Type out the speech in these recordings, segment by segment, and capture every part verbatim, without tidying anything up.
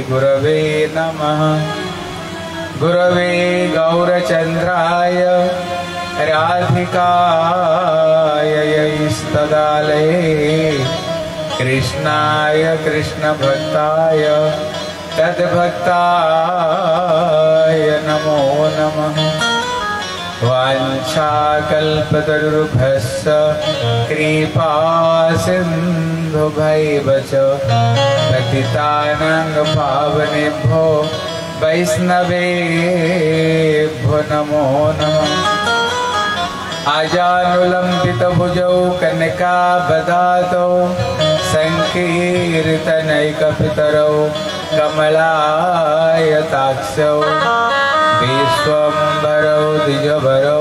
गुरवे नमः। गुरवे गौरचन्द्राय राधिकाय यैस्तदालये कृष्णाय कृष्णभक्ताय तद्भक्ताय नमो नमः। वाञ्छाकल्पतरुभ्यश्च कृपा सिन्धुभ्यैव च पतितानां पावनेभ्यो वैष्णवेभ्यो नमो नमः। आजानुलम्बितभुजौ कनकावदातौ संकीर्तनैकपितरौ कमलायताक्षौ विश्वम्भरौ द्विजभरौ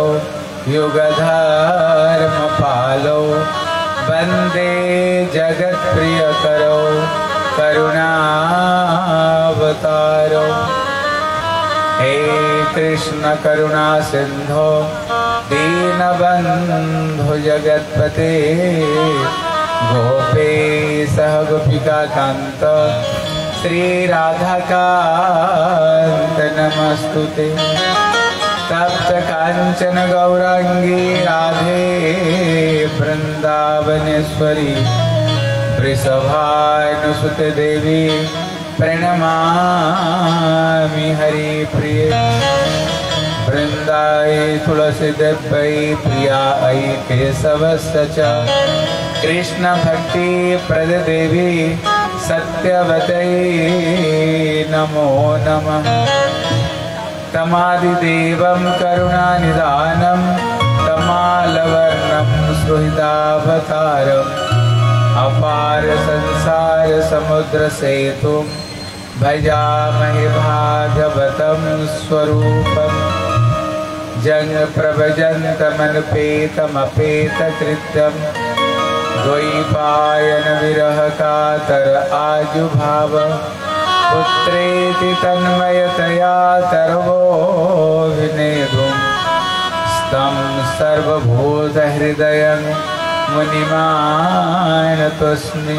युगधर्मपालौ वन्दे जगत्प्रियकरौ करुणावतारौ। हे कृष्ण करुणा सिंधो दीनबन्धु जगत्पते गोपेश गोपिका कांत श्री राधाकांत नमस्तुते। तप्त कांचन गौरांगी राधे वृंदावनेश्वरी वृषभानुसुते देवी प्रणमामि हरिप्रिये। वृंदाय तुलसी देव्यै प्रियायै केशवस्य च कृष्ण भक्ति प्रद देवी सत्यवतै नमो नमः। तमादिदेवं करुणानिधानं तमालवर्णं सुहृदावतारम् अपार संसार समुद्र सेतुं भजामहे भागवतं स्वरूपम्। जंग प्रभजन्तमनुपेतमपेतकृत्यं द्वैपायन विरह कातर आजुभाव पुत्रेति तन्मयतया तरवो विनेदुं स्तं सर्वभूतहृदयं मुनिमानतोऽस्मि।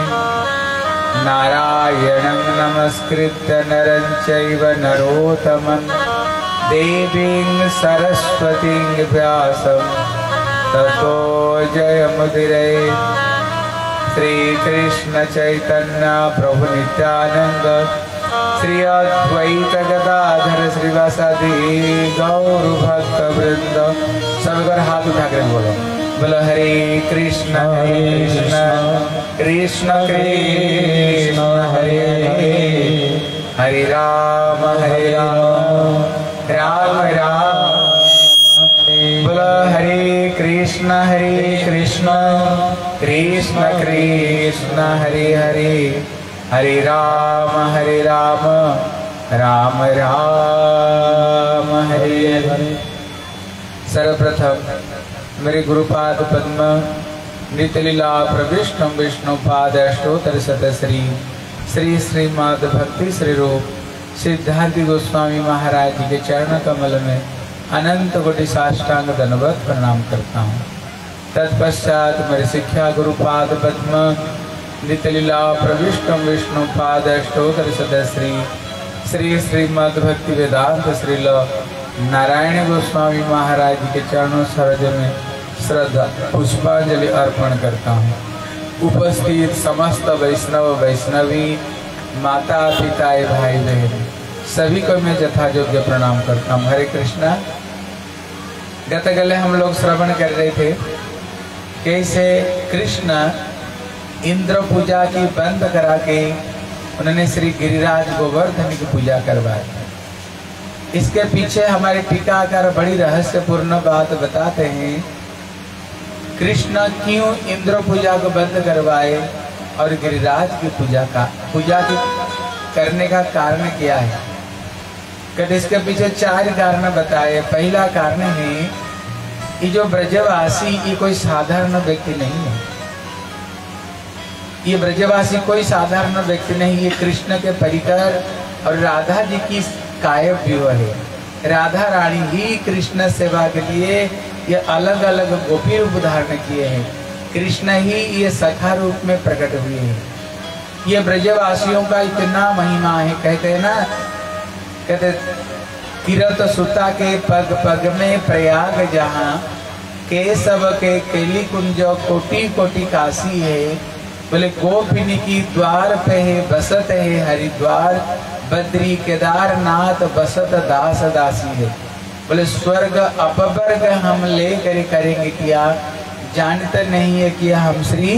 नारायणं नमस्कृत्य नरं चैव नरोत्तमं देवीं सरस्वतीं व्यासं ततो जयमुदीरये। श्रीकृष्ण चैतन्य प्रभु नित्यानंद श्री अद्वैत गदाधर श्रीवासादि गौर भक्त वृंद। सब अगर हाथ उठा कर बोलो बोलो हरे कृष्ण हरे कृष्ण कृष्ण कृष्ण हरे हरे राम हरे राम राम राम। बोलो हरे कृष्ण हरे कृष्ण कृष्ण कृष्ण हरे हरे हरे राम हरे राम राम राम हरे हरे। सर्वप्रथम मेरे गुरुपाद पद्म नित्यलीला प्रविष्णु विष्णुपाद अष्टोत्तर शतश्री श्री श्रीमद भक्ति श्री रूप सिद्धार्थ गोस्वामी महाराज जी के चरण कमल में अनंत कोटि साष्टांग दंडवत प्रणाम करता हूँ। तत्पश्चात मेरे शिक्षा गुरुपाद पद्म नित्यलीला प्रविष्णु विष्णुपाद अष्टोत्तर शतश्री श्री श्रीमद भक्ति वेदांत श्रील नारायण गोस्वामी महाराज जी के चरणों सरोज में श्रद्धा पुष्पांजलि अर्पण करता हूँ। उपस्थित समस्त वैष्णव वैष्णवी माता पिता भाई बहन सभी को मैं यथायोग्य प्रणाम करता हूँ। हरे कृष्णा। गत गले हम लोग श्रवण कर रहे थे कैसे कृष्ण इंद्र पूजा की बंद करा के उन्होंने श्री गिरिराज गोवर्धन की पूजा करवाई। इसके पीछे हमारे टीकाकार बड़ी रहस्यपूर्ण बात बताते हैं। कृष्ण क्यों इंद्र पूजा को बंद करवाए और गिरिराज की पूजा का पूजा की करने का कारण क्या है? कहते इसके पीछे चार कारण बताए। पहला कारण है ये जो ब्रजवासी ये कोई साधारण व्यक्ति नहीं है। ये ब्रजवासी कोई साधारण व्यक्ति नहीं, ये कृष्ण के परिकर और राधा जी की कायब व्यूह है। राधा रानी ही कृष्ण सेवा के लिए ये अलग अलग गोपी रूप धारण किए हैं। कृष्ण ही ये सखा रूप में प्रकट हुए हैं। ये ब्रजवासियों का इतना महिमा है। कहते हैं ना, कहते किरत सुता के पग पग में प्रयाग जहाँ, केशव के केली कुंज कोटि कोटि काशी है। बोले गोपिनी की द्वार पे है बसत है हरिद्वार, बद्री केदारनाथ बसत दास दासी है। बोले स्वर्ग अपवर्ग हम लेकर करेंगे क्या, जानते नहीं है कि हम श्री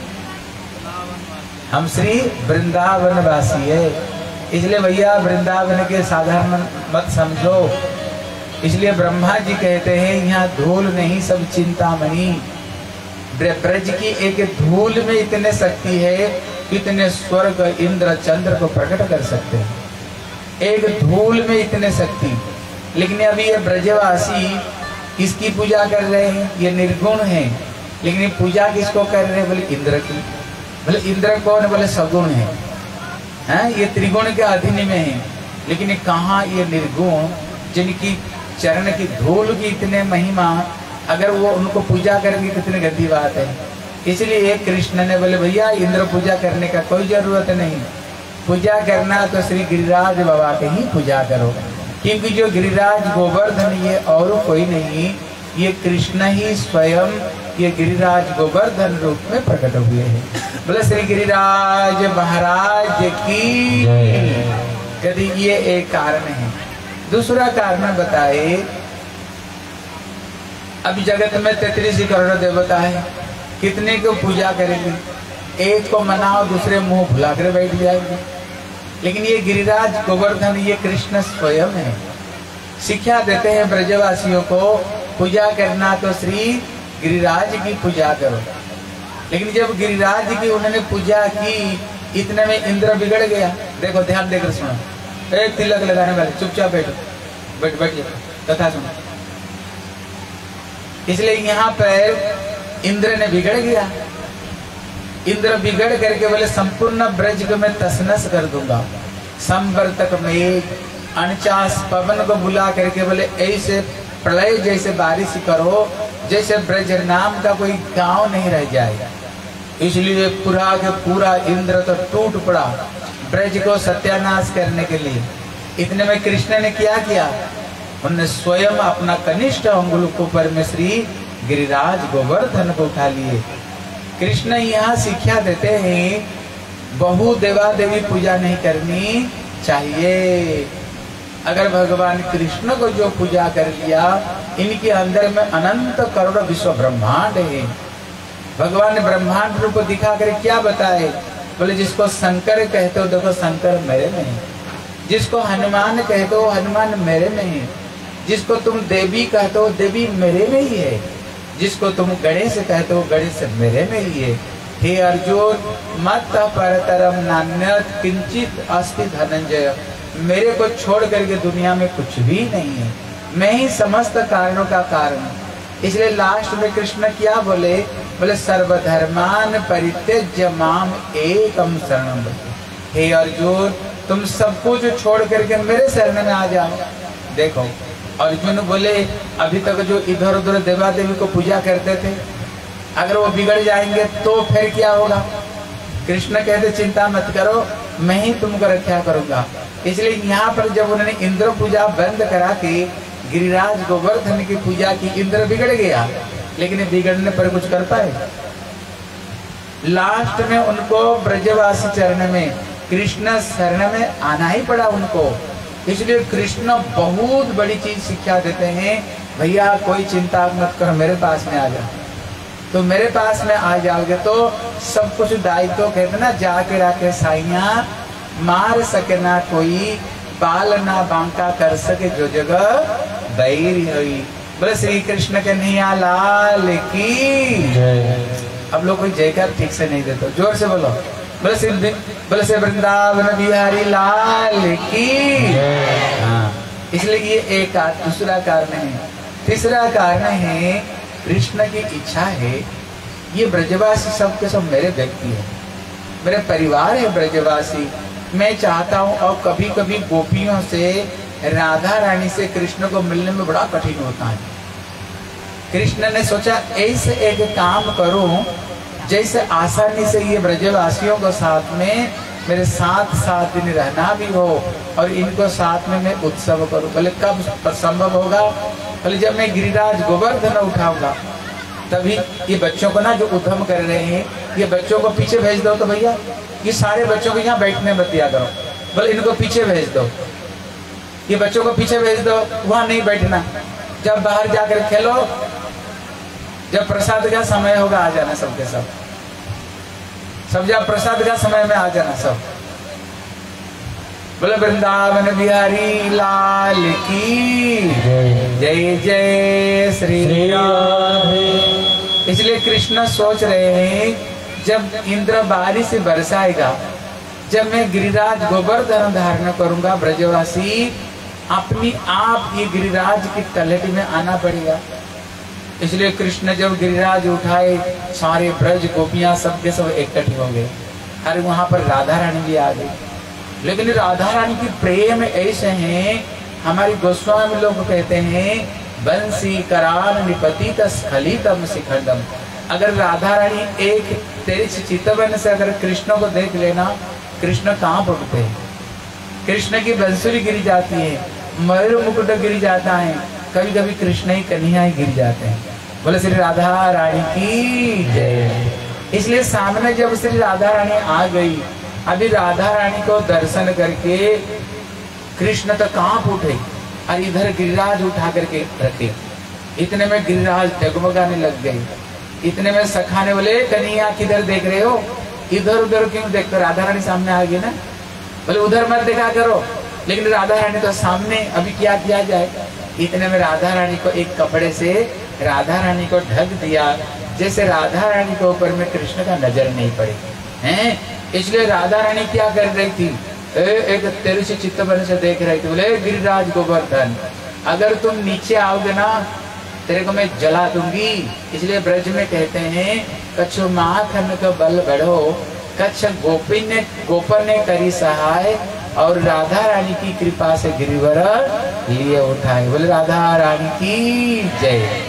हम श्री वृंदावन वासी है। इसलिए भैया वृंदावन के साधारण मत समझो। इसलिए ब्रह्मा जी कहते हैं यहाँ धूल नहीं सब चिंतामणि। ब्रज की एक धूल में इतने शक्ति है, इतने स्वर्ग इंद्र चंद्र को प्रकट कर सकते हैं एक धूल में इतने शक्ति। लेकिन अभी ये ब्रजवासी किसकी पूजा कर रहे हैं, ये निर्गुण है। लेकिन ये पूजा किसको कर रहे हैं, बोले इंद्र की। बोले इंद्र कौन, बोले सगुण है, हैं? ये त्रिगुण के अधीन में है। लेकिन कहाँ ये निर्गुण, जिनकी चरण की धूल की इतने महिमा, अगर वो उनको पूजा करेंगे कितनी गंदी बात है। इसलिए कृष्ण ने बोले भैया इंद्र पूजा करने का कोई जरूरत नहीं, पूजा करना तो श्री गिरिराज बाबा के ही पूजा करो। क्योंकि जो गिरिराज गोवर्धन ये और कोई नहीं, ये कृष्ण ही स्वयं ये गिरिराज गोवर्धन रूप में प्रकट हुए हैं। बोले श्री गिरिराज महाराज की। यदि ये एक कारण है। दूसरा कारण बताए, अभी जगत में तैतीस करोड़ देवता है, कितने को पूजा करेंगे, एक को मनाओ दूसरे मुंह भुला कर बैठ जाएंगे। लेकिन ये गिरिराज गोवर्धन ये कृष्ण स्वयं है। शिक्षा देते हैं ब्रजवासियों को, पूजा करना तो श्री गिरिराज की पूजा करो। लेकिन जब गिरिराज की उन्होंने पूजा की, इतने में इंद्र बिगड़ गया। देखो ध्यान देकर सुनो, एक तिलक लगाने वाले चुपचाप बैठो, बैठ बैठ जाओ तथा सुनो। इसलिए यहाँ पर इंद्र ने बिगड़ गया। इंद्र बिगड़ करके बोले संपूर्ण ब्रज को मैं तसनस कर दूंगा। संवर्तक में अनचास पवन को बुला करके बोले ऐसे प्रलय जैसे बारिश करो जैसे ब्रज नाम का कोई गांव नहीं रह जाएगा। इसलिए पूरा के पूरा इंद्र तो टूट पड़ा ब्रज को सत्यानाश करने के लिए। इतने में कृष्ण ने क्या किया, उन्होंने स्वयं अपना कनिष्ठ अंगुल को पर में श्री गिरिराज गोवर्धन को उठा लिए। कृष्ण यहाँ शिक्षा देते हैं बहु देवा देवी पूजा नहीं करनी चाहिए। अगर भगवान कृष्ण को जो पूजा कर लिया, इनके अंदर में अनंत करोड़ विश्व ब्रह्मांड है। भगवान ने ब्रह्मांड रूप दिखा कर क्या बताए, बोले जिसको शंकर कहते हो देखो शंकर मेरे में है, जिसको हनुमान कहते हो हनुमान मेरे में है, जिसको तुम देवी कहते हो देवी मेरे में ही है, जिसको तुम गणेश कहते हो गणेश मेरे में ही है। हे अर्जुन मत परतरम नान्यत किंचित अस्ति धनंजय, मेरे को छोड़ करके दुनिया में कुछ भी नहीं है, मैं ही समस्त कारणों का कारण। इसलिए लास्ट में कृष्ण क्या बोले, बोले सर्वधर्मान परित्यज्य माम एकम शरणं व्रज। हे अर्जुन तुम सब कुछ छोड़ करके मेरे शरण में आ जाओ। देखो अर्जुन बोले अभी तक जो इधर उधर देवा देवी को पूजा करते थे, अगर वो बिगड़ जाएंगे तो फिर क्या होगा। कृष्ण कहते चिंता मत करो, मैं ही तुमको रक्षा करूंगा। इसलिए यहाँ पर जब उन्होंने इंद्र पूजा बंद करा के गिरिराज गोवर्धन की पूजा की, इंद्र बिगड़ गया, लेकिन बिगड़ने पर कुछ कर पाए। लास्ट में उनको ब्रजवासी चरण में कृष्ण शरण में आना ही पड़ा उनको। इसलिए कृष्ण बहुत बड़ी चीज शिक्षा देते हैं, भैया कोई चिंता मत करो, मेरे पास में आ जाओ। तो मेरे पास में आ जाओगे तो सब कुछ दायित्व तो कहते ना जाके राके साइया मार सके ना कोई, बाल ना बांका कर सके जो जगह बैरी हुई। बोले श्री कृष्ण के नैया लाल की जय। अब लोग कोई जयकार ठीक से नहीं देते, जोर से बोलो बोले श्री बोले श्री वृंदावन बिहारी लाल की। हाँ, इसलिए ये एक दूसरा कारण है। तीसरा कारण है कृष्ण की इच्छा है, ये ब्रजवासी सब के सब मेरे व्यक्ति है, मेरे परिवार है ब्रजवासी। मैं चाहता हूँ, और कभी कभी गोपियों से राधा रानी से कृष्ण को मिलने में बड़ा कठिन होता है। कृष्ण ने सोचा ऐसे एक काम करूं जैसे आसानी से ये ब्रजवासियों को साथ में मेरे साथ सात दिन रहना भी हो और इनको साथ में मैं उत्सव करूं। बोले कब संभव होगा? बोले जब मैं गिरिराज गोवर्धन उठाऊंगा तभी। ये बच्चों को ना जो उद्यम कर रहे हैं, ये बच्चों को पीछे भेज दो। तो भैया ये सारे बच्चों को यहाँ बैठने मत दिया करो, बोले इनको पीछे भेज दो। ये बच्चों को पीछे भेज दो, वहां नहीं बैठना। जब बाहर जाकर खेलो, जब प्रसाद का समय होगा आ जाना सबके सब सब जब प्रसाद का समय में आ जाना सब। बोले वृंदावन बिहारी लाल की जय जय श्री राधे। इसलिए कृष्ण सोच रहे हैं जब इंद्र बारिश से बरसाएगा, जब मैं गिरिराज गोवर्धन धारण करूंगा, ब्रजवासी अपनी आप ये गिरिराज की तलहटी में आना पड़ेगा। इसलिए कृष्ण जब गिरिराज उठाए, सारे ब्रज गोपियां सबके सब इकट्ठे हो गए। अरे वहां पर राधा रानी भी आ गई। लेकिन राधा रानी की प्रेम ऐसे हैं, हमारी गोस्वामी लोग कहते हैं बंसी करान निपतित स्खलितम शिखंडम। अगर राधा रानी एक तेरे चितवन से अगर कृष्ण को देख लेना, कृष्ण कहाँ पड़ते हैं? कृष्ण की बंसुरी गिर जाती है, मयूर मुकुट गिर जाता है, कभी कभी कृष्ण ही कन्हैया ही गिर जाते हैं। बोले श्री राधा रानी की जय। इसलिए सामने जब श्री राधा रानी आ गई, अभी राधा रानी को दर्शन करके कृष्ण तो कांप उठे और इधर गिरिराज उठा करके रखे। इतने में गिरिराज डगमगाने लग गए। इतने में सखा ने बोले कन्हैया किधर देख रहे हो? इधर उधर क्यों देखते? राधा रानी सामने आ गई ना। बोले उधर मत देखा करो। लेकिन राधा रानी तो सामने, अभी क्या किया जाए? इतने में राधा रानी को एक कपड़े से राधा रानी को ढक दिया, जैसे राधा रानी के ऊपर में कृष्ण का नजर नहीं पड़े हैं। इसलिए राधा रानी क्या कर रही थी? ए, एक तेरे से चित्तवन से देख रही थी। बोले गिरिराज गोवर्धन, अगर तुम नीचे आओगे ना तेरे को मैं जला दूंगी। इसलिए ब्रज में कहते हैं कछु माखन का बल बढ़ो, कच्छ गोपी ने गोपन ने करी सहाय, और राधा रानी की कृपा से गिरिवर लिए उठाए। बोले राधा रानी की जय।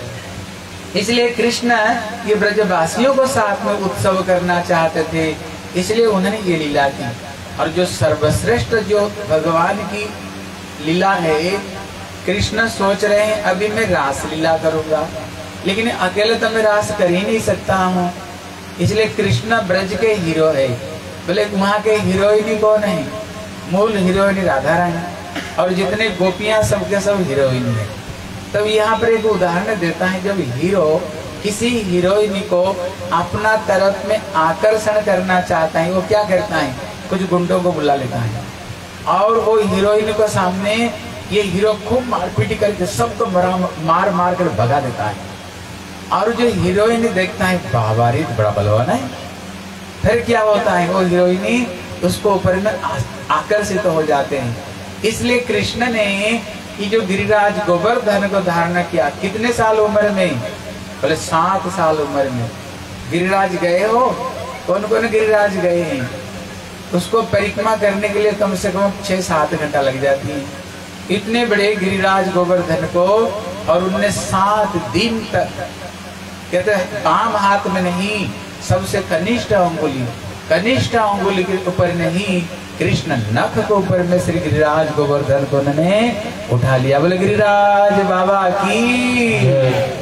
इसलिए कृष्ण ये ब्रजवासियों को साथ में उत्सव करना चाहते थे, इसलिए उन्होंने ये लीला की। और जो सर्वश्रेष्ठ जो भगवान की लीला है, कृष्ण सोच रहे हैं अभी मैं रास लीला करूंगा, लेकिन अकेले तो मैं रास कर ही नहीं सकता हूँ। इसलिए कृष्ण ब्रज के हीरो है। बोले वहाँ के हीरोइनी कौन है? मूल हीरोइनी राधा रानी, और जितने गोपियां सबके सब हीरोइन है। तब यहाँ पर एक उदाहरण देता है, जब हीरो किसी हीरोइनी को अपना तरफ में आकर्षण करना चाहता है, वो क्या करता है? कुछ गुंडों को बुला लेता है और वो हीरोइन को सामने ये हीरो खूब मारपीट करके सबको मार मार कर भगा देता है। और जो हीरोइन देखता है बाबा रे बड़ा बलवान है, फिर क्या होता है? वो हीरोइनी उसको ऊपर में आकर्षित तो हो जाते हैं। इसलिए कृष्ण ने ये जो गिरिराज गोवर्धन को धारण किया, कितने साल उम्र में? बोले सात साल उम्र में गिरिराज गए हो। कौन कौन गिरिराज गए हैं? उसको परिक्रमा करने के लिए कम से कम छह सात घंटा लग जाती है। इतने बड़े गिरिराज गोवर्धन को, और उनने सात दिन तक, कहते हैं बाम हाथ में नहीं, सबसे कनिष्ठ अंगुली, कनिष्ठ अंगुली के ऊपर नहीं, कृष्ण नख के ऊपर में श्री गिरिराज गोवर्धन को उन्होंने उठा लिया। बोले गिरिराज बाबा की।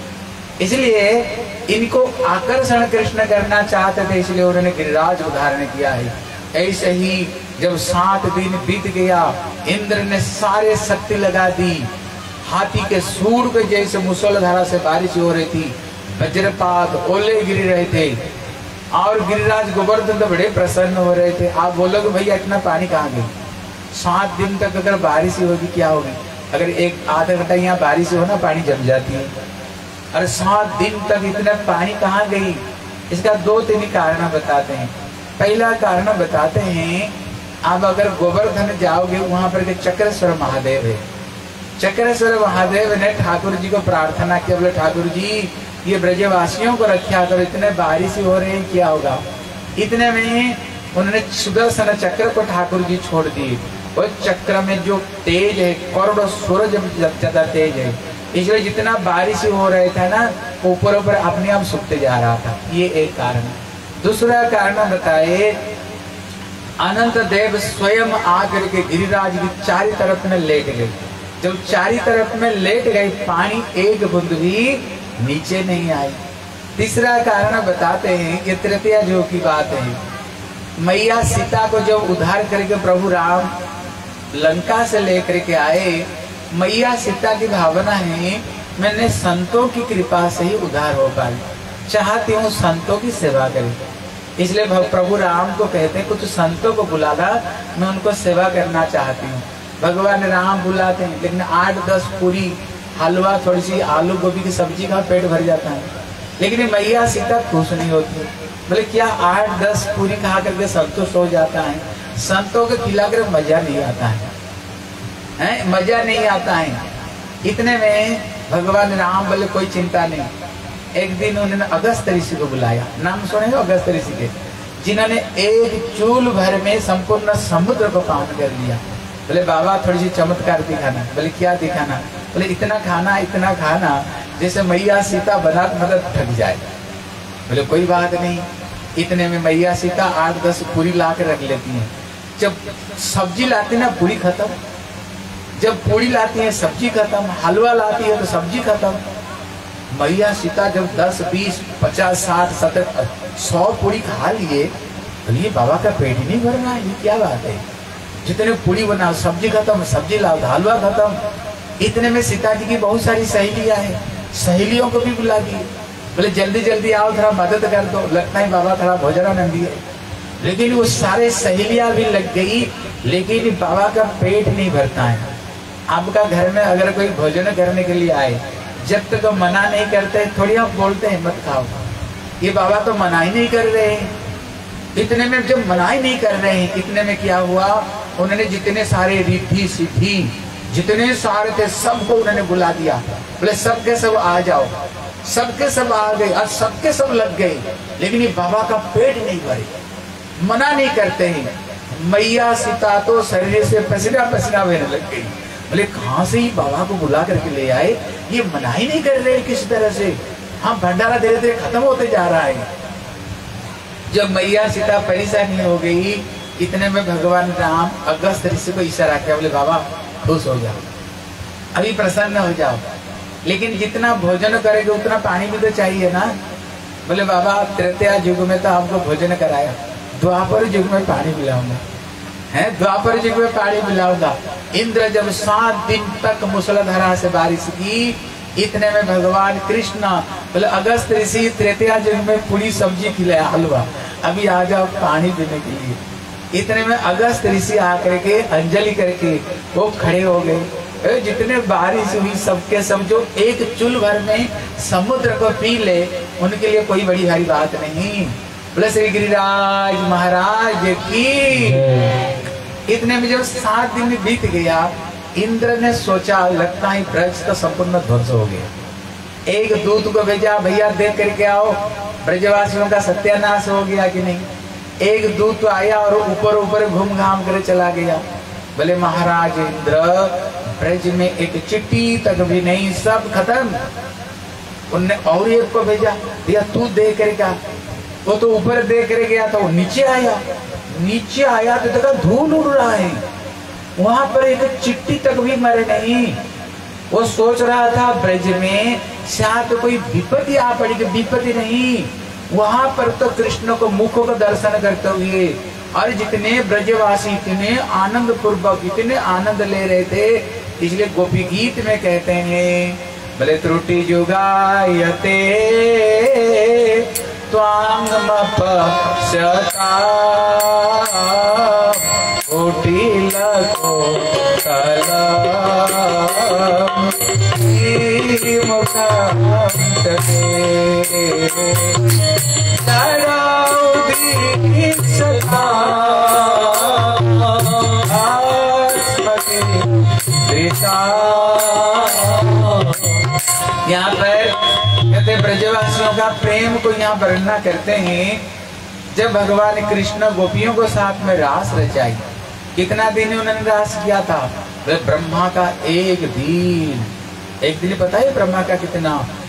इसलिए इनको आकर्षण कृष्ण करना चाहते थे, इसलिए उन्होंने गिरिराज को धारण किया है। ऐसे ही जब सात दिन बीत गया, इंद्र ने सारे शक्ति लगा दी, हाथी के सूर के जैसे मुसलधारा से बारिश हो रही थी, वज्रपात ओले गिर रहे थे, और गिरिराज गोवर्धन तो बड़े प्रसन्न हो रहे थे। आप बोलोगे भैया इतना पानी कहाँ गई? सात दिन तक अगर बारिश होगी क्या होगी? अगर एक आधा घंटा यहाँ बारिश हो ना, पानी जम जाती है। और सात दिन तक इतना पानी कहाँ गई? इसका दो तीन कारण बताते हैं। पहला कारण बताते हैं, आप अगर गोवर्धन जाओगे वहां पर चक्रेश्वर महादेव है। चक्रेश्वर महादेव ने ठाकुर जी को प्रार्थना किया, बोले ठाकुर जी ये ब्रजवासियों को रक्षा करो, इतने बारिश हो रहे हैं क्या होगा? इतने में उन्होंने सुदर्शन चक्र को ठाकुर जी छोड़ दिए। वो चक्र में जो तेज है, करोड़ों सूरज ज्यादा तेज है, इसलिए जितना बारिश हो रहा था ना, ऊपर ऊपर अपने आप सूखते जा रहा था, ये एक कारण। दूसरा कारण बताए, अनंत देव स्वयं आकर के गिरिराज की चारी तरफ में लेट गए। जब चारी तरफ में लेट गए, पानी एक बूंद भी नीचे नहीं आई। तीसरा कारण बताते हैं, ये तृतीया जो की बात है, मैया सीता को जब उद्धार करके प्रभु राम लंका से लेकर के आए, मैया सीता की भावना है मैंने संतों की कृपा से ही उद्धार हो पाए, चाहती हूँ संतों की सेवा करें। इसलिए प्रभु राम को कहते हैं कुछ संतों को बुलाना, मैं उनको सेवा करना चाहती हूँ। भगवान राम बुलाते हैं, लेकिन आठ दस पूरी हलवा थोड़ी सी आलू गोभी की सब्जी का पेट भर जाता है, लेकिन मैया सीता खुश नहीं होती। बोले क्या आठ दस पूरी खा करके संतुष्ट हो जाता है? संतों को खिलाकर मजा नहीं आता है, हैं? मजा नहीं आता है। इतने में भगवान राम बोले कोई चिंता नहीं। एक दिन उन्होंने अगस्त ऋषि को बुलाया, नाम सुने हो अगस्त ऋषि के, जिन्होंने एक चूल भर में संपूर्ण समुद्र को पान कर लिया। बोले बाबा थोड़ी सी चमत्कार दिखाना। बोले क्या दिखाना? बोले इतना खाना इतना खाना जैसे मैया सीता बना मदद थक जाए। बोले कोई बात नहीं। इतने में मैया सीता आठ दस पूरी ला के रख लेती हैं। जब सब्जी लाती ना पूरी खत्म, जब पूरी लाती है सब्जी खत्म, हलवा लाती है तो सब्जी खत्म। मैया सीता जब दस बीस पचास साठ सत्तर सौ पूरी खा लिए, तो ये बाबा का पेट ही नहीं भर रहा है, ये क्या बात है? जितने पूरी बनाओ सब्जी खत्म, सब्जी लाओ हलवा खत्म। इतने में सीता जी की बहुत सारी सहेलियां हैं, सहेलियों को भी बुला दी। बोले जल्दी जल्दी आओ थोड़ा मदद कर दो, लगता है बाबा थोड़ा भोजन न दिए। लेकिन वो सारे सहेलियां भी लग गई, लेकिन बाबा का पेट नहीं भरता है। आपका घर में अगर कोई भोजन करने के लिए आए, जब तक तो मना नहीं करते, थोड़ी आप बोलते हैं मत खाओ, ये बाबा तो मना ही नहीं कर रहे हैं। इतने में जब मना ही नहीं कर रहे हैं, इतने में क्या हुआ, उन्होंने जितने सारे रिद्धि सिद्धि जितने सारे थे सबको उन्होंने बुला दिया। बोले सबके सब आ जाओ, सबके सब आ गए और सबके सब लग गए, लेकिन ये बाबा का पेट नहीं भरे, मना नहीं करते हैं। मैया सीता तो शरीर से पसीना पसीना बहने लग गई। बोले कहाँ से ही बाबा को बुला करके ले आए, ये मना ही नहीं कर रहे किसी तरह से। हाँ भंडारा धीरे धीरे खत्म होते जा रहा है। जब मैया सीता परेशानी हो गई, इतने में भगवान राम अगस्त ऋषि को इशारा किया। बोले बाबा खुश हो जाओ, अभी प्रसन्न हो जाओ, लेकिन जितना भोजन करेंगे उतना पानी भी तो चाहिए ना। बोले बाबा त्रेता युग में तो आपको भोजन कराया, द्वापर युग में पानी पिलाऊंगा, है द्वापर युग में पानी पिलाऊंगा। इंद्र जब सात दिन तक मूसलाधारा से बारिश की, इतने में भगवान कृष्ण बोले अगस्त ऋषि त्रेता युग में पूरी सब्जी खिलाया हलवा, अभी आ जाओ पानी पीने के लिए। इतने में अगस्त ऋषि आकर के अंजलि करके वो खड़े हो गए। जितने बारिश हुई सबके सब जो एक चुल भर में समुद्र को पी ले, उनके लिए कोई बड़ी भारी बात नहीं। बोले श्री गिरिराज महाराज की। इतने में जब सात दिन बीत गया, इंद्र ने सोचा लगता है ब्रज का संपूर्ण ध्वंस हो गया। एक दूत को भेजा, भैया देख करके आओ ब्रजवासियों का सत्यानाश हो गया कि नहीं। एक दूत आया और ऊपर ऊपर घूम घाम कर चला गया। बोले महाराज इंद्र, ब्रज में एक चिट्ठी तक भी नहीं, सब खत्म। उनने और एक को भेजा, भैया तू देख करके आ। वो तो ऊपर देख कर गया था, वो नीचे आया, नीचे आया तो देखा धूल उड़ रहा है, वहां पर एक चिट्ठी तक भी मरे नहीं। वो सोच रहा था ब्रज में शायद कोई विपत्ति आ पड़ेगी, विपत्ति नहीं, वहां पर तो कृष्ण को मुख को दर्शन करते हुए और जितने ब्रजवासी इतने आनंद पूर्वक इतने आनंद ले रहे थे। इसलिए गोपी गीत में कहते हैं, भले त्रुटि जुगायते त्वांगमपश्यता कुटिलको कलम मुखम तके तराउदीक्षता आस्मति त्रिषा। यहाँ पर कहते ब्रजवासियों का प्रेम को यहाँ वर्णना करते हैं। जब भगवान कृष्ण गोपियों को साथ में रास रचाई, कितना दिन उन्होंने रास किया था? ब्रह्मा का एक दिन, एक दिन पता है ब्रह्मा का कितना?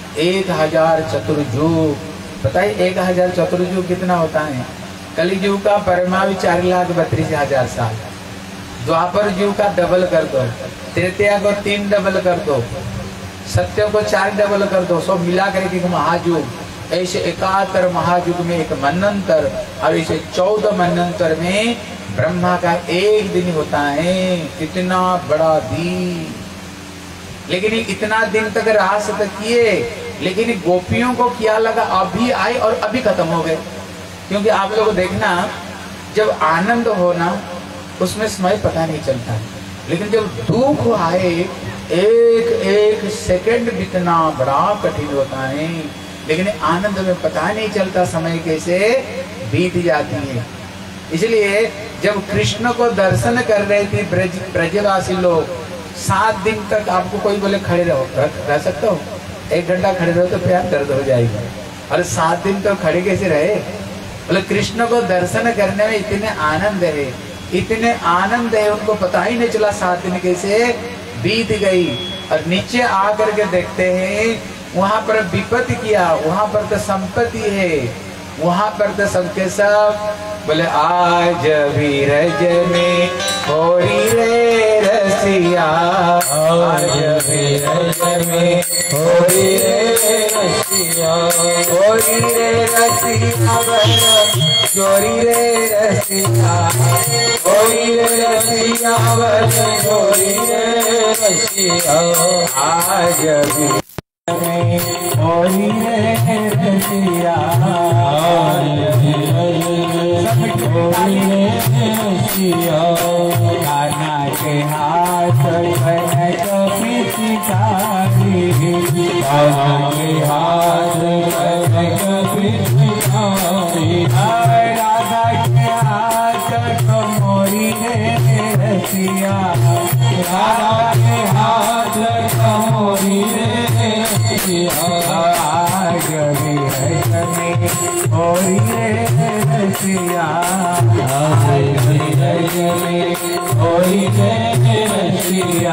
एक हजार चतुर्युग। पता है एक हजार चतुर्युग कितना होता है? कलियुग का परमावधि चार लाख बत्तीस हजार साल, द्वापर युग का डबल कर दो, त्रेतया को तीन डबल कर दो, सत्य को चार डबल कर दो, सब मिला कर एक महायुग। ऐसे इकहत्तर महायुग में एक मनंतर, और ऐसे चौदह मनंतर में ब्रह्मा का एक दिन होता है। कितना बड़ा दिन! लेकिन इतना दिन तक रास तक किए, लेकिन गोपियों को क्या लगा अभी आए और अभी खत्म हो गए। क्योंकि आप लोग देखना, जब आनंद हो ना उसमें समय पता नहीं चलता, लेकिन जब दुख आए एक एक सेकंड बीतना बड़ा कठिन होता है। लेकिन आनंद में पता नहीं चलता समय कैसे बीत जाती है। इसलिए जब कृष्ण को दर्शन कर रहे थे ब्रज ब्रजवासी लोग, सात दिन तक आपको कोई बोले खड़े रहो, रह सकते हो? एक घंटा खड़े रहो तो पैर दर्द हो जाएगा, और सात दिन तो खड़े कैसे रहे? बोले कृष्ण को दर्शन करने में इतने आनंद है, इतने आनंद है, उनको पता ही नहीं चला सात दिन कैसे बीत गई। और नीचे आकर के देखते हैं वहां पर विपत्ति किया, वहां पर तो संपत्ति है, वहां पर तो सबके सब बोले आज बीरज में होरी रे रसिया, आज बीरज में होरी रे रसिया, होरी रे रसिया बर जोरी रे रसिया, होरी रे रसिया बर जोरी रे रसिया, आज बीरज में होरी रे रसिया, कान्हा के हाथ कनक पिचकारी, कान्हा के हाथ कनक पिचकारी, राधा के हाथ कमोरी रे रसिया, राधा के हाथ कमोरी रे रसिया, आज बीरज में होरी रे रसिया, आज बीरज में होरी रे रसिया,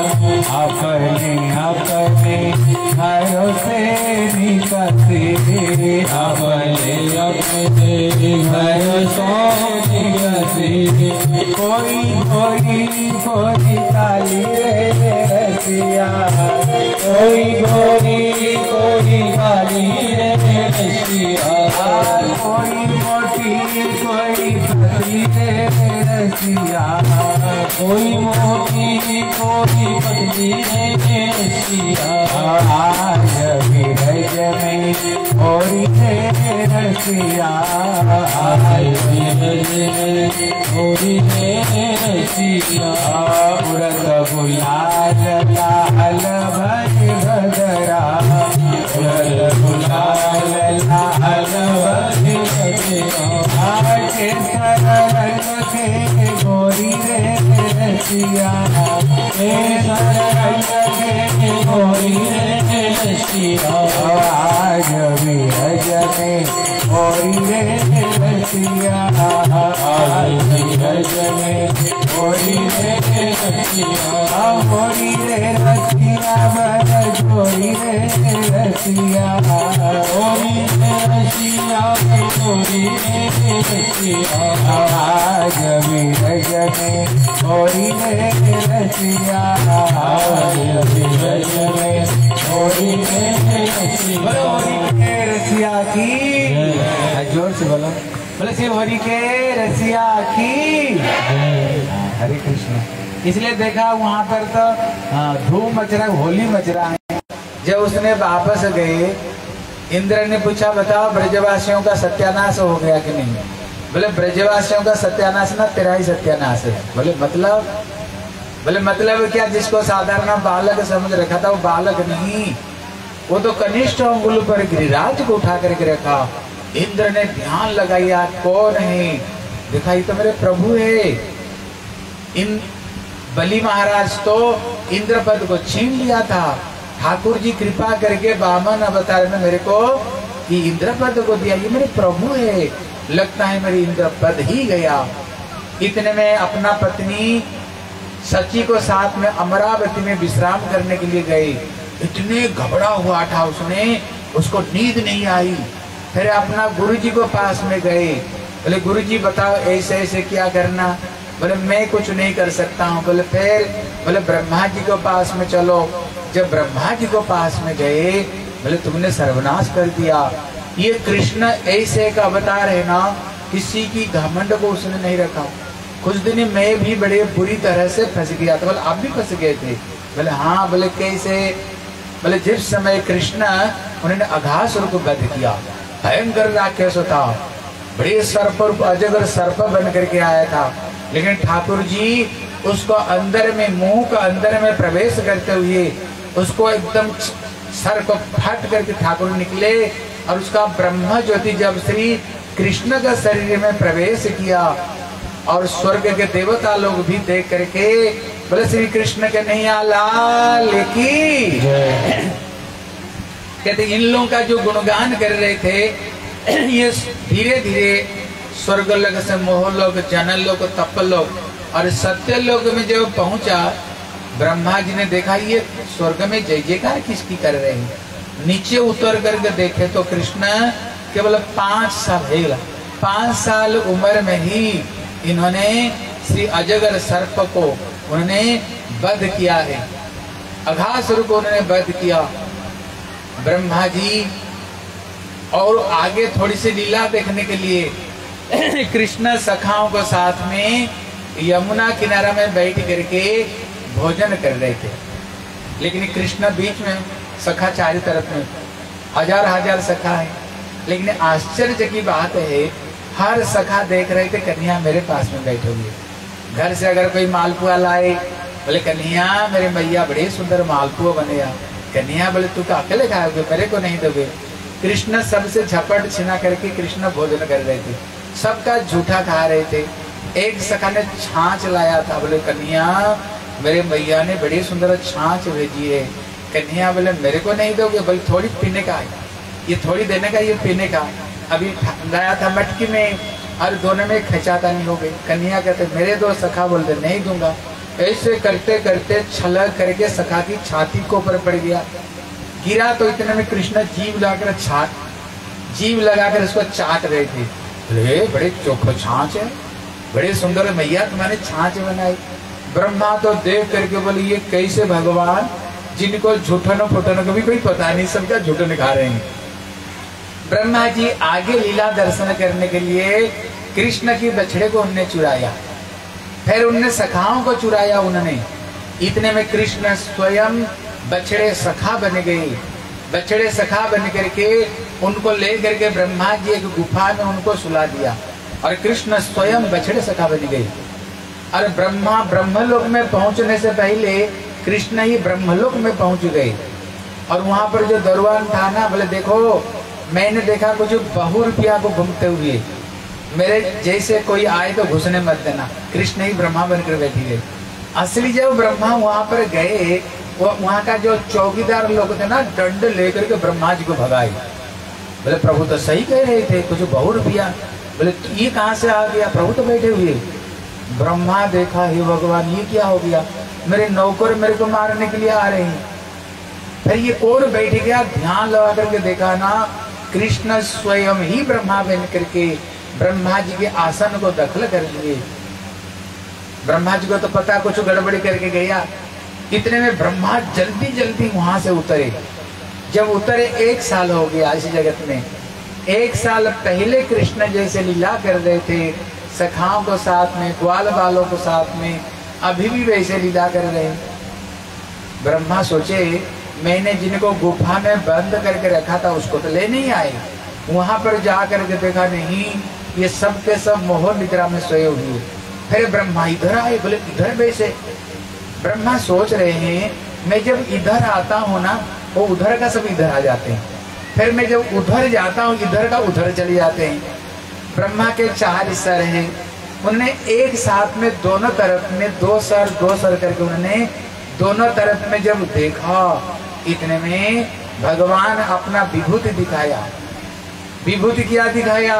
अपने अपने घरों से निकलती, अपने अपने घरों से निकलती, कोई कोई कोई काली रे रसिया, कोई कोई कोई काली रे रसिया, कोई मोटी कोई पतली रे रसिया, कोई मोटी कोई पतली रे रसिया, आज बीरज में होरी रे रसिया, आज बीरज में होरी रे रसिया, उड़द गुलाल लाल भज भदरा, उड़द गुलाल लाल भज भदरा, आज सररंग के गोरी रे रसिया, सररंग के गोरी रे रसिया, आज बीरज में होरी रे रसिया, आज बीरज में होरी रे रसिया, होरी रे रसिया बर जोरी रे रसिया, होरी रे रसिया जोरी रे रसिया, आज बीरज में होरी रे रसिया, आज बीरज में होरी रे रसिया, होरी के रसिया की, जोर से बोलो, बोले शिव हरि के रसिया की। हरे कृष्ण। इसलिए देखा वहां पर तो धूम मच रहा, होली मच रहा है। जब उसने वापस गए, इंद्र ने पूछा बताओ ब्रजवासियों का सत्यानाश हो गया कि नहीं? बोले ब्रजवासियों का सत्यानाश ना तेरा ही सत्यानाश है। बोले मतलब? बोले मतलब क्या? जिसको साधारण बालक समझ रखा था वो बालक नहीं, वो तो कनिष्ठ अंगुल पर गिरिराज को उठा करके रखा। इंद्र ने ध्यान लगाया कौन है, दिखाई तो मेरे प्रभु है। इन बलि महाराज तो इंद्रपद को छीन लिया था, ठाकुर जी कृपा करके वामन अवतार में मेरे को ये इंद्रपद को दिया, ये मेरे प्रभु है। लगता है मेरी इंद्रपद ही गया। इतने में अपना पत्नी सची को साथ में अमरावती में विश्राम करने के लिए गई। इतने घबरा हुआ था, उसने उसको नींद नहीं आई। फिर अपना गुरुजी को पास में गए, बोले गुरुजी बताओ ऐसे ऐसे क्या करना। बोले मैं कुछ नहीं कर सकता हूँ। बोले फिर बोले ब्रह्मा जी को पास में चलो। जब ब्रह्मा जी को पास में गए, बोले तुमने सर्वनाश कर दिया। ये कृष्ण ऐसे का अवतार है ना, किसी की घमंड को उसने नहीं रखा। कुछ दिन मैं भी बड़े बुरी तरह से फंस गया था। बोले आप भी फंस गए थे? बोले हाँ। बोले कैसे? बोले जिस समय कृष्ण उन्होंने अघासुर को वध किया, भयंकर राक्षस था, बड़े सर्प अजगर सर्प बन करके आया था, लेकिन ठाकुर जी उसको अंदर में, मुंह का अंदर में प्रवेश करते हुए उसको एकदम सर को फट करके ठाकुर निकले, और उसका ब्रह्म ज्योति जब श्री कृष्ण का शरीर में प्रवेश किया, और स्वर्ग के देवता लोग भी देख करके बोले श्री कृष्ण के नैया लाल की। कहते इन लोगों का जो गुणगान कर रहे थे, ये धीरे धीरे स्वर्ग लोक से मोह लोक, जनल लोक, तप लोक और सत्य लोक में जब पहुंचा, ब्रह्मा जी ने देखा ये स्वर्ग में जय जयकार किसकी कर रहे हैं। नीचे उतर करके देखे तो कृष्ण केवल पांच साल है, पांच साल उम्र में ही इन्होंने श्री अजगर सर्प को उन्होंने वध किया है, अघासुर को उन्होंने वध किया। ब्रह्मा जी और आगे थोड़ी सी लीला देखने के लिए कृष्ण सखाओं को साथ में यमुना किनारा में बैठ करके भोजन कर रहे थे, लेकिन कृष्ण बीच में, सखा चारों तरफ में, हजार हजार सखा है। लेकिन आश्चर्य की बात है, हर सखा देख रहे थे कन्हैया मेरे पास में बैठे हुए। घर से अगर कोई मालपुआ लाए, बोले कन्हैया मेरे मैया बड़े सुंदर मालपुआ बनेगा। कन्हैया बोले तू का अकेले खाओगे, मेरे को नहीं दोगे। कृष्ण सबसे झपट छिना करके कृष्ण भोजन कर रहे थे, सबका झूठा खा रहे थे। एक सखा ने छाछ लाया था, बोले कन्हैया मेरे मैया ने बड़ी सुंदर छाछ भेजी है। कन्हैया बोले मेरे को नहीं दोगे, बोले थोड़ी पीने का है, ये थोड़ी देने का, ये पीने का। अभी लाया था मटकी में और दोनों में खचाता नहीं हो गई। कन्हैया कहते मेरे दो सखा बोलते नहीं दूंगा। ऐसे करते करते छलक करके सखा की छाती को ऊपर पड़ गया, गिरा तो इतने में कृष्ण जीव लगाकर छाट जीव लगाकर उसको चाट रहे थे। अरे बड़े चोखो छाछ है, बड़े सुंदर मैया तुम्हारे छाछ बनाई। ब्रह्मा तो देख करके बोले ये कैसे भगवान, जिनको झूठन फुटन को भी कोई पता नहीं, सबका झूठन खा रहे हैं। ब्रह्मा जी आगे लीला दर्शन करने के लिए कृष्ण की बछड़े को उन्होंने चुराया, फिर उनने सखाओं को चुराया उन्होंने। इतने में कृष्ण स्वयं बछड़े सखा बन गए। बछड़े सखा बन करके उनको ले करके ब्रह्मा जी एक गुफा में उनको सुला दिया, और कृष्ण स्वयं बछड़े सखा बन गए। और ब्रह्मा ब्रह्मलोक में पहुंचने से पहले कृष्ण ही ब्रह्मलोक में पहुंच गए। और वहां पर जो दरबान था ना, बोले देखो मैंने देखा कुछ बहु रुपया को घूमते हुए, मेरे जैसे कोई आए तो घुसने मत देना। कृष्ण ही ब्रह्मा बनकर बैठी गए। असली जब ब्रह्मा वहां पर गए, वो वहां का जो चौकीदार लोग थे ना, दंड लेकर के ब्रह्मा जी को भगाए। बोले प्रभु तो सही कह रहे थे, कुछ बहु रुपया। बोले ये कहाँ से आ गया, प्रभु तो बैठे हुए। ब्रह्मा देखा हे भगवान ये क्या हो गया, मेरे नौकर मेरे को मारने के लिए आ रहे हैं। फिर ये कौन बैठ गया, ध्यान लगा करके देखा ना, कृष्ण स्वयं ही ब्रह्मा बन करके ब्रह्मा जी के आसन को दखल कर लिए। ब्रह्मा जी को तो पता कुछ गड़बड़ी करके गया। इतने में ब्रह्मा जल्दी जल्दी वहां से उतरे। जब उतरे एक साल हो गया इस जगत में। एक साल पहले कृष्ण जैसे लीला कर रहे थे सखाओं को साथ में, ग्वाल बालों को साथ में, अभी भी वैसे लीला कर रहे हैं। ब्रह्मा सोचे मैंने जिनको गुफा में बंद करके रखा था उसको तो ले नहीं आए। वहां पर जा करके देखा नहीं, ये सब के सब मोह निद्रा में सोए हुए। फिर ब्रह्मा इधर आए, बोले इधर वैसे। ब्रह्मा सोच रहे हैं मैं जब इधर आता हूँ ना, वो उधर का सब इधर आ जाते हैं, फिर मैं जब उधर जाता हूँ इधर का उधर चले जाते हैं। ब्रह्मा के चार सर हैं, उन्होंने एक साथ में दोनों तरफ में दो सर दो सर करके उन्होंने दोनों तरफ में जब देखा, इतने में भगवान अपना विभूति दिखाया। विभूति क्या दिखाया,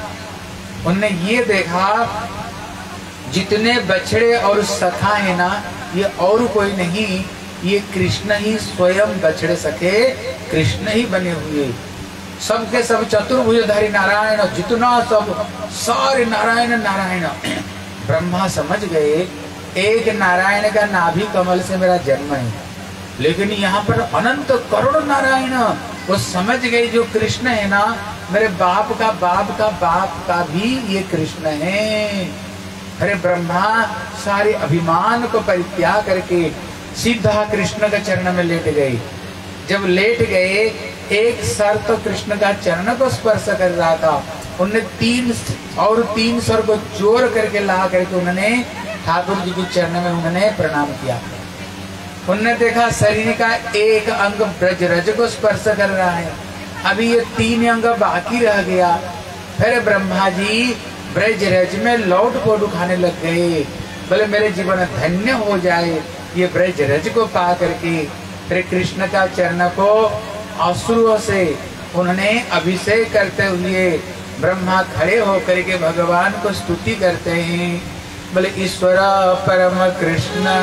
उनने ये देखा जितने बछड़े और सखा है ना, ये और कोई नहीं, ये कृष्ण ही स्वयं बछड़े सके, कृष्ण ही बने हुए, सबके सब चतुर्भुजधारी नारायण, जितना सब सारे नारायण नारायण। ब्रह्मा समझ गए एक नारायण का नाभि कमल से मेरा जन्म है, लेकिन यहाँ पर अनंत करोड़ नारायण, वो समझ गए जो कृष्ण है ना मेरे बाप का बाप का बाप का भी ये कृष्ण है। अरे ब्रह्मा सारे अभिमान को परित्याग करके सीधा कृष्ण के चरण में लेट गए। जब लेट गए एक सर तो कृष्ण का चरण को स्पर्श कर रहा था, उन्होंने तीन और तीन सर को जोड़ करके ला करके उन्होंने ठाकुर जी के चरण में उन्होंने प्रणाम किया। उन्होंने देखा शरीर का एक अंग ब्रज रज को स्पर्श कर रहा है, अभी ये तीन अंग बाकी रह गया। फिर ब्रह्मा जी ब्रज रज में लौट पोट उठाने लग गए, बोले मेरे जीवन धन्य हो जाए ये ब्रज रज को पा करके। फिर कृष्ण का चरण को अश्रुओं से उन्होंने अभिषेक करते हुए ब्रह्मा खड़े होकर के भगवान को स्तुति करते हैं, बोले ईश्वर परम कृष्ण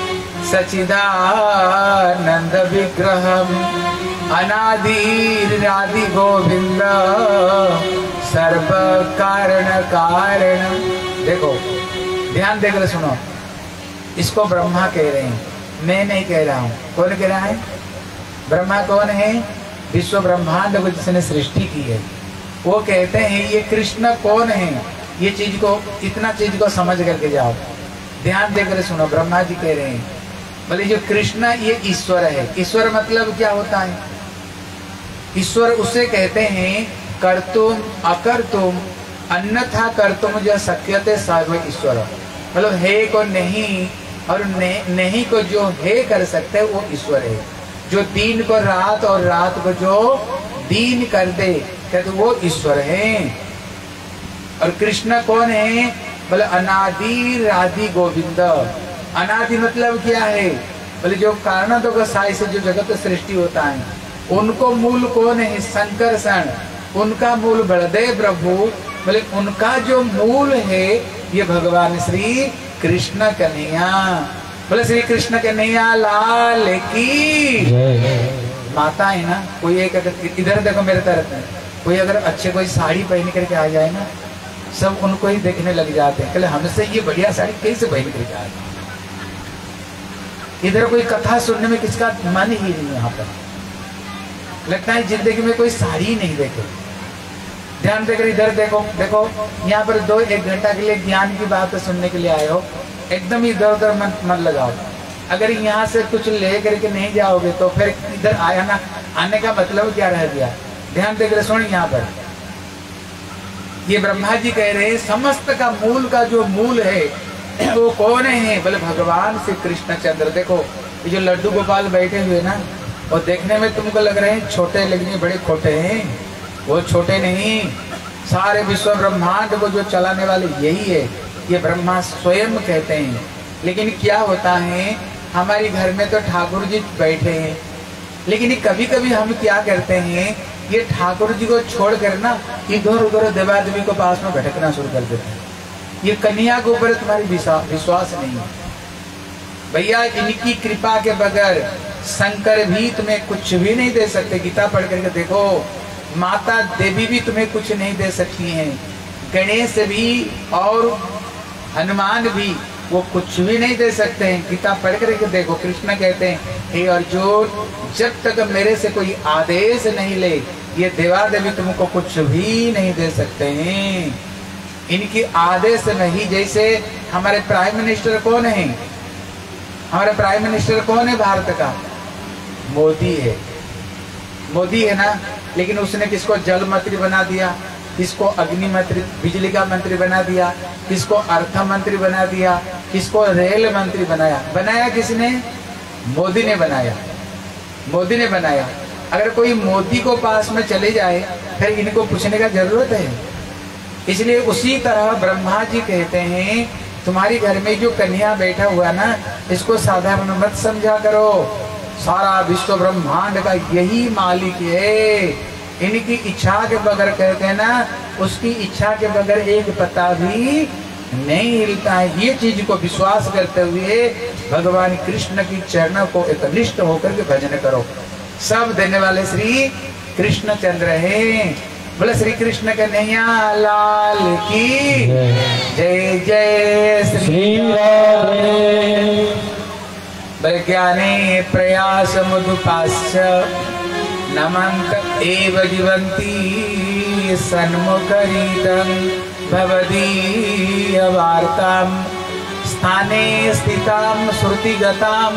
सचिदानंद विग्रहम अनादिरादि गोविंद सर्व कारण कारण। देखो ध्यान देकर सुनो, इसको ब्रह्मा कह रहे हैं, मैं नहीं कह रहा हूँ। कौन कह रहा है? ब्रह्मा कौन है? विश्व ब्रह्मांड को जिसने सृष्टि की है, वो कहते हैं ये कृष्ण कौन है। ये चीज को इतना चीज को समझ करके जाओ, ध्यान देकर सुनो। ब्रह्मा जी कह रहे हैं बोले जो कृष्ण ये ईश्वर है। ईश्वर मतलब क्या होता है? ईश्वर उसे कहते हैं कर्तुम अकर्तुम अन्यथा कर्तुम जो शक्यते सर्व ईश्वर। मतलब है को नहीं और ने, नहीं को जो है कर सकते वो ईश्वर है। जो दिन को रात और रात को जो दिन कर दे कहते वो ईश्वर है। और कृष्ण कौन है? बोले अनादि राधि गोविंद। अनादि मतलब क्या है? बोले जो कारण तो साई से जो जगत सृष्टि होता है उनको मूल कौन है? शंकरषण। उनका मूल बलदेव प्रभु। बोले उनका जो मूल है ये भगवान श्री कृष्ण कन्हैया। बोले श्री कृष्ण कन्हैया लाल की माता है ना। कोई एक अगर इधर देखो मेरे तरफ में कोई अगर अच्छे कोई साड़ी पहन करके आ जाए ना, सब उनको ही देखने लग जाते हैं, कहले हमसे ये बढ़िया साड़ी कैसे पहन करके आ गई। इधर कोई कथा सुनने में किसका मन ही नहीं, यहाँ पर लगता है जिंदगी में कोई साड़ी ही नहीं देखे। ध्यान देकर इधर देखो, देखो यहाँ पर दो एक घंटा के लिए ज्ञान की बात सुनने के लिए आए हो, एकदम इधर उधर मन मन लगाओ। अगर यहाँ से कुछ ले करके नहीं जाओगे तो फिर इधर आया ना, आने का मतलब क्या रह गया। ध्यान देकर सुन, यहाँ पर ये ब्रह्मा जी कह रहे हैं समस्त का मूल का जो मूल है वो कौन है? बोले भगवान श्री कृष्ण चंद्र। देखो ये जो लड्डू गोपाल बैठे हुए ना, और देखने में तुमको लग रहे हैं छोटे, लेकिन ये बड़े खोटे हैं। वो छोटे नहीं, सारे विश्व ब्रह्मांड को जो चलाने वाले यही है, ये ब्रह्मा स्वयं कहते हैं। लेकिन क्या होता है हमारे घर में तो ठाकुर जी बैठे हैं, लेकिन कभी कभी हम क्या करते हैं ये ठाकुर जी को छोड़ कर ना इधर उधर देवादेवी को पास में भटकना शुरू कर देते हैं। ये कन्या के ऊपर तुम्हारी विश्वास नहीं है भैया। इनकी कृपा के बगैर शंकर भी तुम्हें कुछ भी नहीं दे सकते। गीता पढ़ करके देखो, माता देवी भी तुम्हें कुछ नहीं दे सकती हैं, गणेश भी और हनुमान भी वो कुछ भी नहीं दे सकते हैं। गीता पढ़ करके देखो, कृष्ण कहते हैं हे अर्जुन, जब तक मेरे से कोई आदेश नहीं ले ये देवा देवी तुमको कुछ भी नहीं दे सकते हैं। इनकी आदेश में ही, जैसे हमारे प्राइम मिनिस्टर कौन है? हमारे प्राइम मिनिस्टर कौन है भारत का? मोदी है। मोदी है ना, लेकिन उसने किसको जल मंत्री बना दिया, किसको अग्नि मंत्री, बिजली का मंत्री बना दिया, किसको अर्थ मंत्री बना दिया, किसको रेल मंत्री बनाया। बनाया किसने? मोदी ने बनाया। मोदी ने बनाया। अगर कोई मोदी को पास में चले जाए फिर इनको पूछने का जरूरत है। इसलिए उसी तरह ब्रह्मा जी कहते हैं तुम्हारी घर में जो कन्या बैठा हुआ ना, इसको साधारण मत समझा करो। सारा विश्व ब्रह्मांड का यही मालिक है। इनकी इच्छा के बगैर कहते हैं ना, उसकी इच्छा के बगैर एक पत्ता भी नहीं हिलता है। ये चीज को विश्वास करते हुए भगवान कृष्ण की चरणों को एकनिष्ठ होकर के भजन करो। सब देने वाले श्री कृष्ण चंद्र हैं। बोले श्री कृष्ण कन्हैया लाल की जय जय श्री राधे। बोले ज्ञाने प्रयास मुदुपाश्च नमन्त एव जीवन्ति सन्मुखरीतं भवदीय वार्तां स्थाने स्थितां श्रुतिगतां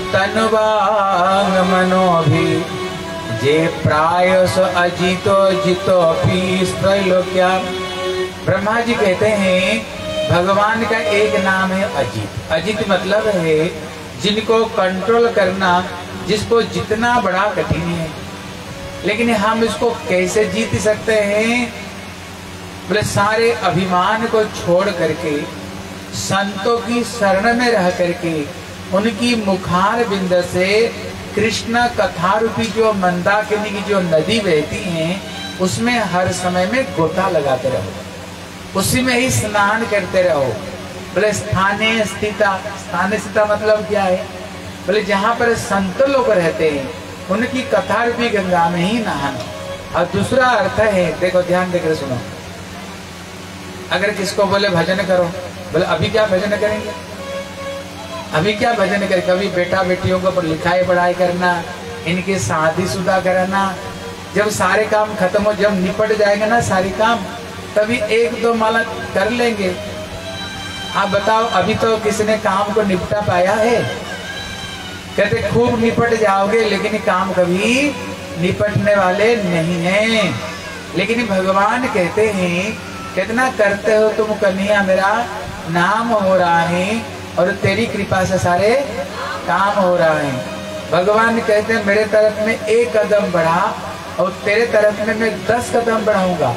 तनुवांग मनोभि जे प्रायस अजितो जितोपि त्रैलोक्यां। ब्रह्मा जी कहते हैं भगवान का एक नाम है अजित। अजित मतलब है जिनको कंट्रोल करना, जिसको जितना बड़ा कठिन है, लेकिन हम इसको कैसे जीत सकते हैं? बोले सारे अभिमान को छोड़ करके संतों की शरण में रह करके उनकी मुखार बिंद से कृष्ण कथा रूपी जो मंदाकिनी की जो नदी बहती है उसमें हर समय में गोता लगाते रहो, उसी में ही स्नान करते रहो। बोले स्थाने स्थिता, स्थाने स्थिता मतलब क्या है? बोले जहाँ पर संत लोग रहते हैं उनकी कथा रूपी गंगा में ही नहाना। और दूसरा अर्थ है, देखो ध्यान देकर सुनो, अगर किसको बोले भजन करो, बोले अभी क्या भजन करेंगे, अभी क्या भजन करें? कभी बेटा बेटियों को पर लिखाई पढ़ाई करना, इनके शादी शुदा कराना, जब सारे काम खत्म हो, जब निपट जाएगा ना सारे काम, तभी एक दो माला कर लेंगे। आप बताओ अभी तो किसने काम को निपटा पाया है? कहते खूब निपट जाओगे लेकिन काम कभी निपटने वाले नहीं हैं। लेकिन भगवान कहते हैं कितना करते हो तुम कन्हैया, मेरा नाम हो रहा है और तेरी कृपा से सारे काम हो रहा है। भगवान कहते हैं मेरे तरफ में एक कदम बढ़ा और तेरे तरफ में मैं दस कदम बढ़ाऊंगा।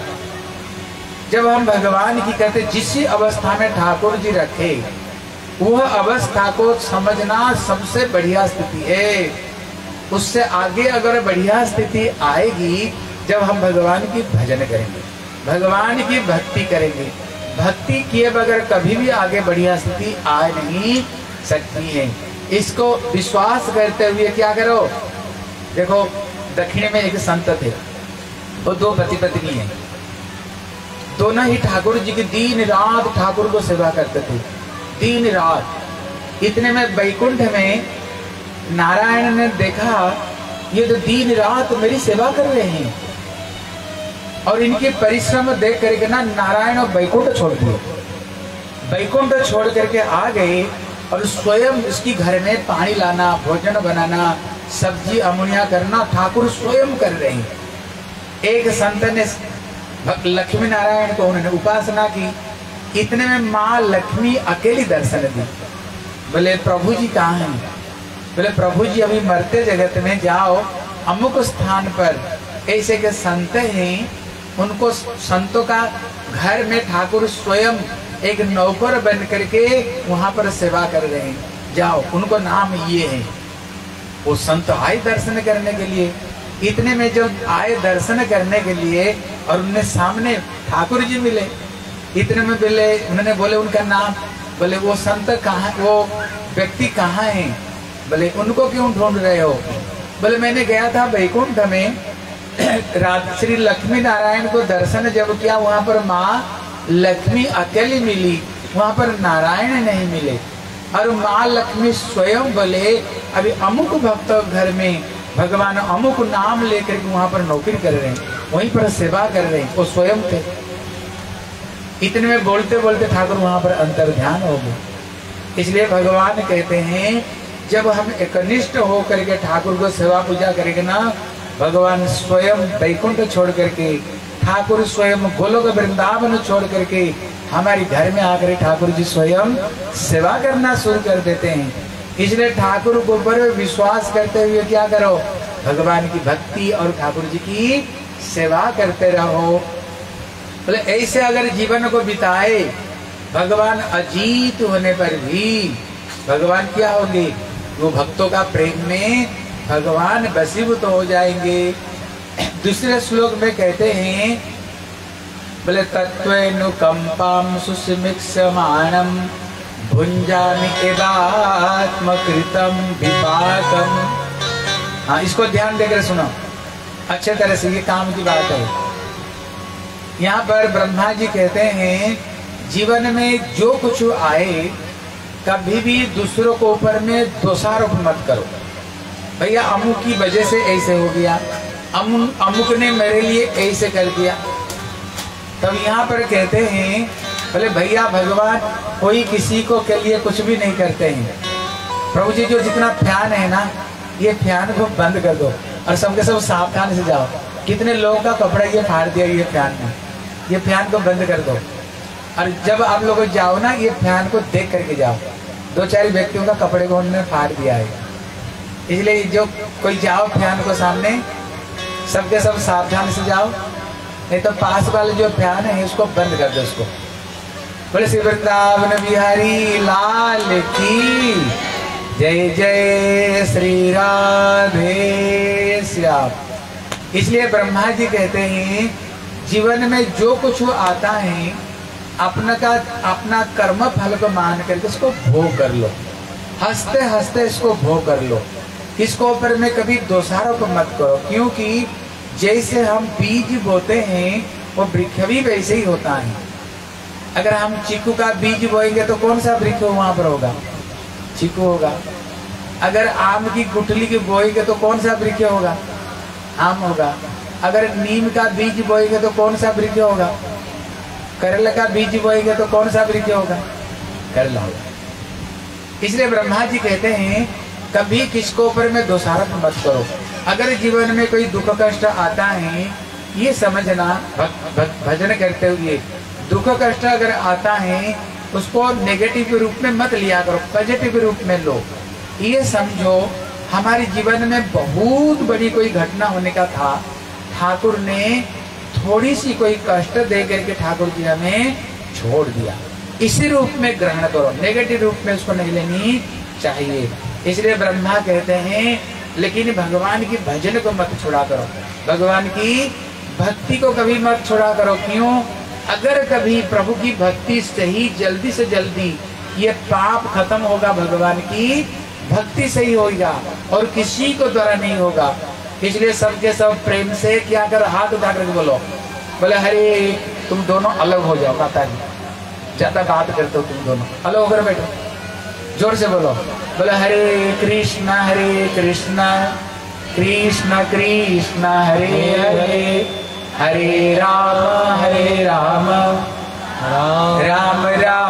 जब हम भगवान की कहते जिस अवस्था में ठाकुर जी रखे वह अवस्था को समझना सबसे बढ़िया स्थिति है। उससे आगे अगर बढ़िया स्थिति आएगी जब हम भगवान की भजन करेंगे, भगवान की भक्ति करेंगे। भक्ति किए बगैर कभी भी आगे बढ़िया स्थिति आ नहीं सकती है। इसको विश्वास करते हुए क्या करो? देखो दक्षिण में एक संत थे, वो दो पति पत्नी है, दोनों ही ठाकुर जी की दिन रात ठाकुर को सेवा करते थे, दिन रात। इतने में वैकुंठ में नारायण ने देखा ये तो दिन रात मेरी सेवा कर रहे हैं, और इनके परिश्रम देख करके ना नारायण और वैकुंठ छोड़ दिए, वैकुंठ छोड़ करके आ गए और स्वयं इसकी घर में पानी लाना, भोजन बनाना, सब्जी अमुनिया करना ठाकुर स्वयं कर रहे हैं। एक संत ने लक्ष्मी नारायण को उन्होंने उपासना की, इतने में माँ लक्ष्मी अकेली दर्शन दी। बोले प्रभु जी कहाँ हैं? बोले प्रभु जी अभी मरते जगत में जाओ, अमुक स्थान पर ऐसे के संत हैं, उनको संतों का घर में ठाकुर स्वयं एक नौकर बन करके वहां पर सेवा कर रहे हैं, जाओ उनको नाम ये है। वो संत आए दर्शन करने के लिए, इतने में जब आए दर्शन करने के लिए और उन्हें सामने ठाकुर जी मिले, इतने में बोले उन्होंने बोले उनका नाम, बोले वो संत कहाँ, वो व्यक्ति कहाँ है? बोले उनको क्यों ढूंढ रहे हो? बोले मैंने गया था वैकुंठ में, रात श्री लक्ष्मी नारायण को दर्शन जब किया, वहां पर माँ लक्ष्मी अकेली मिली, वहां पर नारायण नहीं मिले। और माँ लक्ष्मी स्वयं बोले अभी अमुक भक्त घर में भगवान अमुक नाम लेकर के वहां पर नौकरी कर रहे हैं, वहीं पर सेवा कर रहे हैं, वो स्वयं थे। इतने में बोलते बोलते ठाकुर वहां पर अंतर ध्यान हो गए। इसलिए भगवान कहते हैं जब हम एकनिष्ठ होकर के ठाकुर को सेवा पूजा करेंगे ना, भगवान स्वयं वैकुंठ छोड़ करके, ठाकुर स्वयं गोलोक वृंदावन छोड़ करके हमारे घर में आकर ठाकुर जी स्वयं सेवा करना शुरू कर देते हैं। इसलिए ठाकुर को ऊपर विश्वास करते हुए क्या करो? भगवान की भक्ति और ठाकुर जी की सेवा करते रहो। बोले ऐसे अगर जीवन को बिताए, भगवान अजीत होने पर भी भगवान क्या होंगे? वो भक्तों का प्रेम में भगवान बसीभूत हो जाएंगे। दूसरे श्लोक में कहते हैं बोले तत्त्वेऽनुकम्पां सुस्मिक्ष्यमाणं भुञ्जामि एवात्मकृतं विपाकम्। हाँ, इसको ध्यान देकर सुनो अच्छे तरह से, ये काम की बात है। यहाँ पर ब्रह्मा जी कहते हैं जीवन में जो कुछ आए कभी भी दूसरों को ऊपर में दोषारोप मत करो। भैया अमुक की वजह से ऐसे हो गया, अमुक अमुक ने मेरे लिए ऐसे कर दिया। तब यहाँ पर कहते हैं बोले भैया भगवान कोई किसी को के लिए कुछ भी नहीं करते हैं। प्रभु जी जो जितना फैन है ना, ये फैन को बंद कर दो और सबके सब सावधान से जाओ। कितने लोगों का कपड़ा ये फाड़ दिया ये फैन ने, ये फैन को बंद कर दो। और जब आप लोग जाओ ना, ये फैन को देख करके जाओ। दो चार व्यक्तियों का कपड़े को उन्होंने फाड़ दिया है, इसलिए जो कोई जाओ फैन को सामने सबके सब सावधान से जाओ, नहीं तो पास वाले जो फैन है उसको बंद कर दो उसको। बोले श्री वृंदावन बिहारी लाल की जय जय श्री राधे श्याम। इसलिए ब्रह्मा जी कहते हैं जीवन में जो कुछ आता है अपना का अपना कर्म फल को मान करके इसको भोग कर लो, हंसते हंसते इसको भोग कर लो। इसको ऊपर में कभी दोषारोप मत करो, क्योंकि जैसे हम बीज बोते हैं वो वृक्ष भी वैसे ही होता है। अगर हम चीकू का बीज बोएंगे तो कौन सा वृक्ष वहां पर होगा? चीकू होगा। अगर आम की गुठली की बोएंगे तो कौन सा वृक्ष होगा? आम होगा। अगर नीम का बीज बोएंगे तो कौन सा वृक्ष होगा? करेला का बीज बोएंगे तो कौन सा वृक्ष होगा? करेला होगा। इसलिए ब्रह्मा जी कहते हैं कभी किसको ऊपर में दोषारोप मत करो। अगर जीवन में कोई दुख कष्ट आता है, ये समझना भजन करते हुए दुख कष्ट अगर आता है उसको नेगेटिव रूप में मत लिया करो, पॉजिटिव रूप में लो। ये समझो हमारे जीवन में बहुत बड़ी कोई घटना होने का था, ठाकुर ने थोड़ी सी कोई कष्ट दे करके ठाकुर जी हमें छोड़ दिया। इसी रूप में ग्रहण करो, नेगेटिव रूप में उसको नहीं लेनी चाहिए। इसलिए ब्रह्मा कहते हैं लेकिन भगवान की भजन को मत छोड़ा करो, भगवान की भक्ति को कभी मत छोड़ा करो। क्यों? अगर कभी प्रभु की भक्ति से ही जल्दी से जल्दी ये पाप खत्म होगा, भगवान की भक्ति से ही होगा और किसी को द्वारा नहीं होगा। इसलिए सबके सब प्रेम से क्या कर, हाथ उठा करके बोलो, बोले हरे तुम दोनों अलग हो जाओ। कहता नहीं ज्यादा बात करते हो, तुम दोनों अलग होकर बैठो, जोर से बोलो, बोले हरे कृष्ण हरे कृष्ण कृष्ण कृष्ण हरे हरे हरे राम हरे राम राम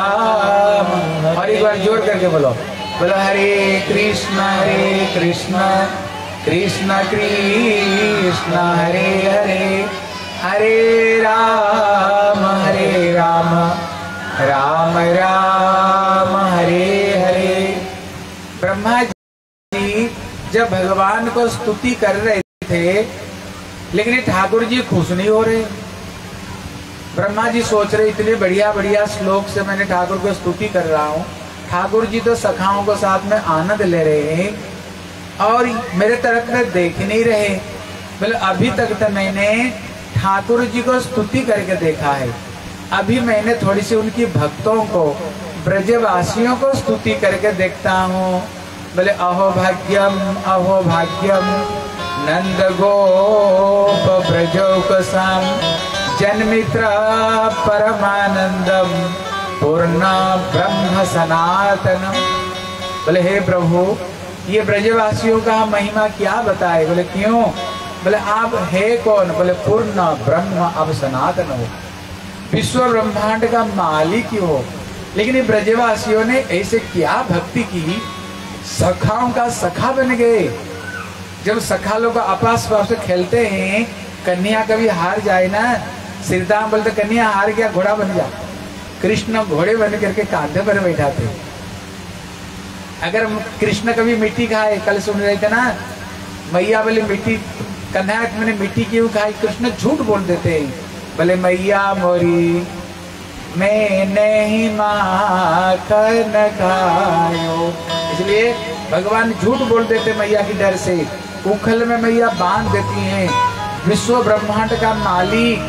राम। और एक बार जोर करके बोलो, बोलो हरे कृष्ण हरे कृष्ण कृष्ण कृष्ण हरे हरे हरे राम हरे राम राम राम हरे हरे। ब्रह्मा जी जब भगवान को स्तुति कर रहे थे, लेकिन ठाकुर जी खुश नहीं हो रहे। ब्रह्मा जी सोच रहे इतने बढ़िया बढ़िया श्लोक से मैंने ठाकुर को स्तुति कर रहा हूँ, ठाकुर जी तो सखाओं को साथ में आनंद ले रहे हैं और मेरे तरफ में देख नहीं रहे। बोले अभी तक तो मैंने ठाकुर जी को स्तुति करके देखा है, अभी मैंने थोड़ी सी उनकी भक्तों को, ब्रजवासियों को स्तुति करके देखता हूँ। बोले अहो भाग्यम अहो भाग्यम नंद गोप ब्रजौकसाम जन्मित्र परमानंदम पूर्ण ब्रह्म सनातनम। बोले हे प्रभु ये ब्रजवासियों का महिमा क्या बताए? बोले क्यों? बोले आप है कौन? बोले पूर्ण ब्रह्म अब सनातन हो, विश्व ब्रह्मांड का मालिक ही हो। लेकिन ये ब्रजवासियों ने ऐसे क्या भक्ति की, सखाओं का सखा बन गए। जब सखा लोग आपस में खेलते हैं, कन्या कभी हार जाए ना, श्रीराम बोलते कन्या हार गया घोड़ा बन जा, कृष्ण घोड़े बन करके कांधे पर बैठा थे। अगर कृष्ण कभी मिट्टी खाए, कल सुन रहे थे ना, मैया बोले मिट्टी, कन्या मैंने मिट्टी क्यों खाई? कृष्ण झूठ बोल देते हैं, बोले मैया मोरी मैंने ही माखन खायो। इसलिए भगवान झूठ बोल देते मैया की डर से, उखल में मैया बांध देती हैं। विश्व ब्रह्मांड का मालिक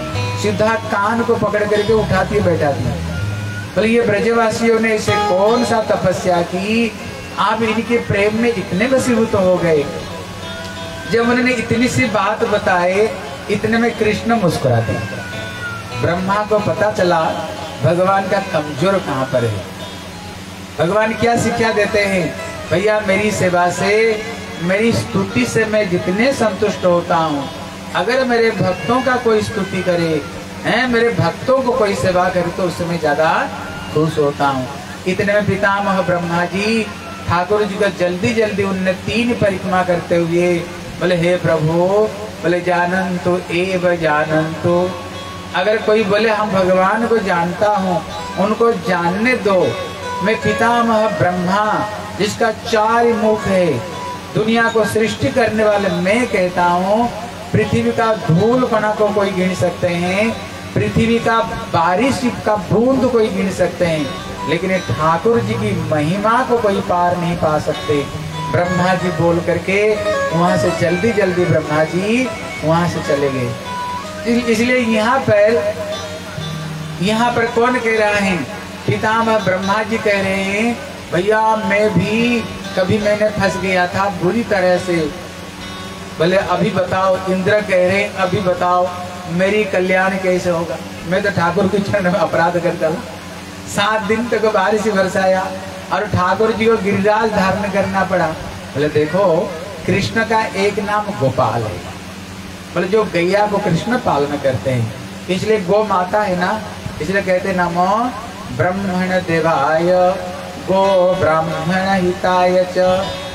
सीधा कान को पकड़ करके उठाती बैठाती। बोले ये ब्रजवासियों ने इसे कौन सा तपस्या की, आप इनके प्रेम में इतने वशीभूत हो गए। जब उन्होंने इतनी सी बात बताए, इतने में कृष्ण मुस्कुराते। ब्रह्मा को पता चला भगवान का कमजोर कहाँ पर है। भगवान क्या शिक्षा देते हैं, भैया मेरी सेवा से, मेरी स्तुति से मैं जितने संतुष्ट होता हूँ, अगर मेरे भक्तों का कोई स्तुति करे हैं, मेरे भक्तों को कोई सेवा करे तो उससे मैं ज्यादा खुश होता हूँ। इतने में पितामह ब्रह्मा जी ठाकुर जी को जल्दी जल्दी उनने तीन परिक्रमा करते हुए बोले हे प्रभु, बोले जानन्तु एव जानन्तु, अगर कोई बोले हम भगवान को जानता हूँ उनको जानने दो। मैं पितामह ब्रह्मा जिसका चार मुख है, दुनिया को सृष्टि करने वाले मैं कहता हूँ, पृथ्वी का धूल कणा को कोई गिन सकते हैं, पृथ्वी का बारिश का बूंद कोई गिन सकते हैं, लेकिन ठाकुर जी की महिमा को कोई पार नहीं पा सकते। ब्रह्मा जी बोल करके वहां से जल्दी जल्दी ब्रह्मा जी वहां से चले गए। इसलिए यहाँ पर यहाँ पर कौन कह रहा है, पितामह ब्रह्मा जी कह रहे हैं भैया मैं भी कभी मैंने फंस गया था बुरी तरह से। बोले अभी बताओ, इंद्र कह रहे हैं अभी बताओ मेरी कल्याण कैसे होगा। मैं तो ठाकुर के चरण में अपराध कर डाला, सात दिन तक बारिश बरसाया और ठाकुर जी को गिरिराज धारण करना पड़ा। बोले देखो कृष्ण का एक नाम गोपाल है, बोले जो गैया को कृष्ण पालन करते हैं, इसलिए गो माता है ना, इसलिए कहते नमो ब्रह्मण देवाय गो ब्राह्मण हिताय च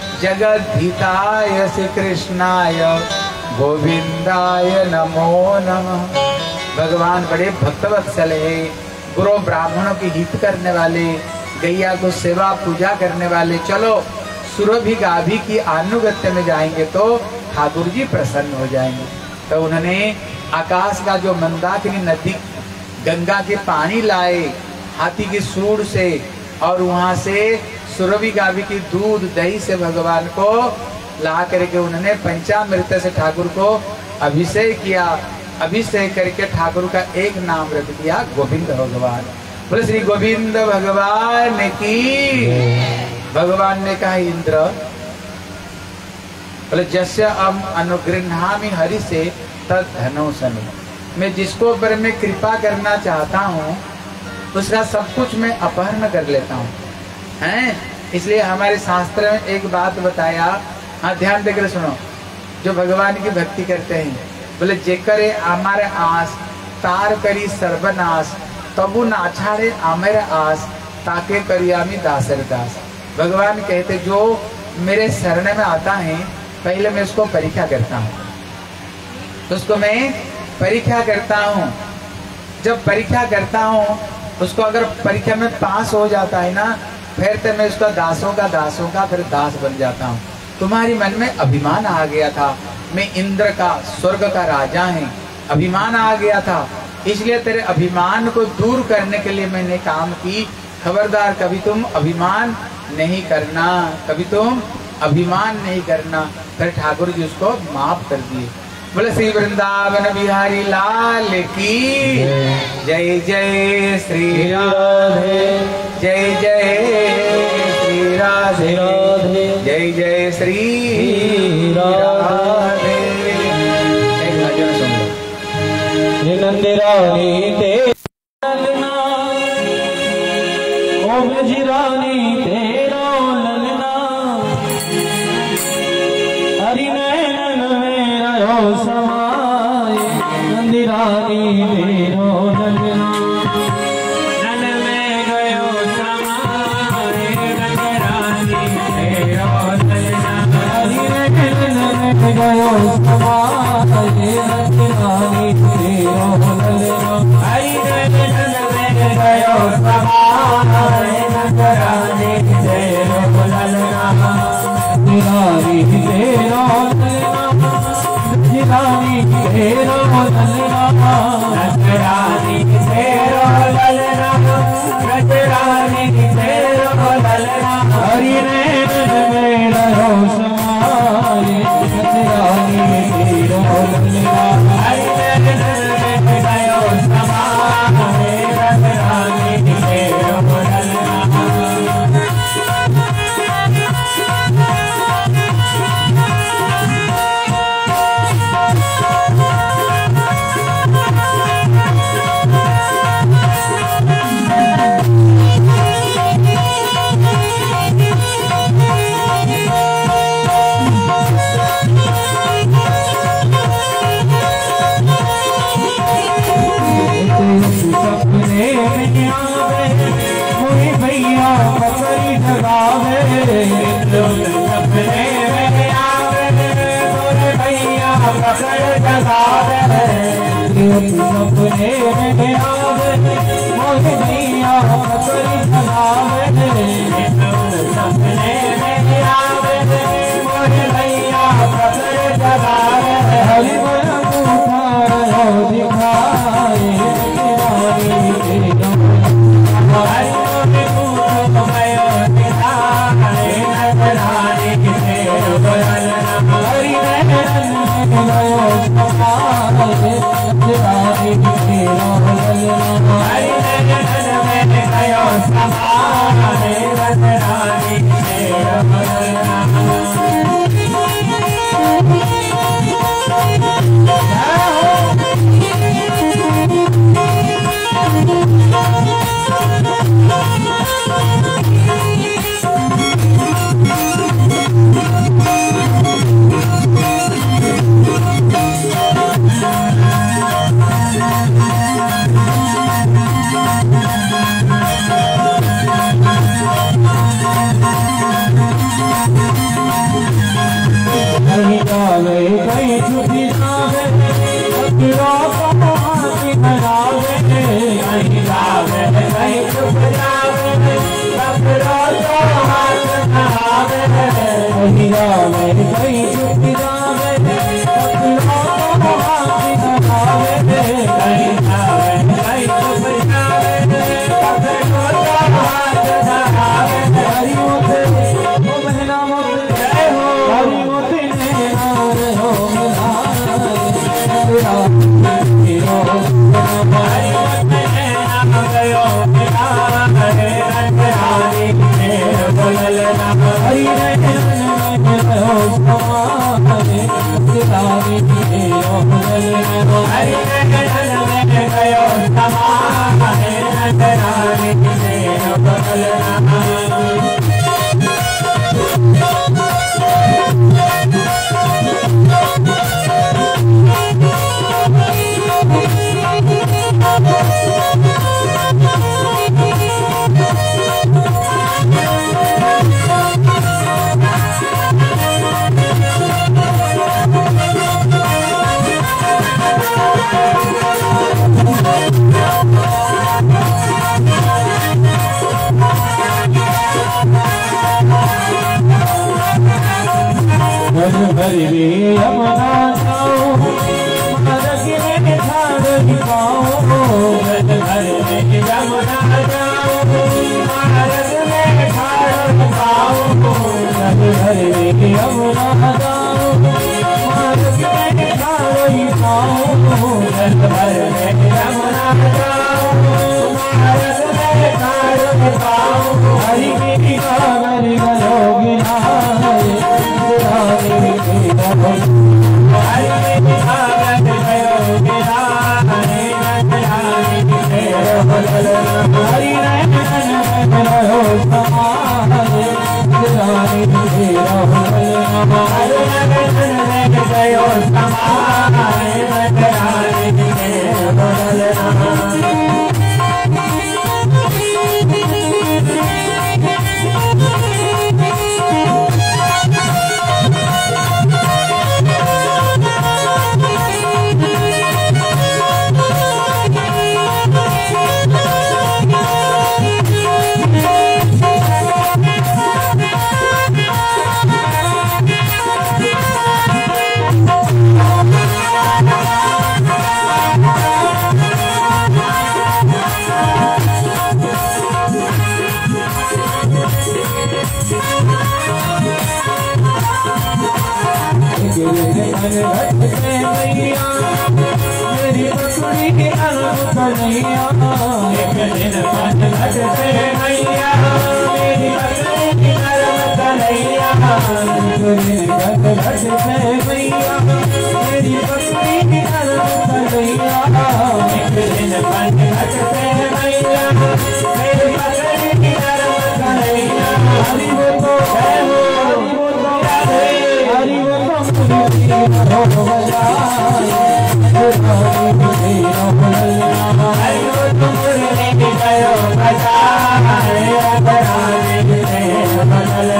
जगद्धिताय श्री कृष्णाय गोविंदाय नमो नमः। भगवान बड़े भक्तवत्सल है, गुरु ब्राह्मणों की हित करने वाले, गैया को सेवा पूजा करने वाले। चलो सुरभि गाभी की आनुगत्य में जाएंगे तो ठाकुर जी प्रसन्न हो जाएंगे। तो उन्होंने आकाश का जो मंदाकिनी नदी गंगा के पानी लाए हाथी की सूंड से, और वहां से सुरभि गाभी की दूध दही से भगवान को ला करके उन्होंने पंचामृत से ठाकुर को अभिषेक किया। अभिषेक करके ठाकुर का एक नाम रख दिया गोविंद भगवान। बोले श्री गोविंद भगवान की। भगवान ने कहा इंद्र, बोले जस्य अम अनुगृह्णामि हरि से तद धनोसनि, मैं जिसको पर मैं कृपा करना चाहता हूँ उसका सब कुछ मैं अपहरण कर लेता हूँ, हैं। इसलिए हमारे शास्त्र में एक बात बताया, हाँ ध्यान देकर सुनो, जो भगवान की भक्ति करते हैं, बोले जेकरे हमारे आस तार करी सर्वनाश, तबु नाछाड़े आमेर आस ताके करियामी दासर दास। भगवान कहते जो मेरे शरण में आता है पहले मैं उसको परीक्षा करता हूँ, उसको मैं परीक्षा करता हूँ। जब परीक्षा करता हूँ उसको अगर परीक्षा में पास हो जाता है ना, फिर तो मैं उसका दासों का दासों का फिर दास बन जाता हूँ। तुम्हारी मन में अभिमान आ गया था, मैं इंद्र का स्वर्ग का राजा है, अभिमान आ गया था, इसलिए तेरे अभिमान को दूर करने के लिए मैंने काम की। खबरदार कभी तुम अभिमान नहीं करना, कभी तुम अभिमान नहीं करना। फिर ठाकुर जी उसको माफ कर दिए। बोले श्री वृंदावन बिहारी लाल की जय जय श्री राधे, जय जय श्री राधे, जय जय श्री राधे। एक भजन सुन लो। नंदरानी ते ललना, ओ मझरानी तेरा ललना, हरि नैनन में रहो समाये, नंदरानी तेरो ललना, नन में गयो समाये, नंदरानी तेरो ललना, हरि नैनन में गयो समाये, नंदरानी तेरो ललना, हरि नैनन में गयो समाये, नंदरानी तेरो ललना, नंदरानी तेरो ललना, नंदरानी तेरो ललना, नंदरानी तेरो ललना, नंदरानी तेरो ललना, हरि नैनन में रहो समाये, नंदरानी तेरो ललना, हरि नैनन में गयो सपने में आवे मोरे भैया पकड़ जगावे सपने में आवे मोरे भैया पकड़ जगावे सपने में आवे मोरे भैया पकड़ जगावे हरि बोल पुकारो दिखाए हरि बोल भयो दिखाए नजराने के बोल हरि भयो समाए नजराने के बोल हरि भयो समाए नजराने के बोल कहीं जावे कहीं छुट्टी जावे अखियों को हाथी बनावे कहीं जावे कहीं छुप जावे अखियों को हाथ बनावे कहीं जावे कहीं छुट्टी जावे अखियों को हाथी बनावे कहीं जावे कहीं छुप जावे अखियों को हाथ बनावे हरिओं से ओ बहना मोते जय हो हरिओं से भरी भी यमुना जाओ मरग में झाड़ पाओ भरी भी यमुना जाओ मरग में झाड़ पाओ भरी भी यमुना जाओ मरग में झाड़ पाओ भरी भी यमुना जाओ मरग में झाड़ पाओ हरि की कागरी गलोगी नाय मेरी बसुरी के अनुप कन्हैया एक दिन पाँच घट से मैया मेरी बसुरी की अनुप कन्हैया एक दिन घट घट से मैया मेरी बसुरी की अनुप कन्हैया एक दिन पाँच घट से मैया मेरी बसुरी की अनुप कन्हैया हरि बोल तो जय हो हरि बोल तो हरि बोल तो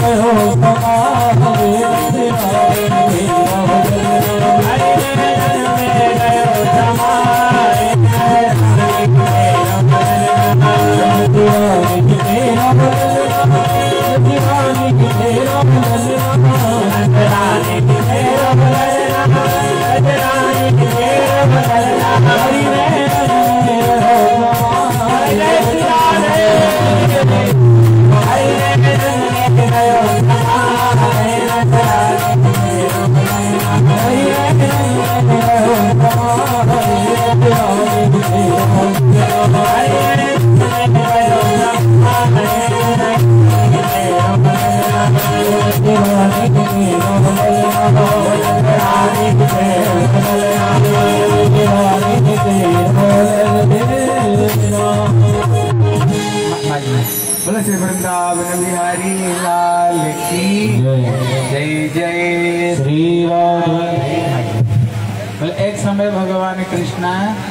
बोले श्री वृंदावन बिहारी लाल की जय जय श्री राम। बोले एक समय भगवान कृष्ण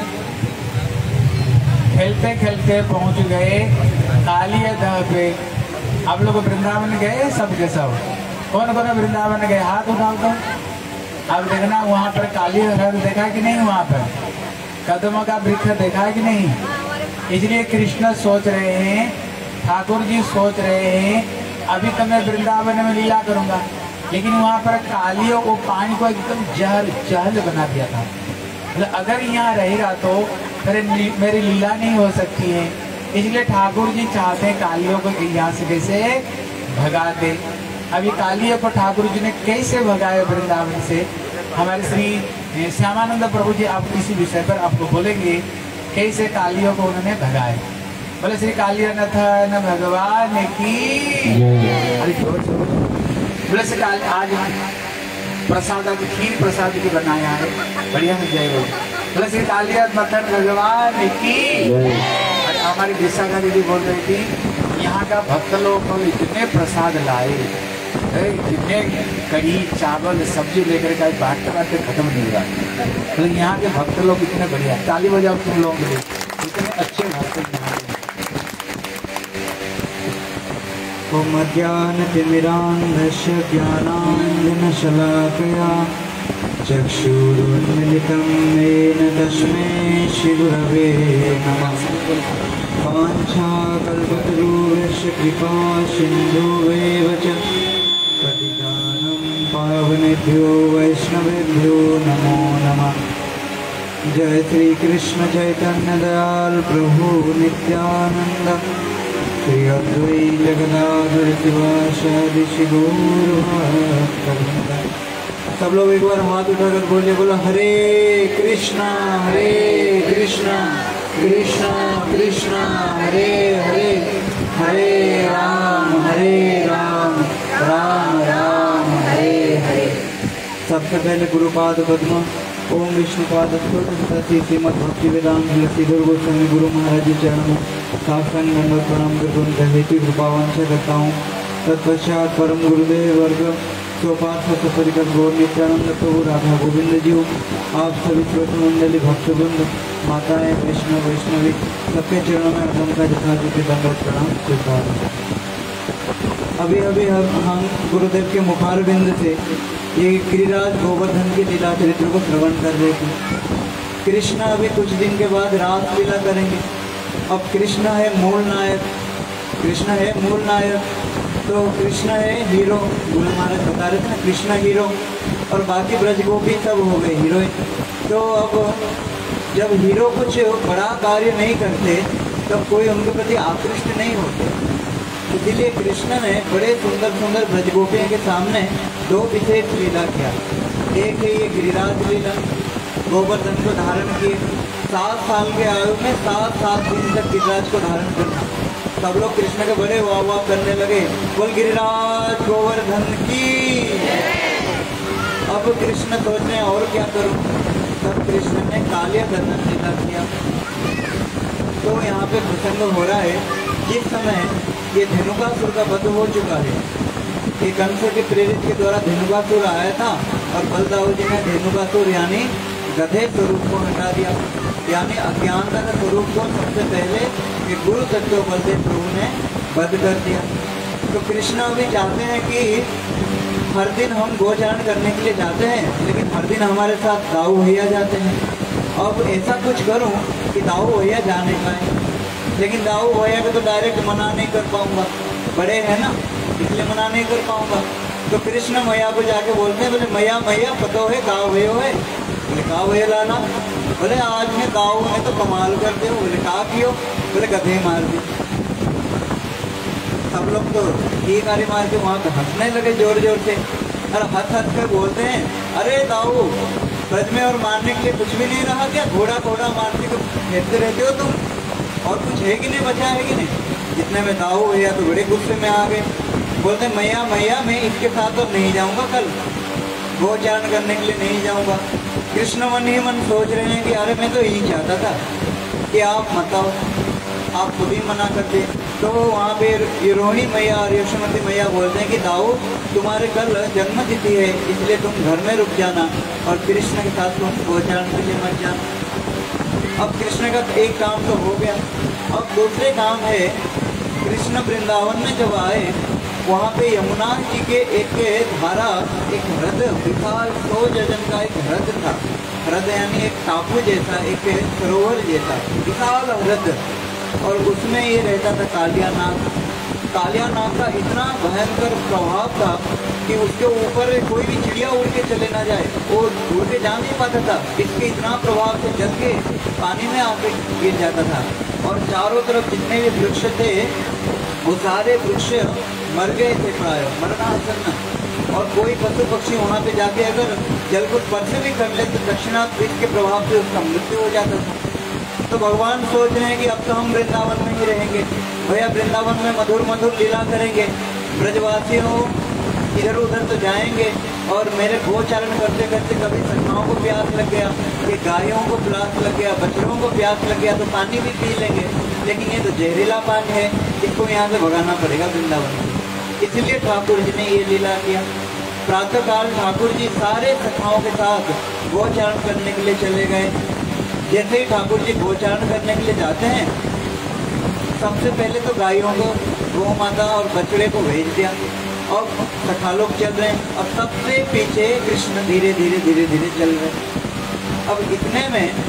खेलते खेलते पहुंच गए कालिया दह पे। आप लोग वृंदावन गए सब के सब? कौन कौन वृंदावन गए हाथ उठाओ तो। अब देखना वहाँ पर कालिया दह देखा कि नहीं, वहाँ पर कदमों का वृक्ष देखा कि नहीं। इसलिए कृष्ण सोच रहे हैं, ठाकुर जी सोच रहे हैं अभी तो मैं वृंदावन में लीला करूंगा, लेकिन वहाँ पर कालियों को पानी को एकदम जहर जहल बना दिया था। मतलब अगर यहाँ रहेगा तो मेरे मेरी लीला नहीं हो सकती है। इसलिए ठाकुर जी चाहते हैं कालियों को यहाँ से कैसे भगा दे। अभी कालियों को ठाकुर जी ने कैसे भगाए वृंदावन से, हमारे श्री श्यामानंद प्रभु जी आप इसी विषय पर आपको बोलेंगे कैसे कालियों को उन्होंने भगाए। बोले श्री कालियानाथ न भगवान की। बोले श्री काली आज प्रसाद खीर प्रसाद की बनाया है, बढ़िया से जय बोल। बोले श्री कालियानाथ भगवान की। हमारी दिशा का दीदी बोल रही थी यहाँ का भक्त लोग को इतने प्रसाद लाए, जितने कढ़ी चावल सब्जी लेकर के बांटते बांटते खत्म नहीं हुआ। तो यहाँ के भक्त लोग इतने बढ़िया, ताली बजाओ तुम लोगों के लिए, इतने अच्छे भक्त यहाँ के। ओम ज्ञानतिमिरान्धस्य ज्ञानाञ्जनशलाकया चक्षुरुन्मिलितं येन तस्मै श्रीगुरवे नमः। वाञ्छाकल्पतरुश्च कृपा सिन्धुवेव च पतितानं पावनेभ्यो वैष्णवेभ्यो नमो नमः। जय श्री कृष्ण चैतन्य दयाल प्रभु नित्यानंद श्री अद्वैत गदाधर शिवासादि गौर भक्तवृंद। सब लोग एक बार हाथ उठाकर बोले, बोला हरे कृष्णा हरे कृष्णा कृष्णा कृष्णा हरे हरे, हरे राम हरे राम राम राम हरे हरे। सबसे पहले गुरुपाद पद्म ओम विष्णुपाद स्तोत्र श्रीमद भक्ति वेदांत श्रीधर गोस्वामी गुरु महाराज जी चरण में साष्टांग दंडवत प्रणाम करके उनका हेतु कृपावंशा करता हूँ। तत्पश्चात परम गुरुदेव वर्ग स्वपार्थ सपरिकर गौर नित्यानंद प्रभु राधा गोविंद जी, आप सभी श्रोत मंडली भक्तवृंद माताएं वैष्णव वैष्णवी सबके चरणों में अधम का यथाचित दंडवत प्रणाम स्वीकार। अभी अभी हम हम गुरुदेव के मुखारविंद से ये गिरिराज गोवर्धन के लीला चरित्र को श्रवण कर रहे थे। कृष्ण अभी कुछ दिन के बाद रास लीला करेंगे। अब कृष्ण है मूल नायक, कृष्ण है मूल नायक, तो कृष्ण है हीरो। गुरु महाराज बता रहे थे ना, कृष्ण हीरो और बाकी ब्रज गोपी सब हो गए हीरोइन। तो अब जब हीरो कुछ बड़ा कार्य नहीं करते तब कोई उनके प्रति आकृष्ट नहीं होते। इसीलिए कृष्ण ने बड़े सुंदर सुंदर ब्रज गोपियों के सामने दो विशेष लीला किया। एक है ये गिरिराज लीला, गोवर्धन को धारण किए, सात साल के आयु में सात सात दिन तक गिरिराज को धारण करना। सब लोग कृष्ण के बड़े वाह वाह करने लगे, बोल गिरिराज गोवर्धन की। अब कृष्ण सोचने और क्या करूं, तब कृष्ण ने कालिया दहन लीला किया। तो यहाँ पे प्रसंग हो रहा है जिस समय ये धेनुकासुर का वध हो चुका है, ये कंस के प्रेरित के द्वारा धेनुकासुर आया था और बलदाऊ जी ने धेनुकासुर यानी गधे स्वरूप को हटा दिया, यानी अज्ञानता स्वरूप को सबसे पहले ये गुरु तत्व बलदेव प्रभु ने वध कर दिया। तो कृष्ण भी चाहते हैं कि हर दिन हम गोचारण करने के लिए जाते हैं, लेकिन हर दिन हमारे साथ दाऊ भैया जाते हैं। अब ऐसा कुछ करूं कि दाऊ भैया जा नहीं पाए, लेकिन दाऊ भैया को तो डायरेक्ट मना नहीं कर पाऊंगा, बड़े हैं ना, इसलिए मना नहीं कर पाऊंगा। तो कृष्ण मैया को जाके बोलते हैं, बोले मैया मैया पतो है गाँव भयो है, बोले गाँव भैया लाना, बोले आज में गाँव में तो कमाल कर दे, बोले कहा कियो, बोले गधे मार दी। सब लोग तो ठीक आरी मार के वहाँ पे हंसने लगे जोर जोर से, और हंस हंस कर बोलते हैं अरे दाऊ ब्रज में और मारने के लिए कुछ भी नहीं रहा क्या, घोड़ा घोड़ा मार के फेरते रहते हो तुम, और कुछ है कि नहीं, बचा है कि नहीं। जितने में दाऊ भैया तो बड़े गुस्से में आ गए, बोलते मैया मैया मैं इसके साथ तो नहीं जाऊँगा, कल गोचारण करने के लिए नहीं जाऊँगा। कृष्ण मन ही मन सोच रहे हैं कि अरे मैं तो यही चाहता था कि आप मत आओ, आप खुद ही मना कर दे। तो वहाँ पे रोहिणी मैया और यशोमती मैया बोलते हैं कि दाऊ तुम्हारे कल जन्म तिथि है, इसलिए तुम घर में रुक जाना और कृष्ण के साथ तुम गोचारण के लिए मत जाना। अब कृष्ण का एक काम तो हो गया, अब दूसरे काम है कृष्ण वृंदावन में जब आए, वहाँ पे यमुना जी के एक धारा एक ह्रद विशाल सौ जन का एक ह्रद था। ह्रद यानी एक टापू जैसा, एक सरोवर जैसा विशाल ह्रद, और उसमें ये रहता था कालिया नाग। कालिया नाग का इतना भयंकर प्रभाव था कि उसके ऊपर कोई भी चिड़िया उड़ के चले ना जाए, वो उड़ के जा नहीं पाता था, इसके इतना प्रभाव से जल के पानी में आके गिर जाता था। और चारों तरफ जितने भी वृक्ष थे वो सारे वृक्ष मर गए थे, प्राय मरणासन्न, और कोई पशु पक्षी वहाँ पे जाके अगर जल को स्पर्श भी कर ले तो दक्षिणावर्त के प्रभाव से उसका मृत्यु हो जाता था। तो भगवान सोच रहे हैं कि अब तो हम वृंदावन में ही रहेंगे, भैया वृंदावन में मधुर मधुर लीला करेंगे, ब्रजवासियों इधर उधर तो जाएंगे, और मेरे गोचारण करते करते कभी सखाओं को प्यास लग गया, कि गायों को प्यास लग गया, बछड़ों को प्यास लग गया, तो पानी भी पी लेंगे, लेकिन ये तो जहरीला पानी है, इसको यहाँ से भगाना पड़ेगा वृंदावन। इसलिए ठाकुर जी ने ये लीला किया। प्रातःकाल ठाकुर जी सारे सखाओं के साथ गोचारण करने के लिए चले गए। जैसे ही ठाकुर जी गोचारण करने के लिए जाते हैं, सबसे पहले तो गायों को, गौ माता और बछड़े को भेज दिया, और सखा लोग चल रहे हैं, और सबसे पीछे कृष्ण धीरे धीरे धीरे धीरे चल रहे हैं। अब इतने में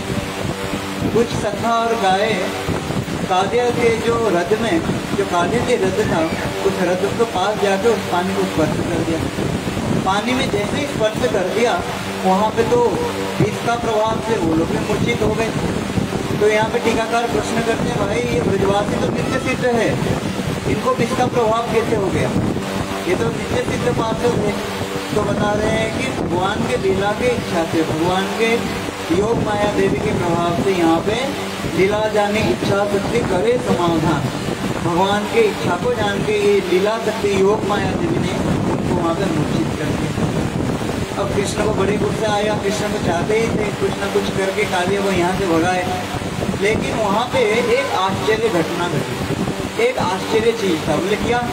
कुछ सखा और गाय कालिया के जो रथ में, जो कालिया के रथ था, उस रथ के पास जाकर उस पानी को स्पर्श कर दिया। पानी में जैसे ही स्पर्श कर दिया, वहाँ पे तो विष का प्रभाव से वो लोग भी मूर्छित हो गए। तो यहाँ पे टीकाकार प्रश्न करते हैं, भाई ये ब्रजवासी तो नित्य सिद्ध है, इनको विष का प्रभाव कैसे हो गया, ये तो नित्य सिद्ध पार्षद है। तो बता रहे हैं कि भगवान के लीला के इच्छा से, भगवान के योग माया देवी के प्रभाव से यहाँ पे लीला जाने इच्छा शक्ति करे समाधान, भगवान के इच्छा को जान के ये लीला शक्ति योग माया देवी ने उनको वहाँ पे मूर्छित कर दिया। अब कृष्ण को बड़े गुस्सा आया, कृष्ण को चाहते ही थे कुछ ना कुछ करके कालिया को यहाँ से भगाए, लेकिन वहाँ पे एक आश्चर्य घटना घटी, एक आश्चर्य चीज था। बोले क्या?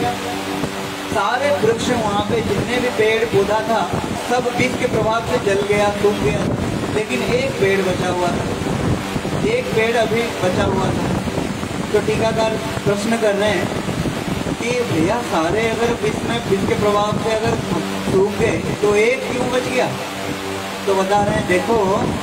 सारे वृक्ष वहाँ पे जितने भी पेड़ पौधा था सब विष के प्रभाव से जल गया, सूख गया, लेकिन एक पेड़ बचा हुआ था, एक पेड़ अभी बचा हुआ था। तो टीकाकार प्रश्न कर रहे हैं कि भैया सारे अगर विष में विष के प्रभाव से अगर सूख गए तो एक क्यों बच गया? तो बता रहे हैं देखो,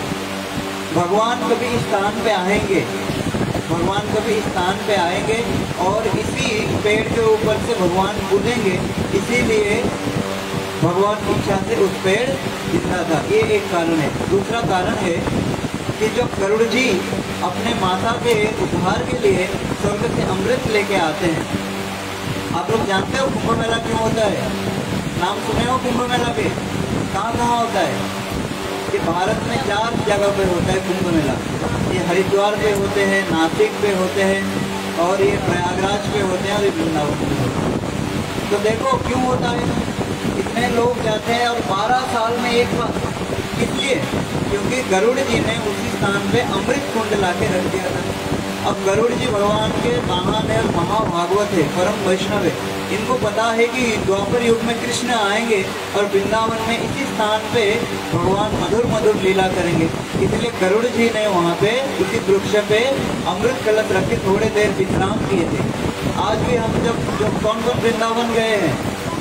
भगवान कभी इस स्थान पे आएंगे, भगवान कभी इस स्थान पे आएंगे और इसी पेड़ के ऊपर से भगवान कूदेंगे, इसीलिए भगवान की इच्छा से उस पेड़ जिंदा था। ये एक कारण है। दूसरा कारण है कि जो गरुड़ जी अपने माता के उद्धार के लिए स्वर्ग से अमृत लेके आते हैं। आप लोग जानते हो कुंभ मेला क्यों होता है? नाम सुने हो कुंभ मेला के? कहाँ कहाँ होता है? ये भारत में चार जगह पे होता है कुंभ मेला। ये हरिद्वार पे होते हैं, नासिक पे होते हैं, और ये प्रयागराज पे होते हैं, और ये वृंदावन पे होते हैं। तो देखो क्यों होता है, इतने लोग जाते हैं और बारह साल में एक बार। इसलिए क्योंकि गरुड़ जी ने उसी स्थान पे अमृत कुंड ला के रख दिया था। अब गरुड़ जी भगवान के महान है, महाभागवत है, परम वैष्णव है। इनको पता है कि द्वापर युग में कृष्ण आएंगे और वृंदावन में इसी स्थान पे भगवान मधुर मधुर लीला करेंगे। इसलिए गरुड़ जी ने वहाँ पे उसी वृक्ष पे अमृत कलश रख के थोड़ी देर विश्राम किए थे। आज भी हम जब जब कौन कौन वृंदावन गए हैं,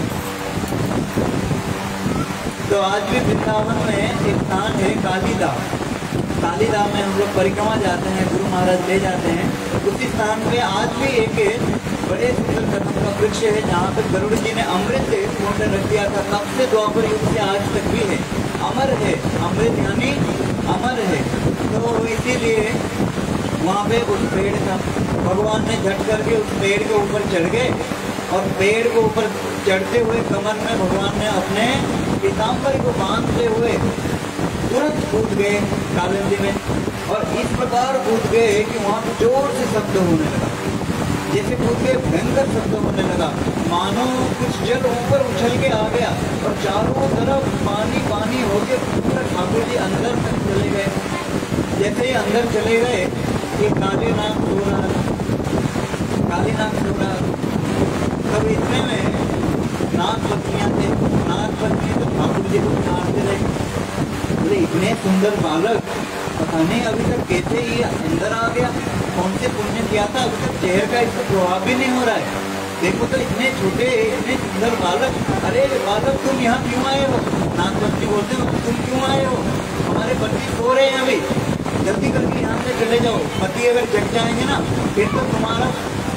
तो आज भी वृंदावन में एक स्थान है कालीधाम। कालीधाम में हम लोग परिक्रमा जाते हैं, गुरु महाराज ले जाते हैं। उसी स्थान पे आज भी एक बड़े सुंदर कदम का वृक्ष है, जहाँ पे गरुड़ जी ने अमृत कुंड रख दिया था। तब से द्वापर युग से आज तक भी है, अमर है। अमृत यानी अमर है। तो इसीलिए वहाँ पे उस पेड़ का भगवान ने झट करके उस पेड़ के ऊपर चढ़ गए, और पेड़ के ऊपर चढ़ते हुए कमर में भगवान ने अपने पीताम्बर को बांधते हुए तुरंत कूद गए कालिंदी में। और इस प्रकार कूद गए कि वहाँ पे जोर से शब्द होने लगा, जैसे कूद के भयंकर शब्द होने लगा, मानो कुछ जल ऊपर उछल के आ गया और चारों तरफ पानी पानी होके पूरा ठाकुर जी अंदर तक चले गए। जैसे ही अंदर चले गए, ये काली नाग सो रहा काली नाग सो रहा तब इतने में नाग पत्नियाँ थे, नाग पत्नी तो ठाकुर जी को मारते रहे। बोले इतने सुंदर बालक, पता नहीं अभी तक कैसे ये अंदर आ गया, कौन से पुण्य किया था, अभी तक जहर का इसको प्रभाव भी नहीं हो रहा है। देखो तो इतने छोटे इतने सुंदर बालक, अरे बालक तुम यहाँ क्यों आए हो? नाग पत्नी बोलते हो तुम क्यों आए हो? हमारे पति सो रहे हैं, अभी जल्दी करके यहाँ से चले जाओ। पति अगर जग जाएंगे ना, फिर तो तुम्हारा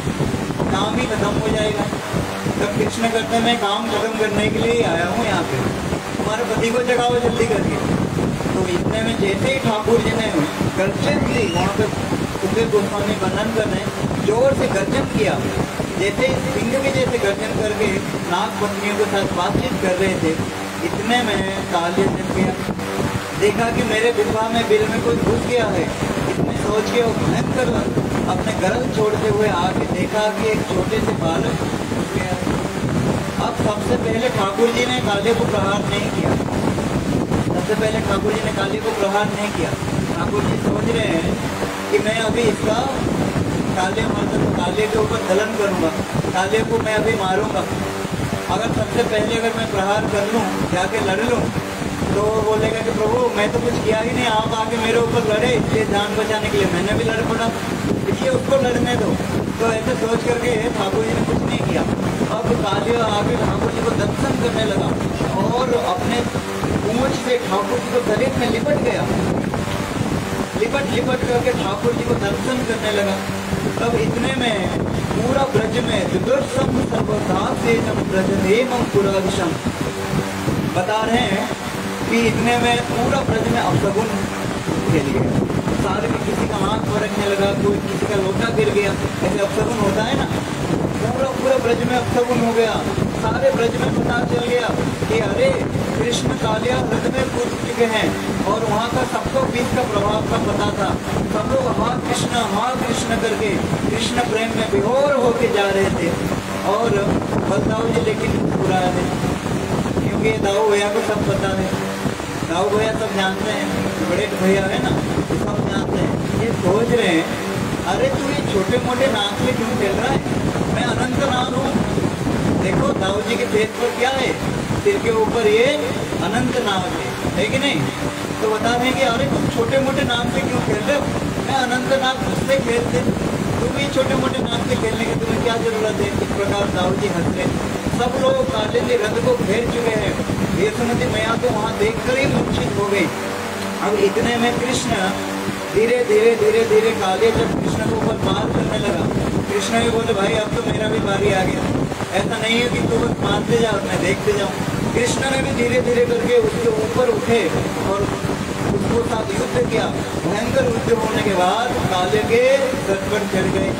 काम ही खत्म हो जाएगा। तब कृष्ण कहते हैं मैं काम खत्म करने के लिए आया हूँ यहाँ पे, तुम्हारे पति को जगाओ जल्दी करके। तो इतने में जैसे ही ठाकुर जी ने गर्जन दी, वहाँ पे सुखदेव गोस्वामी वर्णन कर रहे हैं, जोर से गर्जन किया, जैसे सिंह भी जैसे गर्जन करके नाग पत्नियों के साथ बातचीत कर रहे थे। इतने में काले जब गया, देखा कि मेरे विवाह में बिल में कोई घुस गया है। इतने सोच के वो भयंकर अपने गरल छोड़ते हुए आके देखा कि एक छोटे से बालक घुस गया। अब सबसे पहले ठाकुर जी ने काले को प्रहार नहीं किया, सबसे पहले ठाकुर जी ने काले को प्रहार नहीं किया। ठाकुर जी सोच रहे हैं कि मैं अभी इसका काले मतलब काले के ऊपर दलन करूँगा, काले को मैं अभी मारूंगा। अगर सबसे पहले अगर मैं प्रहार कर लूँ, जाके लड़ लूँ, तो वो बोलेगा कि प्रभु मैं तो कुछ किया ही नहीं, आप आके मेरे ऊपर लड़े, इसलिए जान बचाने के लिए मैंने भी लड़ पड़ा, इसलिए उसको लड़ने दो। तो ऐसे सोच करके ठाकुर जी ने कुछ नहीं किया। अब काले आगे ठाकुर जी को दर्शन करने लगा और अपने पूंछ से ठाकुर जी को गले में लिपट गया, लिपट लिपट करके ठाकुर जी को दर्शन करने लगा। तब इतने में पूरा ब्रज में दुर्सम सर्वदासेनम ब्रजनेमं पुरादिशम बता रहे हैं कि इतने में पूरा ब्रज में अपशगुन खेल गया। सारे में किसी का हाथ फरकने लगा, कोई किसी का लोटा गिर गया, ऐसे अपशगुन होता है ना। पूरा पूरा ब्रज में अपशगुन हो गया। सारे ब्रज में पता चल गया कि अरे कृष्ण कालिया रथ में कूद चुके हैं, और वहाँ का सबको बीच का प्रभाव का पता था। सब लोग हाँ कृष्ण हाँ कृष्ण करके कृष्ण प्रेम में विभोर होके जा रहे थे। और बलदाऊ जी लेकिन बुरा है, क्योंकि दाऊ भैया को सब पता है, दाऊ भैया सब जानते हैं, बड़े भैया है ना, सब जानते हैं। ये सोच रहे हैं अरे तू ये छोटे मोटे नाक से क्यों खेल रहा है, मैं अनंत नाग हूँ। देखो दाऊ जी के फेस पर क्या है, सिर के ऊपर ये अनंत नाग है, है कि नहीं? तो बता दें कि अरे तुम छोटे मोटे नाग से क्यों खेल रहे हो, मैं अनंत नाग उससे खेलते, तुम ये छोटे मोटे नाग से खेलने की तुम्हें क्या जरूरत है? इस प्रकार दाऊ जी हंस रहे। सब लोग काले जी रथ को घेर चुके हैं। यशोमती मैया तो वहाँ देख कर ही मूर्छित हो गई। अब इतने में कृष्ण धीरे धीरे धीरे धीरे काले जब कृष्ण को ऊपर पार करने लगा, कृष्ण भी बोले भाई अब तो मेरा भी बारी आ गया, ऐसा नहीं है कि तू बस मारते जाओ मैं देखते जाऊँ। कृष्ण ने भी धीरे धीरे करके उसके ऊपर उठे और उसको साथ युद्ध किया। भयंकर युद्ध होने के बाद काले के सर पर चढ़ गए।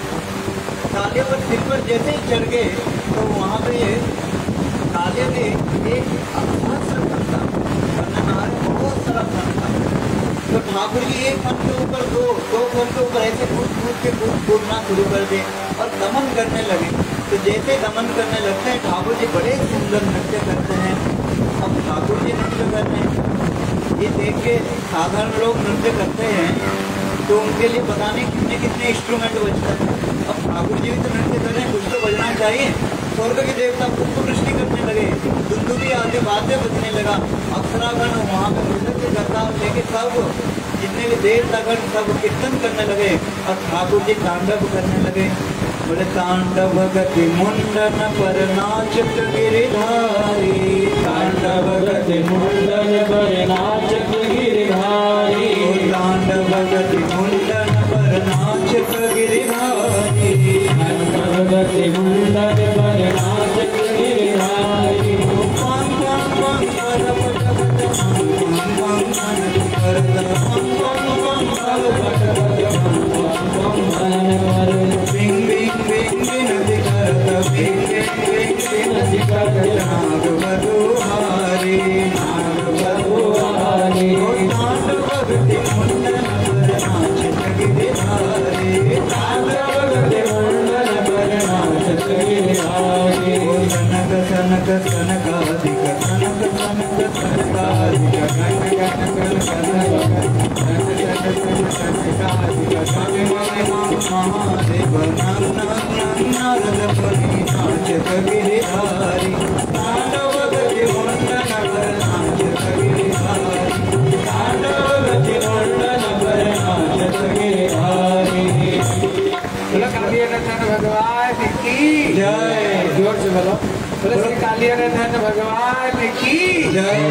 काले पर सिर पर जैसे ही चढ़ गए तो वहाँ पे काले के एक सहस्र फन था, बहुत सारा फन था। तो ठाकुर जी एक फन के ऊपर दो दो फन के ऊपर ऐसे कूद कूद के कूद कूदना शुरू कर दे और दमन करने लगे। तो जैसे दमन करने लगते हैं ठाकुर जी बड़े सुंदर नृत्य करते हैं। अब ठाकुर जी नृत्य कर रहे हैं, ये देख के साधारण लोग नृत्य करते हैं तो उनके लिए पता नहीं कितने कितने इंस्ट्रूमेंट बजते हैं। अब ठाकुर जी भी तो नृत्य कर रहे हैं, कुछ तो बजना चाहिए। स्वर्ग के देवता पुष्प वृष्टि करने लगे, दुंदुभी आदि बातें बजने लगा, अप्सरागण वहाँ पे नृत्य करता लेके सब जितने भी देवतागण सब कीर्तन करने लगे और ठाकुर जी तांडव करने लगे। बोले तांडव गति मुंडन पर नाचत गिरिधारी, तांडव गति मुंडन पर नाचत गिरिधारी, तांडव गति मुंडन पर नाचत गिरिधारी, तांडव गति मुंडन पर नाचत गिरिधारी। पं पं पं करप जगत पं पं पं करत पं पं पं करत बिंग बिंग बिंग बिनति करत बिंग बिंग बिंग बिनति करत नाग वधूहारी, नाग वधूहारी। तांडव गति मुंडन पर नाचत गिरिधारी, तांडव गति मुंडन पर नाचत गिरिधारी। सनक सनक सनकादिक सनक सनक सनकादिक गण गण गण सनकादिक स्वामी महादेव नाम नाम नारद मुनि नाचत गिरिधारी, तांडव गति मुंडन पर नाचत गिरिधारी, तांडव गति मुंडन पर नाचत गिरिधारी। कालियानंदन भगवान की जय। जोर से बोलो, बोले श्री कालियानंदन भगवान की जय।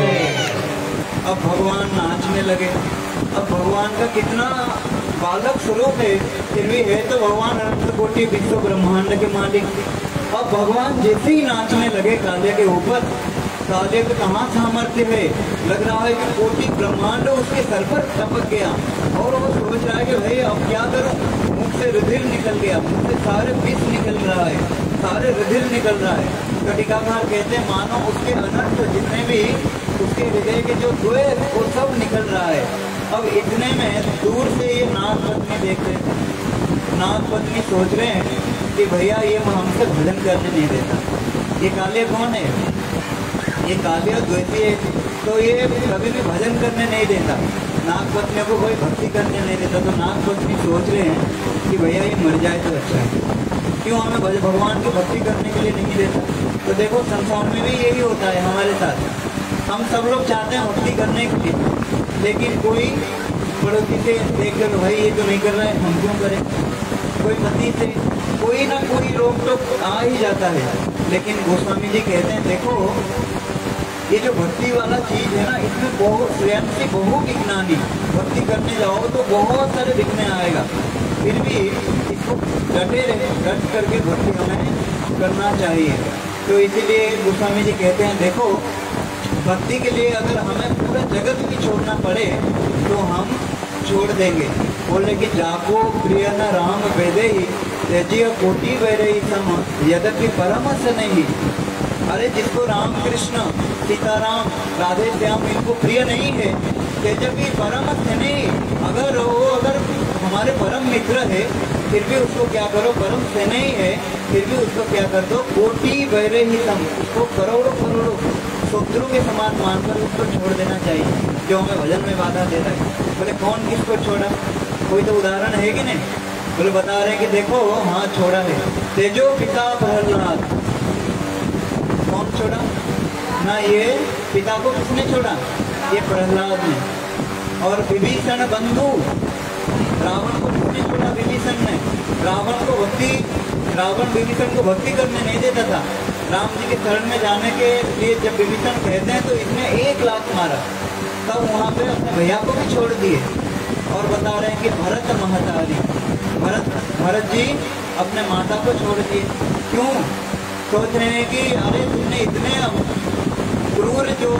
अब भगवान नाचने लगे। अब भगवान का कितना बालक स्वरूप है, फिर भी है तो भगवान अनंत कोटि विश्व ब्रह्मांड के मालिक। अब भगवान जैसे ही नाचने लगे कालिया के ऊपर, कालिया को कहाँ सामर्थ्य है, लग रहा है कि कोटि ब्रह्मांड उसके सर पर टपक गया और वो सोच रहा है कि भाई अब क्या करूं, मुख से रुधिर निकल गया, मुख से सारे विष निकल रहा है, सारे रुधिर निकल रहा है। कटिकाकार कहते हैं मानो उसके अनर्थ जितने भी उसके हृदय के जो द्वेष वो सब निकल रहा है। अब इतने में दूर से ये नाग पत्नी देख रहे थे, नाग पत्नी सोच रहे हैं कि भैया ये हमसे भजन करने नहीं देता। ये कालिया कौन है? ये कालिया द्वैती है, तो ये कभी भी भजन करने नहीं देता, नाग पत्नी को कोई भक्ति करने नहीं देता। तो नाग पत्नी सोच रहे हैं कि भैया ये मर जाए तो अच्छा है, क्यों हमें भगवान की भक्ति करने के लिए नहीं देता। तो देखो संसार में भी यही होता है हमारे साथ, हम सब लोग चाहते हैं भक्ति करने के लिए, लेकिन कोई पड़ोसी से देख कर भाई ये तो नहीं कर रहा है हम क्यों करें, कोई पति से कोई ना कोई रोक टोक आ ही जाता है। लेकिन गोस्वामी जी कहते हैं देखो ये जो भक्ति वाला चीज है ना, इसमें बहुत स्वयं से बहुत विज्ञानी भक्ति करने जाओ तो बहुत सारे विघ्न आएगा, फिर भी इसको डटे रहे डट करके भक्ति हमें करना चाहिए। तो इसीलिए गोस्वामी जी कहते हैं देखो भक्ति के लिए अगर हमें पूरा जगत भी छोड़ना पड़े तो हम छोड़ देंगे। बोले कि जाको प्रिय न राम वेदे ही त्यजिय कोटि वैरही सम यद्यपि परम से नहीं। अरे जिसको राम कृष्ण सीताराम राधे श्याम इनको प्रिय नहीं है, त्यजपि परम से नहीं, अगर वो अगर हमारे परम मित्र है फिर भी उसको क्या करो, परम से नहीं है फिर भी उसको क्या कर दो, कोटि वैरही सम, उसको करोड़ों करोड़ों शत्रु के समान मानकर उसको छोड़ देना चाहिए जो हमें भजन में बाधा दे रहा है। बोले कौन किसको छोड़ा, कोई तो उदाहरण है कि नहीं? बोले बता रहे हैं कि देखो हाँ छोड़ा है, तेजो पिता प्रहलाद, कौन छोड़ा ना, ये पिता को किसने छोड़ा, ये प्रहलाद ने। और विभीषण बंधु रावण को किसने छोड़ा, विभीषण ने। रावण को भक्ति रावण विभीषण को भक्ति करने नहीं देता था। राम जी के शरण में जाने के लिए जब विभीषण कहते हैं तो इसने एक लाख मारा, तब वहाँ पे अपने भैया को भी छोड़ दिए। और बता रहे हैं कि भरत महतारी, भरत भरत जी अपने माता को छोड़ दिए, क्यों? सोच रहे हैं कि अरे तुमने इतने क्रूर जो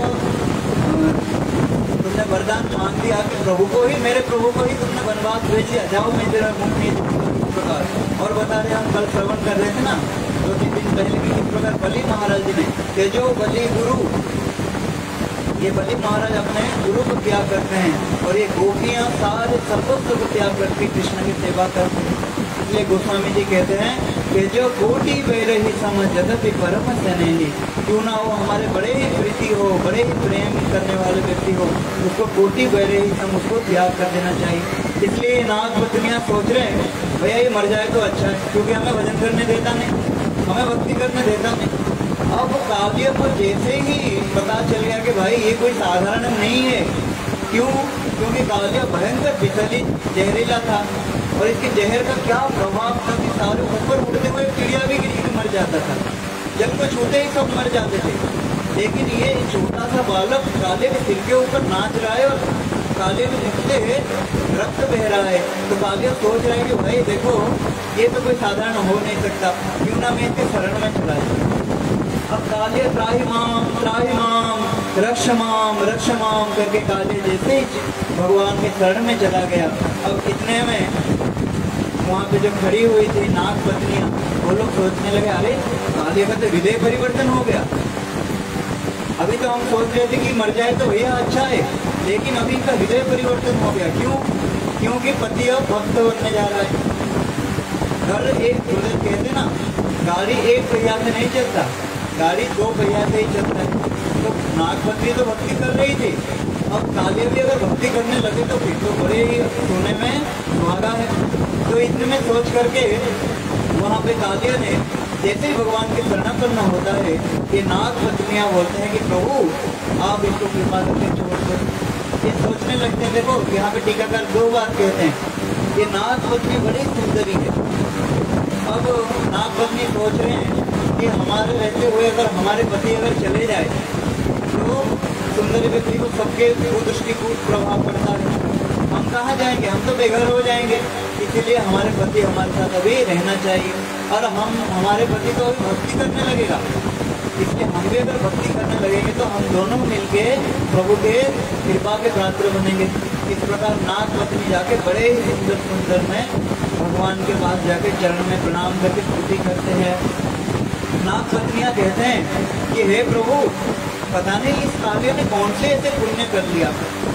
तुमने वरदान मांग दिया कि प्रभु को ही, मेरे प्रभु को ही तुमने वनवास भेज दिया, जाओ मैं तेरा मुक्ति प्रकार। और बता रहे हम कल श्रवण कर रहे थे ना दो तीन दिन पहले कि किस प्रकार बलि महाराज जी ने तेजो बलि गुरु, ये बलि महाराज अपने गुरु को त्याग करते हैं और ये गोपियां सारे सर्वस्व को त्याग करके कृष्ण की सेवा करते हैं। इसलिए गोस्वामी जी कहते हैं कि जो कोटि वैर ही समझ जगति परम से नहीं, क्यों ना हो हमारे बड़े ही प्रीति हो, बड़े ही प्रेम करने वाले व्यक्ति हो, उसको कोटि वैर ही सम उसको त्याग कर देना चाहिए। इसलिए नाग पत्नियां सोच रहे हैं भैया ये मर जाए तो अच्छा है, क्योंकि हमें भजन करने देता नहीं, हमें भक्ति करने देता नहीं। अब काव्य को जैसे ही पता चल गया कि भाई ये कोई साधारण नहीं है, क्यों? क्योंकि काव्य भयंकर विचलित जहरीला था और इसके जहर का क्या प्रभाव था सारे ऊपर उड़ते हुए चिड़िया भी गिर के मर जाता था, जल को छूते ही सब मर जाते थे। लेकिन ये छोटा सा बालक काले के सिर के ऊपर नाच रहा है और काले के मुख से रक्त बह रहा है। तो काले सोच रहा है कि भाई देखो ये तो कोई साधारण हो नहीं सकता, क्यों ना मैं इसके शरण में चला जाऊं। अब काले त्राहि माम त्राहि माम रक्ष माम रक्ष माम करके काले जैसे ही भगवान के शरण में चला गया। अब इतने में वहाँ पे जो खड़ी हुई थी नाग पत्नियां, वो लोग सोचने लगे अरे काले का तो हृदय परिवर्तन हो गया। अभी तो हम सोच रहे थे कि मर जाए तो भैया अच्छा है, लेकिन अभी इनका हृदय परिवर्तन हो गया। क्यों? क्योंकि पति अब भक्त बनने जा रहा है। घर एक कहते ना, गाड़ी एक पहिया से नहीं चलता, गाड़ी दो पहिया से ही चलता है। तो नागपत्नी तो भक्ति कर रही थी, अब काले भी अगर भक्ति करने लगे तो फिर तो बड़े ही सोने में सुहागा है। तो इतने में सोच करके वहाँ पे कालिया ने जैसे ही भगवान के शरणापन्न होता है, ये नाग पत्नियाँ बोलते हैं कि प्रभु आप इसको कृपा करके छोड़ दो। ये सोचने लगते हैं, देखो यहाँ पे टीकाकार दो बार कहते हैं, ये नाग पत्नी बड़ी सुंदरी है। अब नाग पत्नी सोच रहे हैं कि हमारे रहते हुए अगर हमारे पति अगर चले जाए तो सुंदर व्यक्ति को सबके कुदृष्टि को प्रभाव पड़ता है, हम कहाँ जाएंगे, हम तो बेघर हो जाएंगे। इसीलिए हमारे पति हमारे साथ अभी रहना चाहिए, और हम हमारे पति तो अभी भक्ति करने लगेगा, इसलिए हम भी अगर भक्ति करने लगेंगे तो हम दोनों मिलके प्रभु के कृपा के पात्र बनेंगे। इस प्रकार नाग पत्नी जाके बड़े ही सुंदर सुंदर में भगवान के पास जाके चरण में प्रणाम करके स्तुति करते हैं। नाग पत्नियाँ कहते हैं कि हे प्रभु, पता नहीं इस काले ने कौन से ऐसे पुण्य कर लिया,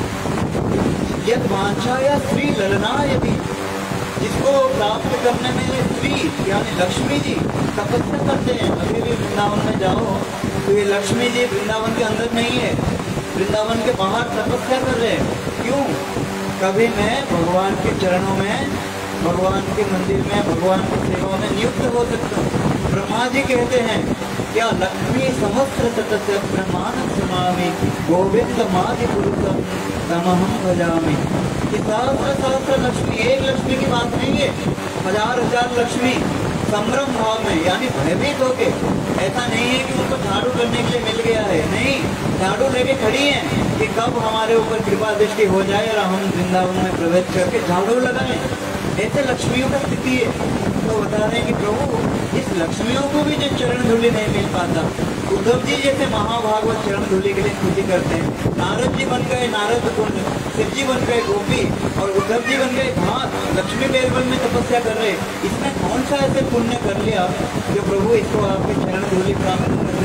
यद वांछा या श्री ललना, यदि जिसको प्राप्त करने में श्री यानी लक्ष्मी जी तपस्या करते हैं। अभी भी वृंदावन में जाओ तो ये लक्ष्मी जी वृंदावन के अंदर नहीं है, वृंदावन के बाहर तपस्या कर रहे हैं। क्यों? कभी मैं भगवान के चरणों में, भगवान के मंदिर में, भगवान की सेवा में नियुक्त हो सकता हूँ। ब्रह्मा जी कहते हैं क्या लक्ष्मी सहस्र सतस्य ब्रह्मांड समामि गोविंद माधि पुरुषम तमहम भजामि। सहस्र सहस्र लक्ष्मी, एक लक्ष्मी की बात नहीं है, हजार हजार लक्ष्मी संभ्रम भाव में यानी भयभीत होके। ऐसा नहीं है कि उनको झाड़ू करने के लिए मिल गया है, नहीं, झाड़ू लेके खड़ी हैं कि कब हमारे ऊपर कृपा दृष्टि हो जाए और हम वृंदावन में प्रवेश करके झाड़ू लगाएं। ऐसे लक्ष्मियों का स्थिति है। तो बता रहे हैं कि प्रभु इस लक्ष्मियों को भी जो चरण धूलि नहीं मिल पाता, उद्धव जी जैसे महाभागवत चरण धूलि के लिए स्तुति करते हैं। नारद जी बन गए नारद कुंड, शिव जी बन गए गोपी, और उद्धव जी बन गए घाट, लक्ष्मी बेलवन में तपस्या कर रहे। इसने कौन सा ऐसे पुण्य कर लिया जो प्रभु इसको आपके चरण धूलि प्राप्त कर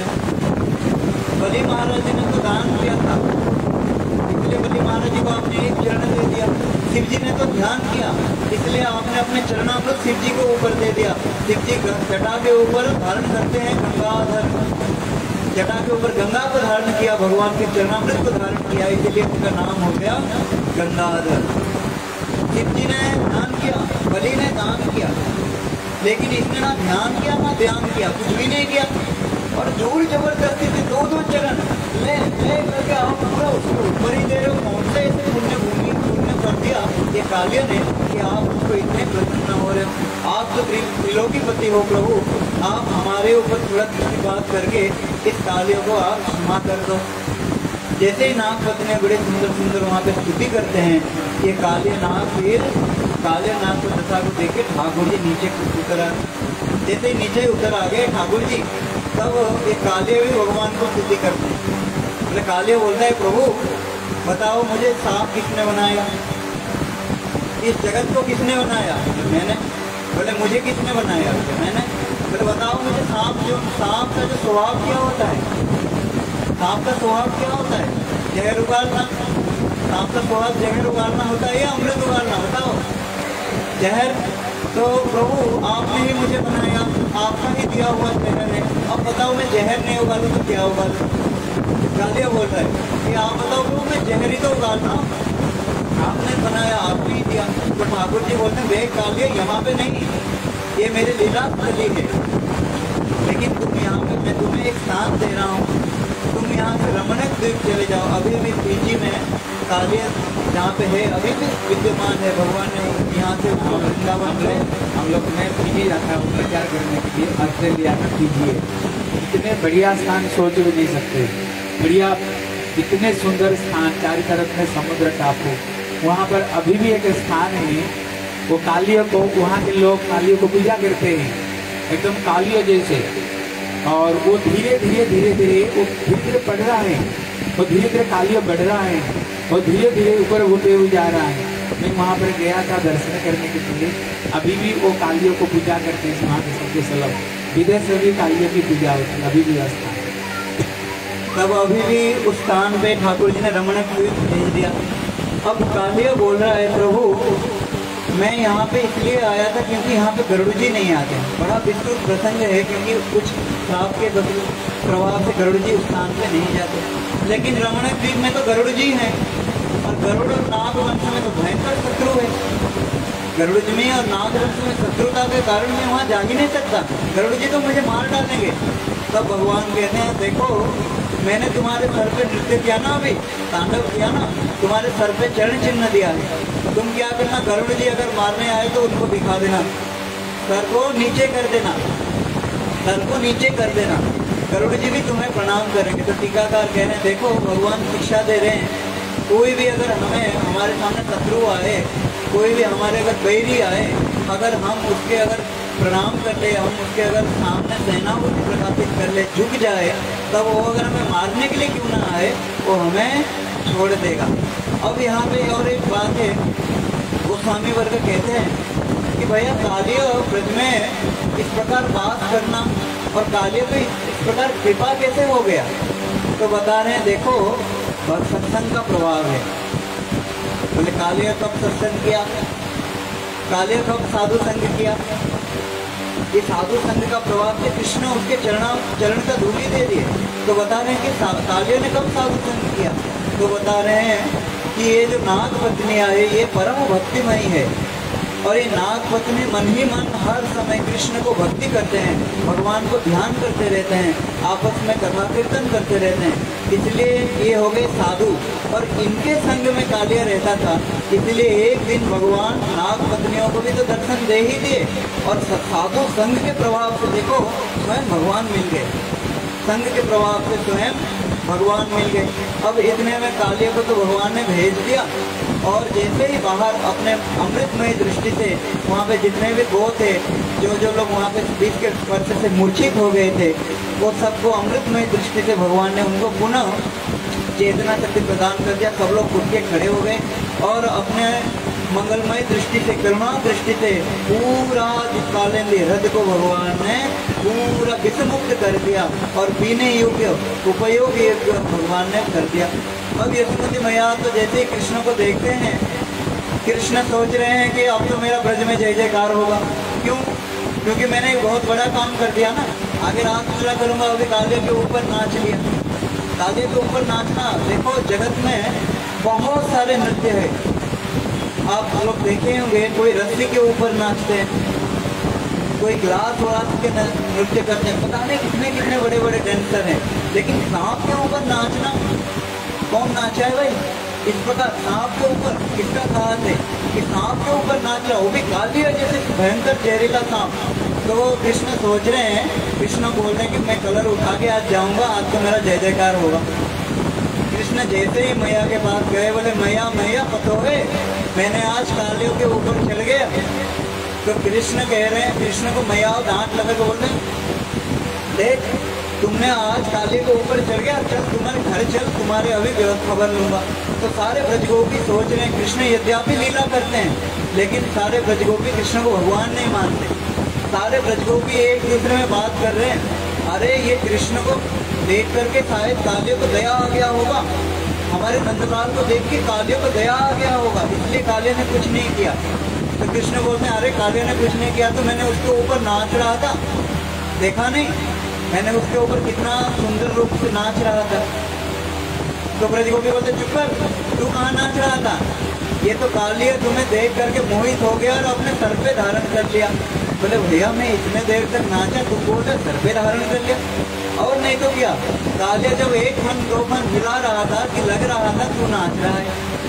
रहे। बलि महाराज जी ने तो दान किया था, इसलिए बलि महाराज जी को आपने एक चरण दे दिया। शिव जी ने तो ध्यान किया, इसलिए आपने अपने चरणामृत शिव जी को ऊपर दे दिया। शिव जी जटा के ऊपर धारण करते हैं गंगाधर, जटा के ऊपर गंगा को धारण किया, भगवान के चरणामृत को धारण किया, इसलिए उनका नाम हो गया गंगाधर। शिव जी ने ध्यान किया, बलि ने दान किया, लेकिन इसने ना ध्यान किया ना ध्यान किया, कुछ भी नहीं किया, और जोर जबरदस्ती से दो दो चरण ले ले करके आप पूरा उसको ऊपर ही दे रहे हो। कौन से ऐसे पुण्य भूमि पुण्य कर दिया ये कालिया ने कि आप उसको इतने प्रसन्न हो रहे हो। आप तो त्रिलोकीपति हो प्रभु, आप हमारे ऊपर तुरंत बात करके इस कालिया को आप क्षमा कर दो। जैसे ही नाग पत्नी बड़े सुंदर सुंदर वहाँ पे स्तुति करते हैं, ये काले नाग फिर काले नाग को दशा को देख के ठाकुर जी नीचे उतर आ, जैसे ही नीचे उतर आ गए ठाकुर जी, तब ये काले भी भगवान को स्तुति करते हैं। बोले काले बोलता है प्रभु बताओ मुझे सांप किसने बनाया, इस जगत को किसने बनाया? मैंने। बोले मुझे किसने बनाया? मैंने। बोले बताओ मुझे सांप जो सांप का जो स्वभाव क्या होता है, सांप का स्वभाव क्या होता है? जहर उगाड़ना। सांप का स्वभाव जहर उगाड़ना होता है या अमृत उगाड़ना? बताओ। जहर। तो प्रभु आपने ही मुझे बनाया, आपका ही दिया हुआ जहर है, अब बताओ मैं जहर नहीं उगालूँ तो क्या उगालूँ? गालिया बोल रहा है कि आप बताओ प्रभु मैं जहर ही तो उगालना, आपने बनाया, आपने ही दिया। तो ठाकुर जी बोलते हैं देख कालिया यहाँ पे नहीं, ये मेरे लीला स्थली है, लेकिन तुम यहाँ पे मैं तुम्हें एक साथ दे रहा हूँ, तुम यहाँ से रमणक द्वीप चले जाओ। अभी भी पीजी में कालिया जहाँ पे है अभी भी विद्यमान है, भगवान ने यहाँ से उसको वृंदावन गए। हम लोग ने पीजी रखा है प्रचार करने के लिए, ऑस्ट्रेलिया में पीजी है। इतने बढ़िया स्थान सोच भी नहीं सकते, बढ़िया इतने सुंदर स्थान, चारों तरफ में समुद्र टापू। वहाँ पर अभी भी एक स्थान है, वो कालियों को, वहाँ के लोग कालियों को पूजा करते हैं एकदम कालियों जैसे, और वो धीरे धीरे धीरे धीरे वो धीरे धीरे बढ़ रहा है, वो धीरे धीरे कालियों बढ़ रहा है, और धीरे धीरे ऊपर होते हुए जा रहा है। मैं वहाँ पर गया था दर्शन करने के लिए, अभी भी वो कालियों को पूजा करते हैं वहाँ के सबके सलब, विदेश में भी कालियों की पूजा होती है, अभी भी व्यवस्था है। तब अभी भी उस स्थान पे ठाकुर जी ने रमण द्वीप भेज दिया। अब कालिया बोल रहा है, प्रभु मैं यहाँ पे इसलिए आया था क्योंकि यहाँ पे गरुड़ जी नहीं आते। बड़ा विस्तृत प्रसंग है, क्योंकि कुछ श्राप के प्रभाव से गरुड़ जी उस स्थान पे नहीं जाते, लेकिन रमण द्वीप में तो गरुड़ जी हैं, और गरुड़ और नाग वंश में तो भयंकर शत्रु है। गरुड़ जी में और नाग वंश में शत्रुता के कारण मैं वहाँ जा ही नहीं सकता, गरुड़ जी तो मुझे मार डालेंगे। तब भगवान कहते हैं, देखो मैंने तुम्हारे सर पे नृत्य किया ना, अभी तांडव किया ना, तुम्हारे सर पे चरण चिन्ह दिया है, तुम क्या करना, गरुड़ जी अगर मारने आए तो उनको दिखा देना, सर को नीचे कर देना, सर को नीचे कर देना, गरुड़ जी भी तुम्हें प्रणाम करेंगे। तो टीकाकार कह रहे हैं, देखो भगवान शिक्षा दे रहे हैं, कोई भी अगर हमें हमारे सामने शत्रु आए, कोई भी हमारे अगर बैरी आए, अगर हम उसके अगर प्रणाम कर ले, हम उसके अगर सामने सेना को प्रकाशित कर ले, झुक जाए, तब वो अगर हमें मारने के लिए क्यों ना आए, वो हमें छोड़ देगा। अब यहाँ पे और एक बात है, वो स्वामी वर्ग कहते हैं कि भैया कालिया ब्रज में इस प्रकार वास करना और कालिया पे इस प्रकार कृपा कैसे हो गया, तो बता रहे हैं, देखो सत्संग का प्रभाव है। बोले कालिया कब सत्संग किया, कालिया कब साधु संग किया, ये साधु संघ का प्रभाव से कृष्ण उसके चरण चरण का धूली दे दिए। तो बता रहे हैं कि कालिया ने कब साधु संघ किया, तो बता रहे हैं कि ये जो नाग पत्नियां है ये परम भक्तिमयी है, और ये नाग पत्नी मन ही मन हर समय कृष्ण को भक्ति करते हैं, भगवान को ध्यान करते रहते हैं, आपस में कथा कीर्तन करते रहते हैं, इसलिए ये हो गए साधु। और इनके संग में कालिया रहता था, इसलिए एक दिन भगवान नाग पत्नियों को भी तो दर्शन दे ही दिए, और साधु संघ के प्रभाव से देखो स्वयं भगवान मिल गए, संघ के प्रभाव से स्वयं भगवान मिल गए। अब इतने में कालिया को तो भगवान ने भेज दिया, और जैसे ही बाहर अपने अमृतमय दृष्टि से वहाँ पे जितने भी गो थे, जो जो लोग वहाँ पे बीच के स्पर्श से मूर्छित हो गए थे, वो सबको अमृतमय दृष्टि से भगवान ने उनको पुनः चेतना शक्ति प्रदान कर दिया। सब लोग उठ के खड़े हो गए और अपने मंगलमय दृष्टि से, करुणा दृष्टि से पूरा कालिंदी हृदय को भगवान ने पूरा विषमुक्त कर दिया, और पीने योग्य उपयोग योग्य भगवान ने कर दिया। अब यशोमती मैया तो जैसे ही कृष्ण को देखते हैं, कृष्ण सोच रहे हैं कि अब तो मेरा ब्रज में जय जयकार होगा। क्यों? क्योंकि मैंने एक बहुत बड़ा काम कर दिया ना, आगे रात पूरा करूँगा। अभी कालिया के ऊपर नाच लिया, कालिया के ऊपर नाचना, देखो जगत में बहुत सारे नृत्य है, आप लोग देखे होंगे, कोई रस्सी के ऊपर नाचते हैं, कोई ग्लास व्लास के नृत्य करते हैं, पता नहीं कितने कितने बड़े बड़े डांसर हैं, लेकिन सांप के ऊपर नाचना कौन नाचा है भाई? इस प्रकार सांप के ऊपर किसका साहस है कि सांप के ऊपर नाच रहा, वो भी कालिया जैसे भयंकर जहरीला सांप। तो कृष्ण सोच रहे हैं, कृष्ण बोल रहे हैं कि मैं कलर उठा के आज जाऊंगा, आज तो मेरा जय जयकार होगा। कृष्ण जैसे ही मैया के पास गए, बोले मैया मैया पतो है मैंने आज कालियों के ऊपर चल गया। तो कृष्ण कह रहे हैं, कृष्ण को मैया डांट लगा के बोल रहे हैं, देख तुमने आज कालियों के ऊपर चढ़ गया, चल तुम्हारे घर चल, तुम्हारे अभी खबर लूंगा। तो सारे ब्रजगोपी सोच रहे हैं कृष्ण यद्यपि लीला करते हैं, लेकिन सारे ब्रजगोपी कृष्ण को भगवान नहीं मानते। सारे ब्रजगोपी एक दूसरे में बात कर रहे हैं, अरे ये कृष्ण को देख करके शायद कालियों को दया आ गया होगा, हमारे नंदलाल को देख के कालियों को दया आ गया होगा, इसलिए कालिया ने कुछ नहीं किया। तो कृष्ण बोलते हैं, अरे कालिया ने कुछ नहीं किया, तो मैंने उसके ऊपर नाच रहा था, देखा नहीं मैंने उसके ऊपर कितना सुंदर रूप से नाच रहा था। तो ब्रजगोपी बोलते, चुप कर, तू कहाँ नाच रहा था? ये तो कालिया तुम्हें देख करके मोहित हो गया और अपने सर पे धारण कर लिया। बोले भैया मैं इतने देर तक नाचा, तू बोल रहा सर पे धारण कर लिया, और नहीं तो क्या? कालिया जब एक फन दो फन हिला रहा था कि लग रहा था तू नाच रहा है,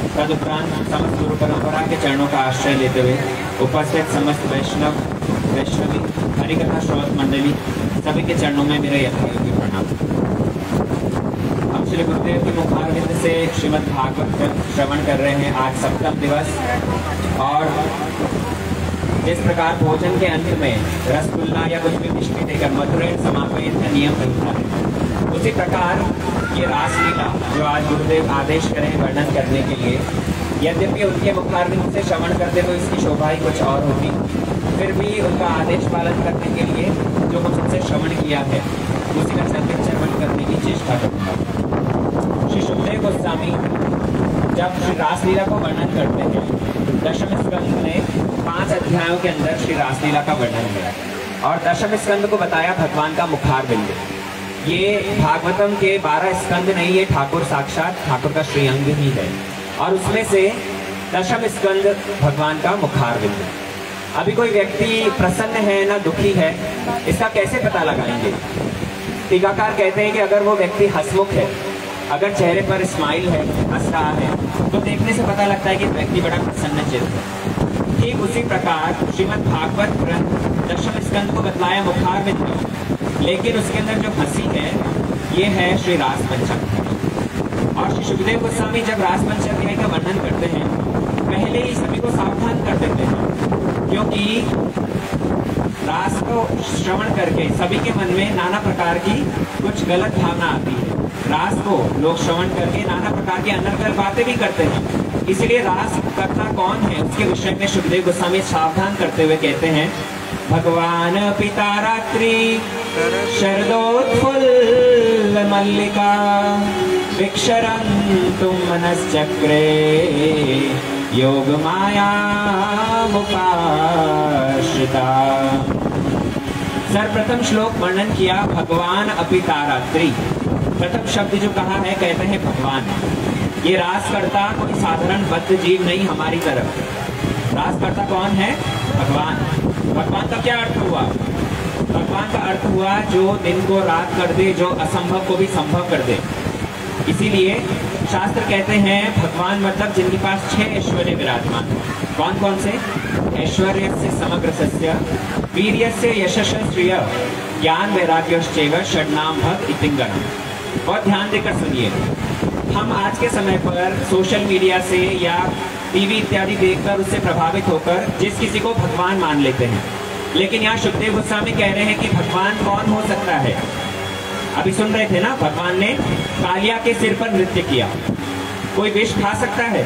तदुपरांत समस्त गुरु परंपरा के चरणों का आश्रय लेते हुए उपस्थित समस्त वैष्णव वैष्णवी हरिकथा श्रोत मंडली सभी के चरणों में मेरा यथायोग्य प्रणाम। हम श्री गुरुदेव की मुखारविंद से श्रीमद् भागवत श्रवण कर रहे हैं। आज सप्तम दिवस और जिस प्रकार भोजन के अंत में रसगुल्ला या कुछ भी मिष्टी देकर मधुर समापन का नियम बनता है, उसी प्रकार ये रासलीला जो आज गुरुदेव आदेश करें वर्णन करने के लिए, यद्यपि उनके मुखारविंद से श्रवण करते हुए इसकी शोभा ही कुछ और होती, फिर भी उनका आदेश पालन करने के लिए जो हम सबसे श्रवण किया है उसी का संकेत श्रवण करने की चेष्टा करूँगा। श्री सुखदेव गोस्वामी जब श्री रासलीला को वर्णन करते हैं, दशम स्कंद में पांच अध्यायों के अंदर श्री रासलीला का वर्णन है और दशम स्कंद को बताया भगवान का मुखारविंद। ये भागवतम के बारह स्कंद नहीं, ये ठाकुर साक्षात ठाकुर का श्रीअंग ही है और उसमें से दशम स्कंद भगवान का मुखारविंद। अभी कोई व्यक्ति प्रसन्न है ना दुखी है, इसका कैसे पता लगाएंगे? टीकाकार कहते हैं कि अगर वो व्यक्ति हंसमुख है, अगर चेहरे पर स्माइल है, हंस रहा है, तो देखने से पता लगता है कि व्यक्ति बड़ा प्रसन्न चित्त है। ठीक उसी प्रकार श्रीमद् भागवत ग्रंथ दशम स्कंद को बतलाया मुखारविंद, लेकिन उसके अंदर जो हंसी है ये है श्री रास पंचम। और श्री सुखदेव गोस्वामी जब रास पंचम का वर्णन करते हैं, पहले ही सभी को सावधान कर देते हैं, क्योंकि रास को श्रवण करके सभी के मन में नाना प्रकार की कुछ गलत भावना आती है। रास को लोग श्रवण करके नाना प्रकार की अनर्गल बातें भी करते हैं, इसलिए रास करता कौन है उसके विषय में सुखदेव गोस्वामी सावधान करते हुए कहते हैं, भगवान पिता रात्रि शरदोत्फुल्ल मल्लिका विक्षरन्तु मनश्चक्रे योग माया मुपाश्रिता। सर्वप्रथम श्लोक वर्णन किया भगवान अपिता रात्रि। प्रथम शब्द जो कहा है, कहते हैं भगवान। ये रासकर्ता कोई साधारण बद्ध जीव नहीं हमारी तरफ। रासकर्ता कौन है? भगवान। भगवान का क्या अर्थ हुआ? भगवान का अर्थ हुआ जो दिन को रात कर दे, जो असंभव को भी संभव कर दे। इसीलिए शास्त्र कहते हैं भगवान मतलब जिनके पास छह ऐश्वर्य विराजमान। कौन कौन से? ऐश्वर्य से समग्र सस्य, वीर्य से यशस् श्रिय, ज्ञान वैराग्यश्चैव षड्नाम भक्त इतिंगणम्। बहुत ध्यान देकर सुनिए। हम आज के समय पर सोशल मीडिया से या टीवी इत्यादि देखकर उससे प्रभावित होकर जिस किसी को भगवान मान लेते हैं, लेकिन यहाँ सुखदेव गोस्वामी कह रहे हैं कि भगवान कौन हो सकता है? अभी सुन रहे थे ना, भगवान ने कालिया के सिर पर नृत्य किया। कोई विष खा सकता है?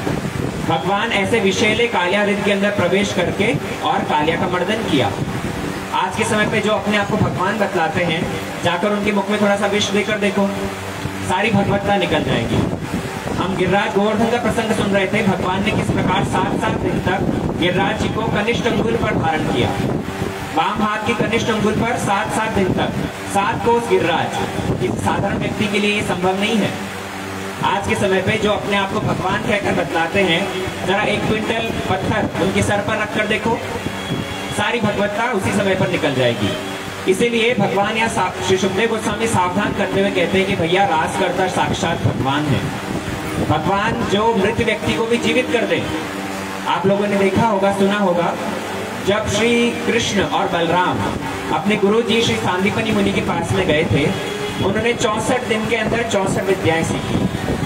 भगवान ऐसे विषैले कालिया हृदय के अंदर प्रवेश करके और कालिया का मर्दन किया। आज के समय पे जो अपने आप को भगवान बतलाते हैं, जाकर उनके मुख में थोड़ा सा विष देकर देखो, सारी भगवत्ता निकल जाएगी। हम गिरिराज गोवर्धन का प्रसंग सुन रहे थे। भगवान ने किस प्रकार सात सात दिन तक गिरिराज जी को कनिष्ठ अंगुल पर धारण किया। वाम हाथ की कनिष्ठ अंगुल पर सात सात दिन तक सात कोस गिरिराज। इस साधारण व्यक्ति के लिए ये संभव नहीं है। आज के समय पे जो अपने आप को भगवान कहकर बतलाते हैं, जरा एक क्विंटल पत्थर उनके सर पर रखकर देखो, सारी भगवत्ता उसी समय पर निकल जाएगी। इसीलिए भगवान या श्री सुखदेव गोस्वामी सावधान करते हुए कहते हैं कि भैया रास करता साक्षात भगवान है। भगवान जो मृत व्यक्ति को भी जीवित कर दे। आप लोगों ने देखा होगा, सुना होगा, जब श्री कृष्ण और बलराम अपने गुरु जी श्री सांदीपनि मुनि के पास में गए थे, उन्होंने चौसठ दिन के अंदर चौसठ विद्याएं सीखी।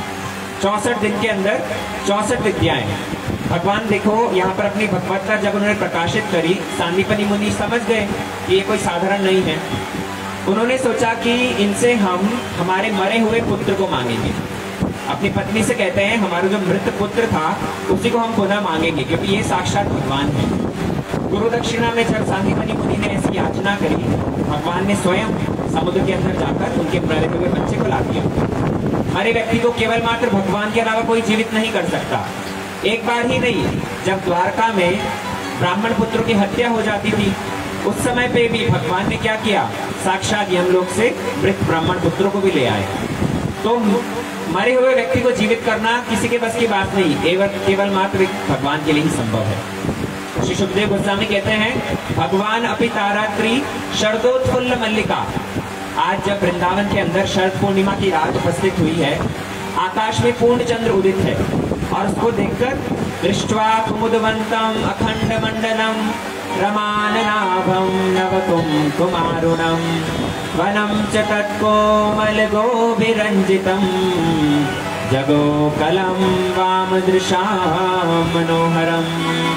चौसठ दिन के अंदर चौसठ विद्याएं। भगवान देखो यहाँ पर अपनी भगवत्ता जब उन्होंने प्रकाशित करी, सांदीपनि मुनि समझ गए कि ये कोई साधारण नहीं है। उन्होंने सोचा कि इनसे हम हमारे मरे हुए पुत्र को मांगेंगे। अपनी पत्नी से कहते हैं हमारा जो मृत पुत्र था उसी को हम पुनः मांगेंगे, क्योंकि ये साक्षात भगवान है। गुरु दक्षिणा में जब सांदीपनि मुनि ने ऐसी याचना करी, भगवान ने स्वयं समुद्र के अंदर जाकर उनके मरे हुए बच्चे को ला दिया। मरे व्यक्ति को केवल मात्र भगवान के अलावा कोई जीवित नहीं कर सकता। एक बार ही नहीं, जब द्वारका में ब्राह्मण पुत्रों की हत्या हो जाती थी, उस समय पे भी भगवान ने क्या किया? साक्षात यमलोक से मृत ब्राह्मण पुत्रों को भी ले आए। तो मरे हुए व्यक्ति को जीवित करना किसी के बस की बात नहीं, केवल मात्र भगवान के लिए ही संभव है। श्री सुखदेव गोस्वामी कहते हैं भगवान अपि तारात्रि शरदोत्फुल्ल मल्लिका। आज जब वृंदावन के अंदर शरद पूर्णिमा की रात उपस्थित हुई है, आकाश में पूर्ण चंद्र उदित है। और उसको देखकर दृष्ट्वा कुमुदवंतम अखंड मंडलम रमाननाभं नवकुंकुमारुणं वनं च तत्कोमलगोभिरञ्जितं जगोकलं वामदृशां मनोहरम्।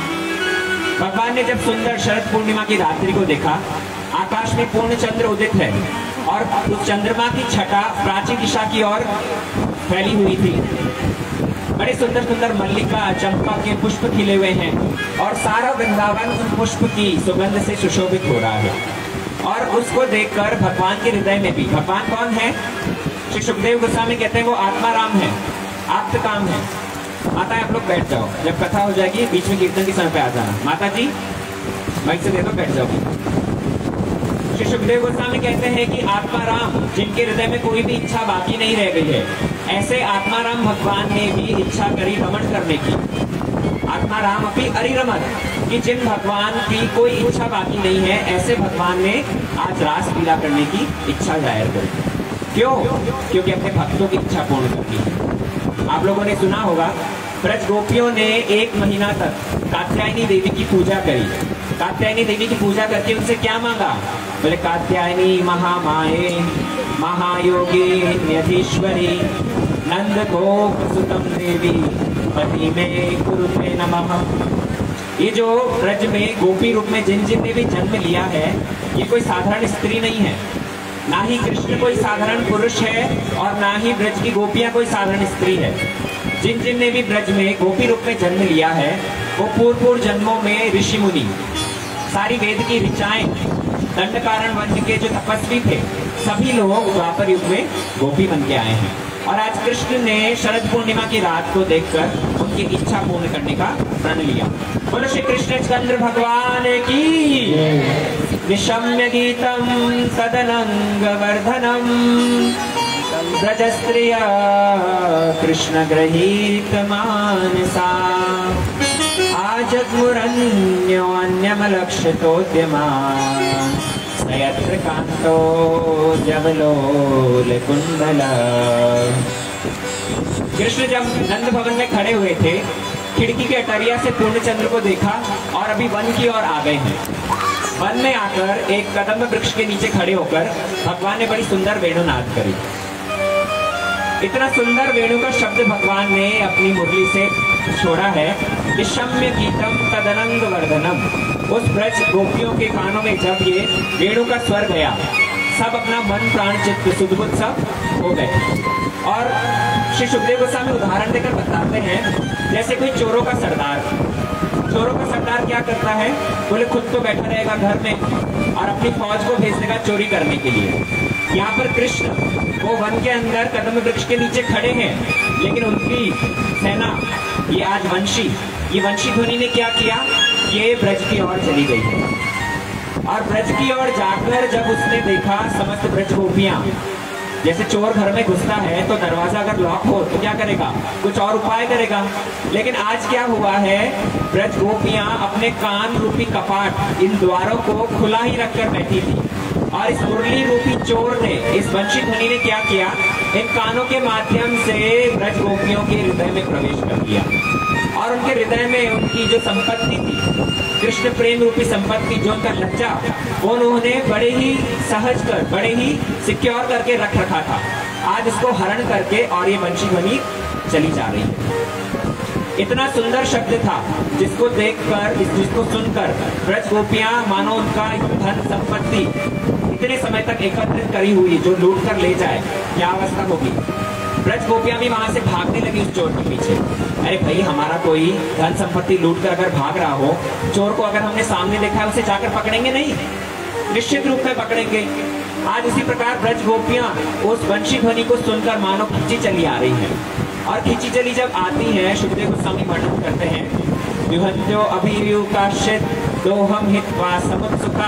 भगवान ने जब सुंदर शरद पूर्णिमा की रात्रि को देखा, आकाश में पूर्ण चंद्र उदित है और उस चंद्रमा की छटा प्राची दिशा की ओर फैली हुई थी। बड़े सुंदर सुंदर मल्लिका चंपा के पुष्प खिले हुए हैं और सारा वृंदावन उन पुष्प की सुगंध से सुशोभित हो रहा है। और उसको देखकर भगवान के हृदय में भी, भगवान कौन है? श्री सुखदेव गोस्वामी कहते हैं वो आत्मा राम है, आप्त काम है। माता आप लोग बैठ जाओ, जब कथा हो जाएगी बीच में कीर्तन के समय पे आ जाना। माता जी माइक से दे दो, बैठ जाओ। श्री सुखदेव गोस्वामी कहते हैं कि आत्मा राम जिनके हृदय में कोई भी इच्छा बाकी नहीं रह गई है, ऐसे आत्मा राम भगवान ने भी इच्छा करी रमण करने की। आत्मा राम अपनी अरिरमण कि जिन भगवान की कोई इच्छा बाकी नहीं है, ऐसे भगवान ने आज रास लीला करने की इच्छा जाहिर करी। क्यों? क्योंकि अपने भक्तों की इच्छा पूर्ण करनी। आप लोगों ने सुना होगा ब्रज गोपियों ने एक महीना तक कात्यायनी देवी की पूजा करी। कात्यायनी देवी की पूजा करके उनसे क्या मांगा? बोले कात्यायनी महामाये महायोगी न्यधीश्वरी नंद गोप सुतम देवी पति में कुरुते नमः। ये जो ब्रज में गोपी रूप में जिन जिन ने भी जन्म लिया है, ये कोई साधारण स्त्री नहीं है, ना ही कृष्ण कोई साधारण पुरुष है और ना ही ब्रज की गोपियां कोई साधारण स्त्री है। जिन जिन ने भी ब्रज में गोपी रूप में जन्म लिया है, वो पूर्व पूर्व जन्मों में ऋषि मुनि, सारी वेद की ऋचाएं, दंडकारण वंश के जो तपस्वी थे, सभी लोग द्वापर युग में गोपी बन के आए हैं। और आज कृष्ण ने शरद पूर्णिमा की रात को देखकर उनकी इच्छा पूर्ण करने का प्रण लिया। बोलो श्री कृष्ण चंद्र भगवान की। निशम्य गीतम सदनंग वर्धनम ब्रजस्त्रिया कृष्ण गृहीत मानसा आजग्मुरन्योन्यमलक्षितोद्यमा यत्र कांतो जवलोल कुंडला। कृष्ण जब नंद भवन में खड़े हुए थे, खिड़की के अटरिया से पूर्णचंद्र को देखा और अभी वन की ओर आ गए हैं। वन में आकर एक कदम्ब वृक्ष के नीचे खड़े होकर भगवान ने बड़ी सुंदर वेणुनाद करी। इतना सुंदर वेणु का शब्द भगवान ने अपनी मुरली से छोड़ा है। निशम्य गीतम तदनंग वर्धनम। उस ब्रज गोपियों के कानों में जब ये वेणु का स्वर गया, सब अपना मन प्राण चित्त सुदबुद सब हो गए। और श्री सुखदेव गोस्वामी उदाहरण देकर बताते हैं, जैसे कोई चोरों का सरदार, चोरों का सरदार क्या करता है? बोले खुद तो बैठा रहेगा घर में और अपनी फौज को भेज देगा चोरी करने के लिए। यहाँ पर कृष्ण वो वन के अंदर कदम वृक्ष के नीचे खड़े हैं, लेकिन उनकी सेना, ये आज वंशी, ये वंशी ध्वनि ने क्या किया? ये ब्रज की ओर चली गई है। और ब्रज की ओर जाकर जब उसने देखा समस्त ब्रज गोपियां, जैसे चोर घर में घुसता है तो दरवाजा अगर लॉक हो तो क्या करेगा? कुछ और उपाय करेगा। लेकिन आज क्या हुआ है? ब्रज गोपियां अपने कान रूपी कपाट, इन द्वारों को खुला ही रखकर बैठी थी। और इस मुरली रूपी चोर ने, इस वंशी ध्वनि ने क्या किया? इन कानों के माध्यम से ब्रज गोपियों के हृदय में प्रवेश कर दिया और उनके हृदय में उनकी जो संपत्ति थी, कृष्ण प्रेम रूपी संपत्ति, जो उनका लज्जा, वो उन्होंने बड़े ही सहज कर, बड़े ही सिक्योर करके रख रखा था। आज उसको हरण करके और ये वंशी ध्वनि चली जा रही है। इतना सुंदर शब्द था जिसको देखकर, जिसको सुनकर ब्रज गोपियां मानो उनका धन संपत्ति इतने समय तक एकत्रित करी हुई जो लूट कर ले जाए, क्या अवस्था होगी। ब्रज गोपियां भी वहां से भागने लगी उस चोर के पीछे। अरे भाई, हमारा कोई धन संपत्ति लूट कर अगर भाग रहा हो, चोर को अगर हमने सामने देखा है, उसे जाकर पकड़ेंगे नहीं? निश्चित रूप में पकड़ेंगे। आज उसी प्रकार ब्रज गोपियां उस वंशी ध्वनि को सुनकर मानो खींची चली आ रही हैं। और खींची चली जब आती है, सुखदेव गोस्वामी वर्णन करते हैं, विहन्यो अभिव्यूकाश्चित दोहम हित्वा समुत्सुका।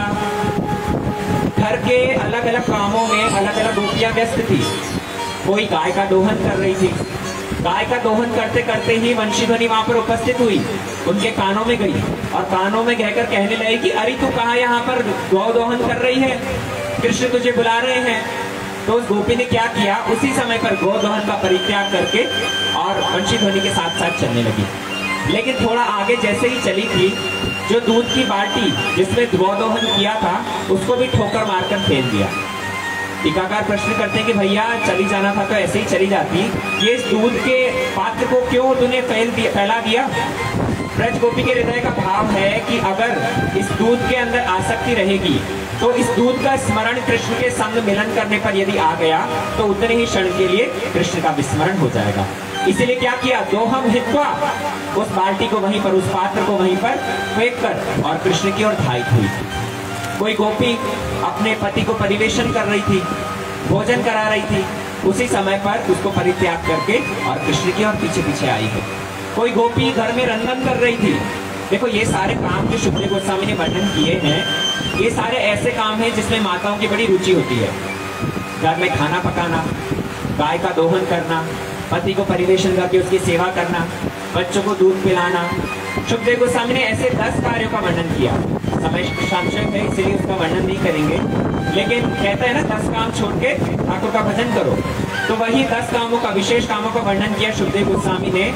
घर के अलग अलग कामों में अलग अलग गोपियां व्यस्त थी। कोई गाय का दोहन कर रही थी। गाय का दोहन करते करते ही वंशी ध्वनि वहां पर उपस्थित हुई, उनके कानों में गई और कानों में कहकर कहने लगी कि अरे तू कहाँ यहाँ पर गौ दोहन कर रही है? कृष्ण तुझे बुला रहे हैं। तो उस गोपी ने क्या किया? उसी समय पर गौ दोहन का परित्याग करके और वंशी ध्वनि के साथ साथ चलने लगी। लेकिन थोड़ा आगे जैसे ही चली थी, जो दूध की बाल्टी जिसमें द्रोदोहन किया था उसको भी ठोकर मारकर फेंक दिया। टीकाकार प्रश्न करते हैं कि भैया चली जाना था तो ऐसे ही चली जाती, ये इस दूध के पात्र को क्यों तूने फैल दिया फैला दिया? ब्रज गोपी के हृदय का भाव है कि अगर इस दूध के अंदर आसक्ति रहेगी तो इस दूध का स्मरण कृष्ण के संग मिलन करने पर यदि आ गया तो उतने ही क्षण के लिए कृष्ण का विस्मरण हो जाएगा। इसीलिए क्या किया, दोहम हित्वा, उस बाल्टी को वहीं पर, उस पात्र को वहीं पर फेंक कर और कृष्ण की ओर धावित हुई। कोई गोपी अपने पति को परिवेशन कर रही थी, भोजन करा रही थी, उसी समय पर उसको परित्याग करके और कृष्ण की ओर पीछे पीछे आई है। कोई गोपी घर में रंधन कर रही थी। देखो ये सारे काम जो शुकदेव गोस्वामी ने वर्णन किए हैं, ये सारे ऐसे काम हैं जिसमें माताओं की बड़ी रुचि होती है। घर में खाना पकाना, गाय का दोहन करना, पति को परिवेशन करके उसकी सेवा करना, बच्चों को दूध पिलाना। शुकदेव गोस्वामी ने ऐसे दस कार्यों का वर्णन किया। समय संक्षेप है इसलिए उसका वर्णन नहीं करेंगे, लेकिन कहते हैं ना दस काम छोड़ के ठाकुर का भजन करो, तो वही दस कामों का, विशेष कामों का वर्णन किया शुकदेव गोस्वामी ने।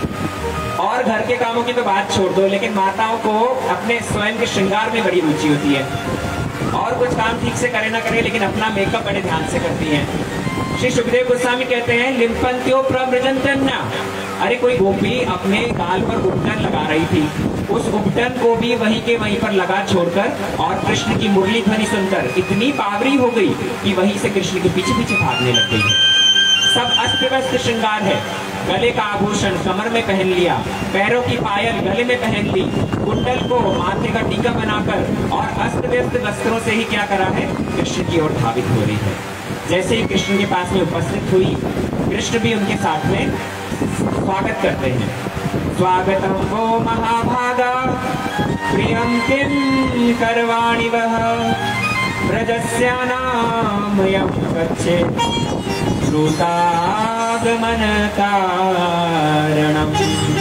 और घर के कामों की तो बात छोड़ दो, लेकिन माताओं को अपने स्वयं के श्रृंगार में बड़ी रुचि होती है। और कुछ काम ठीक से करे ना करे, लेकिन अपना मेकअप बड़े ध्यान से करती हैं। श्री सुखदेव गोस्वामी कहते हैं लिम्पंत्यो प्रव्रजंतन्या। अरे कोई गोपी अपने गाल पर उपटन लगा रही थी, उस उपटन को भी वहीं के वहीं पर लगा छोड़कर और कृष्ण की मुरली ध्वनि सुनकर इतनी बावरी हो गई कि वहीं से कृष्ण के पीछे पीछे भागने लग गई। सब अस्त व्यस्त श्रृंगार है, गले का आभूषण कमर में पहन लिया, पैरों की पायल गले में पहन ली, कुंडल को माथे का टीका बनाकर और अस्त व्यस्त वस्त्रों से ही क्या करा है, कृष्ण की ओर धावित हो रही है। जैसे ही कृष्ण के पास में उपस्थित हुई, कृष्ण भी उनके साथ में स्वागत करते हैं। स्वागतम वो महाभागा प्रियम किम करवाणि वह ब्रजस्यानामयं गच्छेत् श्रुतागमन कारणम।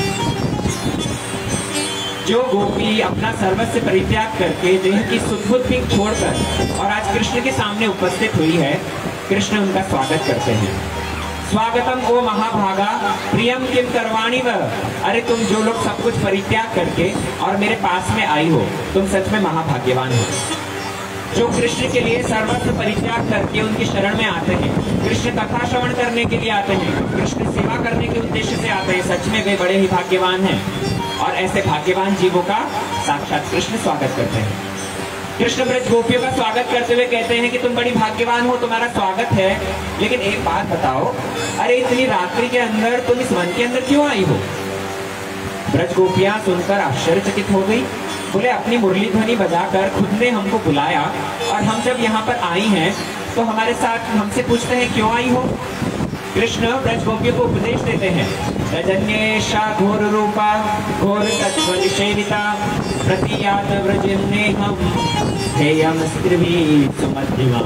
जो गोपी अपना सर्वस्व परित्याग करके देह की सुख बुद्धि छोड़कर और आज कृष्ण के सामने उपस्थित हुई है, कृष्ण उनका स्वागत करते हैं। स्वागतम ओ महाभागा प्रियम किम करवाणी व। अरे तुम जो लोग सब कुछ परित्याग करके और मेरे पास में आई हो, तुम सच में महाभाग्यवान हो। जो कृष्ण के लिए सर्वस्व परित्याग करके उनकी शरण में आते हैं, कृष्ण कथा श्रवण करने के लिए आते हैं, कृष्ण सेवा करने के उद्देश्य से आते हैं, सच में वे बड़े ही भाग्यवान हैं। और ऐसे भाग्यवान जीवों का साक्षात कृष्ण स्वागत करते हैं। कृष्ण ब्रज गोपियों का स्वागत करते हुए कहते हैं कि तुम बड़ी भाग्यवान हो, तुम्हारा स्वागत है, लेकिन एक बात बताओ, अरे इतनी रात्रि के अंदर तुम इस वन के अंदर क्यों आई हो? ब्रज गोपियां सुनकर आश्चर्यचकित हो गई। बोले अपनी मुरली ध्वनि बजाकर खुद ने हमको बुलाया और हम जब यहाँ पर आई हैं तो हमारे साथ हमसे पूछते हैं क्यों आई हो? कृष्ण ब्रज गोपियों को उपदेश देते हैं, रजन्येषा घोर रूपा घोर तत्व निषेविता प्रतियात व्रजन्येहम हेयम स्त्रिभिः सुमध्यमा।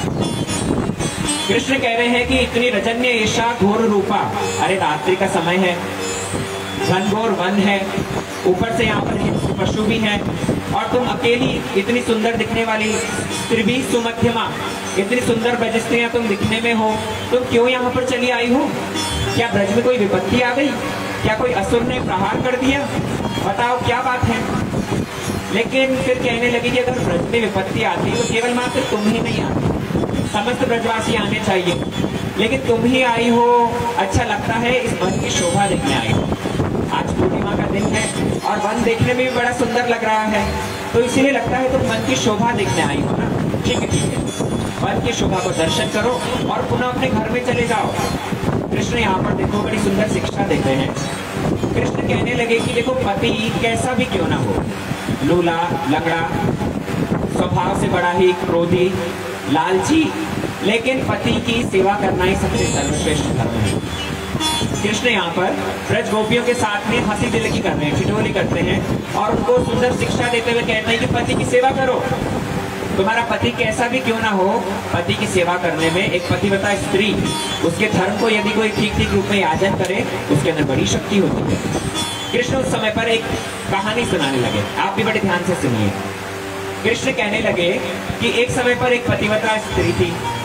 कृष्ण कह रहे हैं कि इतनी रजन्येषा घोर रूपा, अरे रात्रि का समय है, घनघोर वन है, ऊपर से यहाँ पर हिंस्र पशु भी हैं, और तुम अकेली इतनी सुंदर दिखने वाली स्त्री सुमध्यमा, इतनी सुंदर ब्रज स्त्रियां तुम दिखने में हो, तुम क्यों यहाँ पर चली आई हो? क्या ब्रज में कोई विपत्ति आ गई? क्या कोई असुर ने प्रहार कर दिया? बताओ क्या बात है? लेकिन फिर कहने लगी कि अगर ब्रज में विपत्ति आती तो केवल मात्र तुम ही नहीं आती, समस्त ब्रजवासी आने चाहिए, लेकिन तुम ही आई हो। अच्छा लगता है, इस वन की शोभा देखने आई हो। आज पूर्णिमा का दिन है और वन देखने में भी बड़ा सुंदर लग रहा है, तो इसीलिए लगता है तुम वन की शोभा देखने आई हो ना? ठीक है ठीक है, वन की शोभा को दर्शन करो और पुनः अपने घर में चले जाओ। कृष्ण यहाँ पर देखो बड़ी सुंदर शिक्षा देते हैं। कृष्ण कहने लगे कि देखो पति कैसा भी क्यों ना हो, लूला लंगड़ा, स्वभाव से बड़ा ही क्रोधी, लालची, लेकिन पति की सेवा करना ही सबसे सर्वश्रेष्ठ धर्म है। कृष्ण यहाँ पर ब्रज गोपियों के साथ में हंसी दिलकी कर रहे हैं, ठिठोली करते हैं और उनको सुंदर शिक्षा देते हुए कहते हैं कि पति की सेवा करो। तुम्हारा पति कैसा भी क्यों ना हो, पति की सेवा करने में एक पतिव्रता स्त्री उसके धर्म को यदि कोई ठीक ठीक रूप में याजन करे, उसके अंदर बड़ी शक्ति होती है। कृष्ण उस समय पर एक कहानी सुनाने लगे, आप भी बड़े ध्यान से सुनिए। कृष्ण कहने लगे कि एक समय पर एक पतिव्रता स्त्री थी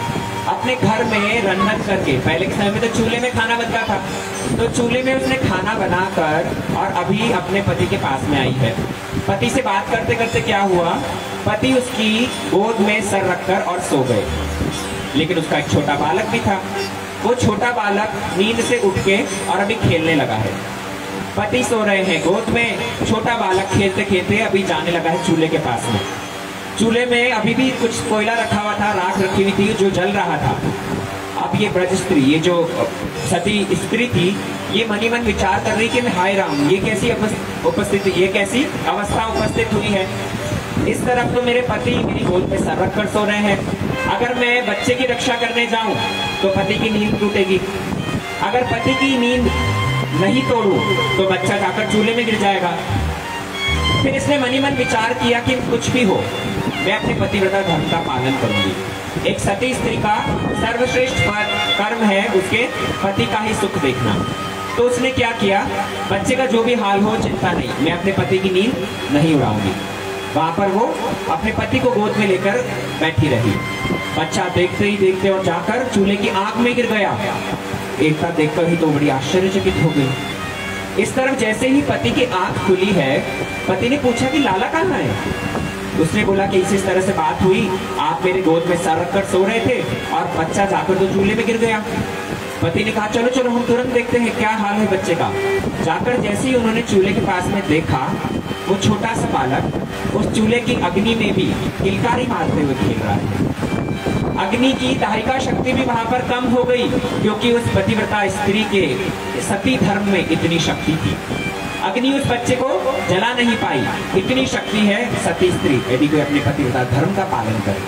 अपने घर में रंधन करके, पहले के समय में तो चूल्हे में खाना बनता था, तो चूल्हे में उसने खाना बनाकर और अभी अपने पति के पास में आई है। पति से बात करते करते क्या हुआ, पति उसकी गोद में सर रखकर और सो गए। लेकिन उसका एक छोटा बालक भी था। वो छोटा बालक नींद से उठ के और अभी खेलने लगा है। पति सो रहे हैं गोद में, छोटा बालक खेलते खेलते अभी जाने लगा है चूल्हे के पास में। चूल्हे में अभी भी कुछ कोयला रखा हुआ था, राख रखी हुई थी जो जल रहा था। अब ये ब्रज स्त्री, ये जो सती स्त्री थी, ये मनी मन विचार कर रही कि हाय राम, ये कैसी उपस्थिति, ये कैसी अवस्था उपस्थित हुई है। इस तरफ तो मेरे पति मेरी गोद में सर रख कर सो रहे हैं। अगर मैं बच्चे की रक्षा करने जाऊं तो पति की नींद टूटेगी। अगर पति की नींद नहीं तोड़ूं तो बच्चा जाकर चूल्हे में गिर जाएगा। फिर इसने मनी मन विचार किया कि कुछ भी हो, मैं अपने पतिव्रता धर्म का पालन करूंगी। एक सती स्त्री का सर्वश्रेष्ठ कर्म है उसके पति का ही सुख देखना। तो उसने क्या किया, बच्चे का जो भी हाल हो चिंता नहीं, मैं अपने पति की नींद नहीं उड़ाऊंगी। वहां पर वो अपने पति को गोद में लेकर बैठी रही। बच्चा देखते ही देखते और जाकर चूल्हे की आग में गिर गया। एकता देखकर ही तो बड़ी आश्चर्यचकित हो गई। इस तरफ जैसे ही पति की आंख खुली है, पति ने पूछा कि लाला कहाँ है। उसने बोला कि इसी तरह से बात हुई, आप मेरे गोद में सर रखकर सो रहे थे और बच्चा जाकर तो चूल्हे में गिर गया। पति ने कहा चलो चलो हम तुरंत देखते हैं क्या हाल है बच्चे का। जाकर जैसे ही उन्होंने चूल्हे के पास में देखा, वो छोटा सा बालक उस चूल्हे की अग्नि में भी किलकारी मारते हुए खेल रहा है। अग्नि की दाहिका शक्ति भी वहां पर कम हो गई, क्योंकि उस पतिव्रता स्त्री के सती धर्म में इतनी शक्ति थी। अग्नि उस बच्चे को जला नहीं पाई, इतनी शक्ति है सती स्त्री यदि कोई अपने पतिव्रता धर्म का पालन करे।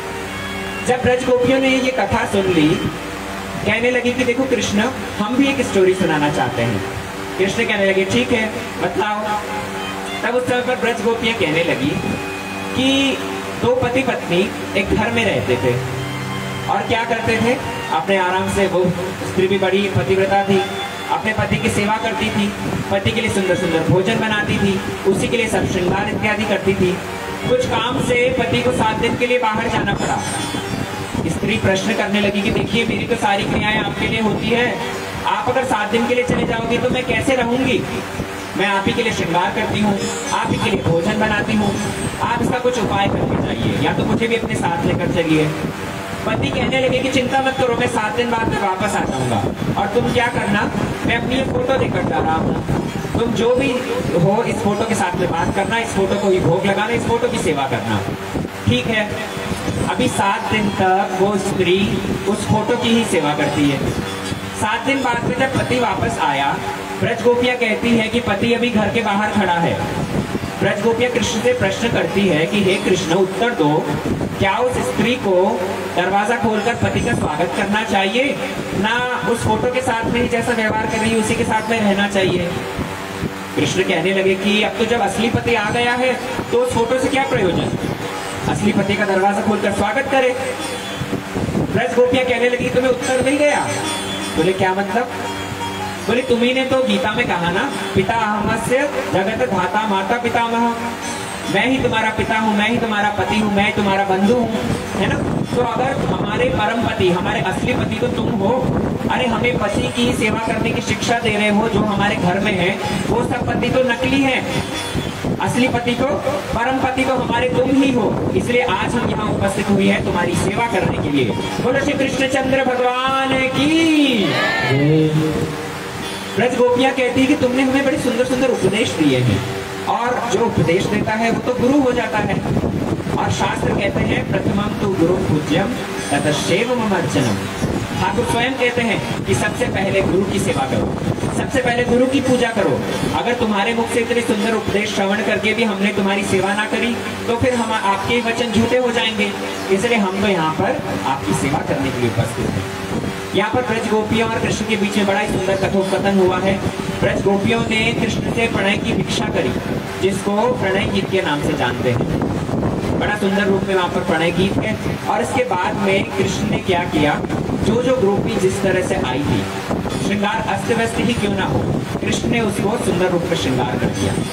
जब ब्रज गोपियों ने ये कथा सुन ली, कहने लगी कि देखो कृष्ण, हम भी एक स्टोरी सुनाना चाहते हैं। कृष्ण कहने लगे ठीक है बताओ। तब उस समय पर ब्रज गोपियां कहने लगी कि दो पति पत्नी एक घर में रहते थे और क्या करते थे, अपने आराम से, वो स्त्री भी बड़ी पतिव्रता थी, अपने पति की सेवा करती थी, पति के लिए सुंदर सुंदर भोजन बनाती थी, उसी के लिए सब श्रृंगार इत्यादि करती थी। कुछ काम से पति को सात दिन के लिए बाहर जाना पड़ा। स्त्री प्रश्न करने लगी कि देखिए मेरी तो सारी क्रियाएं आपके लिए होती है, आप अगर सात दिन के लिए चले जाओगे तो मैं कैसे रहूंगी। मैं आप ही के लिए श्रृंगार करती हूँ, आप ही के लिए भोजन बनाती हूँ, आप इसका कुछ उपाय करके जाइए, या तो मुझे भी अपने साथ लेकर चलिए। पति कहने लगे कि चिंता मत करो, मैं सात दिन बाद में वापस आ जाऊंगा, और तुम क्या करना, मैं अपनी ये फोटो लेकर जा रहा हूँ, तुम जो भी हो इस फोटो के साथ में बात करना, इस फोटो को ही भोग लगाना, इस फोटो की सेवा करना। ठीक है। अभी सात दिन तक वो स्त्री उस फोटो की ही सेवा करती है। सात दिन बाद में जब पति वापस आया, ब्रज गोपियां कहती है कि पति अभी घर के बाहर खड़ा है। ब्रज गोपियां कृष्ण से प्रश्न करती है कि हे कृष्ण उत्तर दो, क्या उस स्त्री को दरवाजा खोलकर पति का स्वागत करना चाहिए, ना उस फोटो के साथ में जैसा व्यवहार कर रही है उसी के साथ में रहना चाहिए। कृष्ण कहने लगे कि अब तो जब असली पति आ गया है तो उस फोटो से क्या प्रयोजन, असली पति का दरवाजा खोलकर स्वागत करे। ब्रज गोपियां कहने लगी तुम्हें उत्तर मिल गया। बोले क्या मतलब। बोले तुम्ही ने तो गीता में कहा ना, पिता अहमस्य जगत धाता माता पितामह, मैं ही तुम्हारा पिता हूँ, मैं ही तुम्हारा पति हूँ, मैं ही तुम्हारा बंधु हूँ, है ना। तो अगर हमारे परम पति, हमारे असली पति तो तुम हो, अरे हमें पति की सेवा करने की शिक्षा दे रहे हो जो हमारे घर में है, वो सब पति तो नकली है, असली पति तो, परम पति तो हमारे तुम ही हो। इसलिए आज हम यहाँ उपस्थित हुए हैं तुम्हारी सेवा करने के लिए। बोलो श्री कृष्णचंद्र भगवान की। ब्रज गोपियां कहती है कि तुमने हमें बड़े सुंदर सुंदर उपदेश दिए हैं, और जो उपदेश देता है वो तो गुरु हो जाता है। और शास्त्र कहते हैं प्रथमम तु गुरु पूज्यम ततश्चैव मम अर्चनम। ठाकुर स्वयं कहते हैं कि सबसे पहले गुरु की सेवा करो, सबसे पहले गुरु की पूजा करो। अगर तुम्हारे मुख से इतने सुंदर उपदेश श्रवण करके भी हमने तुम्हारी सेवा ना करी तो फिर हम आपके वचन झूठे हो जाएंगे। इसलिए हम तो यहाँ पर आपकी सेवा करने के लिए उपस्थित हैं। यहाँ पर ब्रज गोपियों और कृष्ण के बीच में बड़ा ही सुंदर कथोपकथन हुआ है। ब्रज गोपियों ने कृष्ण से प्रणय की भिक्षा करी, जिसको प्रणय गीत के नाम से जानते हैं। बड़ा सुंदर रूप में वहाँ पर प्रणय गीत है। और इसके बाद में कृष्ण ने क्या किया, जो जो गोपी जिस तरह से आई थी, श्रृंगार अस्त व्यस्त ही क्यों ना हो, कृष्ण ने उसको सुंदर रूप में श्रृंगार कर दिया।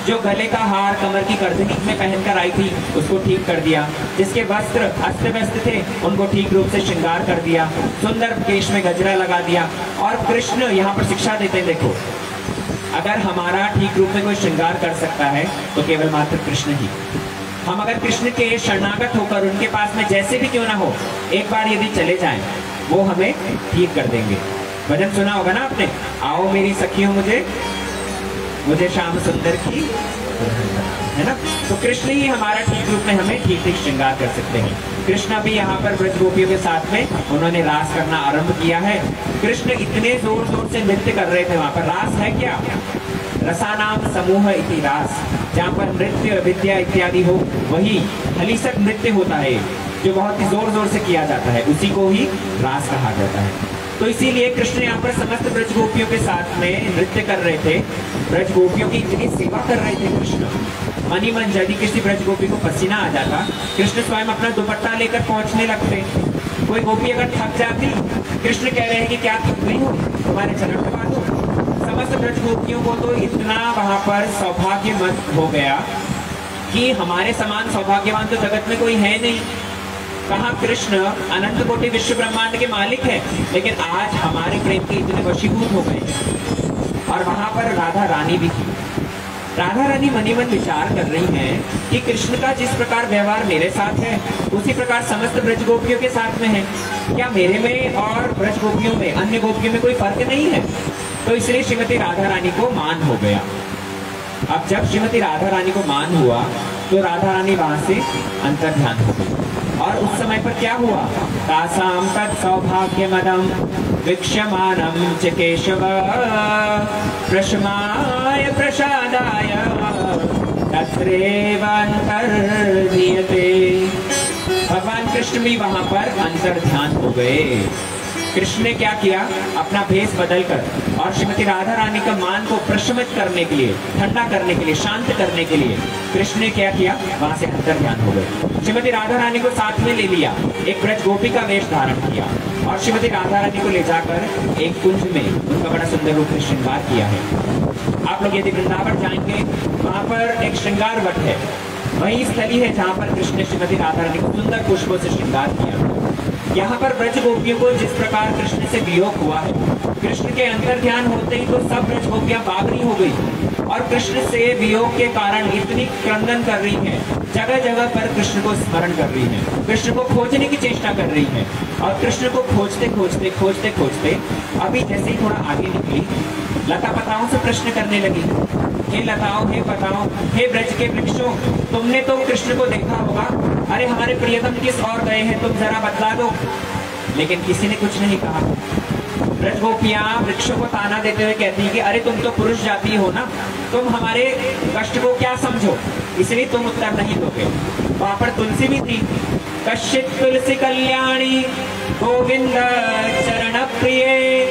जो गले का हार कमर की करधनी में पहनकर आई थी उसको ठीक कर दिया, जिसके वस्त्र अस्त व्यस्त थे उनको ठीक रूप से श्रृंगार कर दिया, सुंदर केश में गजरा लगा दिया। और कृष्ण यहाँ पर शिक्षा देते हैं, देखो अगर हमारा ठीक रूप में कोई श्रृंगार कर सकता है तो केवल मात्र कृष्ण ही। हम अगर कृष्ण के शरणागत होकर उनके पास में जैसे भी क्यों ना हो एक बार यदि चले जाएं, वो हमें ठीक कर देंगे। भजन सुना होगा ना आपने, आओ मेरी सखियों मुझे मुझे श्याम सुंदर की, है ना। तो कृष्ण ही हमारा ठीक रूप में हमें ठीक ठीक श्रृंगार कर सकते हैं। कृष्ण भी यहाँ पर ब्रज गोपियों के साथ में उन्होंने रास करना आरंभ किया है। कृष्ण इतने जोर जोर से नृत्य कर रहे थे। वहां पर रास है क्या? रसानाम समूह इति रास, जहाँ पर नृत्य विद्या इत्यादि हो वही हलीसक नृत्य होता है, जो बहुत ही जोर जोर से किया जाता है, उसी को ही रास कहा जाता है। तो इसीलिए कृष्ण यहाँ पर समस्त ब्रज गोपियों के साथ में नृत्य कर रहे थे, ब्रज गोपियों की इतनी सेवा कर रहे थे कृष्ण। मनी मन यदि किसी ब्रज गोपी को पसीना आ जाता, कृष्ण स्वयं अपना दुपट्टा लेकर पहुंचने लगते। कोई गोपी अगर थक जाती, कृष्ण कह रहे हैं कि क्या थक गई हो, तुम्हारे चरण दबा दो। समस्त ब्रज गोपियों को तो इतना वहां पर सौभाग्य मत हो गया कि हमारे समान सौभाग्यवान तो जगत में कोई है नहीं। कहा कृष्ण अनंत कोटि विश्व ब्रह्मांड के मालिक है, लेकिन आज हमारे प्रेम के इतने वशीभूत हो गए। और वहां पर राधा रानी भी थी। राधा रानी मनी मन विचार कर रही हैं कि कृष्ण का जिस प्रकार व्यवहार मेरे साथ है उसी प्रकार समस्त ब्रज गोपियों के साथ में है, क्या मेरे में और ब्रज गोपियों में, अन्य गोपियों में कोई फर्क नहीं है? तो इसलिए श्रीमती राधा रानी को मान हो गया। अब जब श्रीमती राधा रानी को मान हुआ तो राधा रानी वहां से अंतर ध्यान हो गई। और उस समय पर क्या हुआ? तासाम तत् सौभाग्य मदम वीक्ष्यमानम च केशव प्रशमाय प्रसादाय तत्रैव अंतर्धीयते। भगवान कृष्ण भी वहां पर अंतर ध्यान हो गए। कृष्ण ने क्या किया? अपना भेष बदलकर और श्रीमती राधा रानी का मान को प्रशमित करने के लिए, ठंडा करने के लिए, शांत करने के लिए कृष्ण ने क्या किया? वहां से अंतर ध्यान हो गए। श्रीमती राधा रानी को साथ में ले लिया, एक ब्रज गोपी का वेश धारण किया और श्रीमती राधा रानी को ले जाकर एक कुंज में उनका बड़ा सुंदर रूप में श्रृंगार किया है। आप लोग यदि वृंदावन जाएंगे, वहां पर एक श्रृंगार वट है, वही स्थली है जहाँ पर कृष्ण ने श्रीमती राधा रानी को सुंदर पुष्पों से श्रृंगार किया। यहाँ पर ब्रज गोपियों को जिस प्रकार कृष्ण से वियोग हुआ है, कृष्ण के अंतर ध्यान होते ही तो सब ब्रज गोपियां बागरी हो गई और कृष्ण से वियोग के कारण इतनी क्रंदन कर रही हैं, जगह जगह पर कृष्ण को स्मरण कर रही हैं, कृष्ण को खोजने की चेष्टा कर रही हैं। और कृष्ण को खोजते खोजते खोजते खोजते अभी जैसे ही थोड़ा आगे निकली, लता पताओं से प्रश्न करने लगी, हे लताओं, हे पताओं, हे ब्रज के वृक्षों, तुमने तो कृष्ण को देखा होगा, अरे हमारे प्रियतम किस और गए हैं, तुम जरा बतला दो। लेकिन किसी ने कुछ नहीं कहा। ब्रज गोपियां वृक्षों को ताना देते हुए कहती है कि अरे तुम तो पुरुष जाति हो ना, तुम हमारे कष्ट को क्या समझो, इसलिए तुम उत्तर नहीं दोगे। वहां पर तुलसी भी थी। कश्चित तुलसी कल्याणी गोविंद चरण प्रिय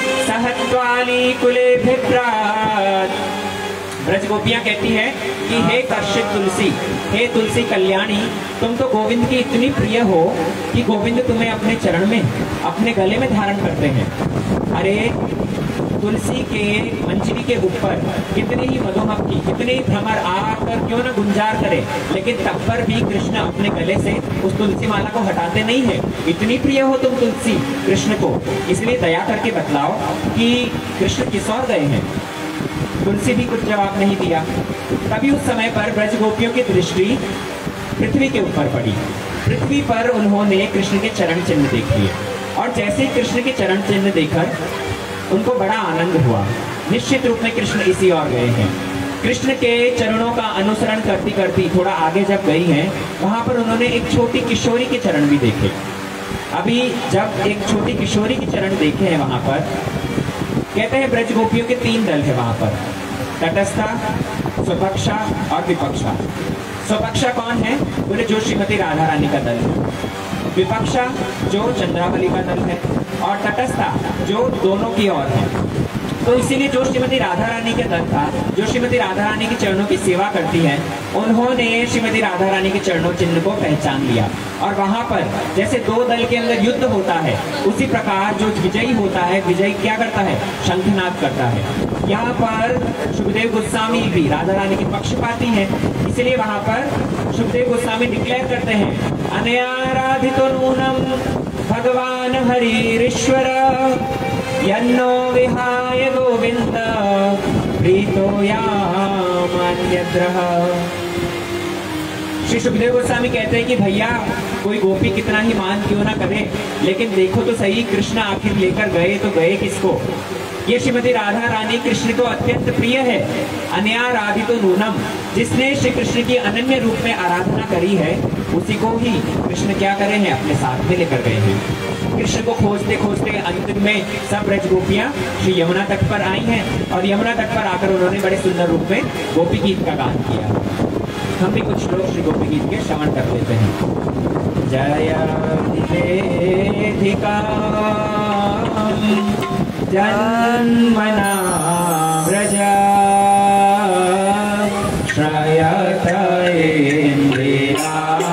सहत्वाली कुले भिप्रात। ब्रज गोपियां कहती है कि हे कश्चित तुलसी, हे तुलसी कल्याणी, तुम तो गोविंद की इतनी प्रिय हो कि गोविंद तुम्हें अपने चरण में, अपने गले में धारण करते हैं। अरे तुलसी के मंजरी के ऊपर कितने ही मधुमक्खी, कितने ही भ्रमर आकर क्यों न गुंजार करे, लेकिन तब पर भी कृष्ण अपने गले से उस तुलसी माला को हटाते नहीं है। इतनी प्रिय हो तुम तुलसी कृष्ण को, इसलिए दया करके बतलाओ कि कृष्ण किस और गए हैं। तुलसी भी कुछ जवाब नहीं दिया। तभी उस समय पर ब्रज गोपियों की दृष्टि पृथ्वी के ऊपर पड़ी। पृथ्वी पर उन्होंने कृष्ण के चरण चिन्ह देख लिए और जैसे ही कृष्ण के चरण चिन्ह देखकर उनको बड़ा आनंद हुआ। निश्चित रूप में कृष्ण इसी ओर गए हैं। कृष्ण के चरणों का अनुसरण करती करती थोड़ा आगे जब गई हैं, वहां पर उन्होंने एक छोटी किशोरी के चरण भी देखे। अभी जब एक छोटी किशोरी के चरण देखे हैं वहां पर, कहते हैं ब्रज गोपियों के तीन दल है वहां पर, तटस्था, स्वपक्षा और विपक्षा। स्वपक्षा कौन है? बोले जो श्रीमती राधा रानी का दल है। विपक्षा जो चंद्रावली का दल है और तटस्था जो दोनों की ओर है। तो इसीलिए जो श्रीमती राधा रानी के दल था, जो श्रीमती राधा रानी के चरणों की सेवा करती है, उन्होंने श्रीमती राधा रानी के चरणों चिन्ह को पहचान लिया। और वहां पर जैसे दो दल के अंदर युद्ध होता है, उसी प्रकार जो विजयी होता है, विजयी क्या करता है? शंखनाद करता है। यहाँ पर सुखदेव गोस्वामी भी राधा रानी के पक्षपाती हैं, इसलिए वहां पर सुखदेव गोस्वामी डिक्लेयर करते हैं, अनयाराधितो नूनम भगवान हरिश्वर यन्नो विहाय गोविंद प्रीतो यामान्यद्रः। श्री सुखदेव गोस्वामी कहते हैं कि भैया कोई गोपी कितना ही मान क्यों ना करे, लेकिन देखो तो सही कृष्ण आखिर लेकर गए तो गए किसको? ये श्रीमती राधा रानी कृष्ण को अत्यंत प्रिय है। अनयाराधितो नूनम, जिसने श्री कृष्ण की अनन्य रूप में आराधना करी है, उसी को ही कृष्ण क्या करे हैं? अपने साथ में लेकर गए हैं। कृष्ण को खोजते खोजते अंत में सब ब्रज गोपियां श्री यमुना तट पर आई हैं और यमुना तट पर आकर उन्होंने बड़े सुंदर रूप में गोपी गीत का गान किया। हम भी कुछ लोग श्री गोपी गीत के श्रवण कर लेते हैं। जया निवेदिका जन्मना व्रज श्रयत इंद्रिया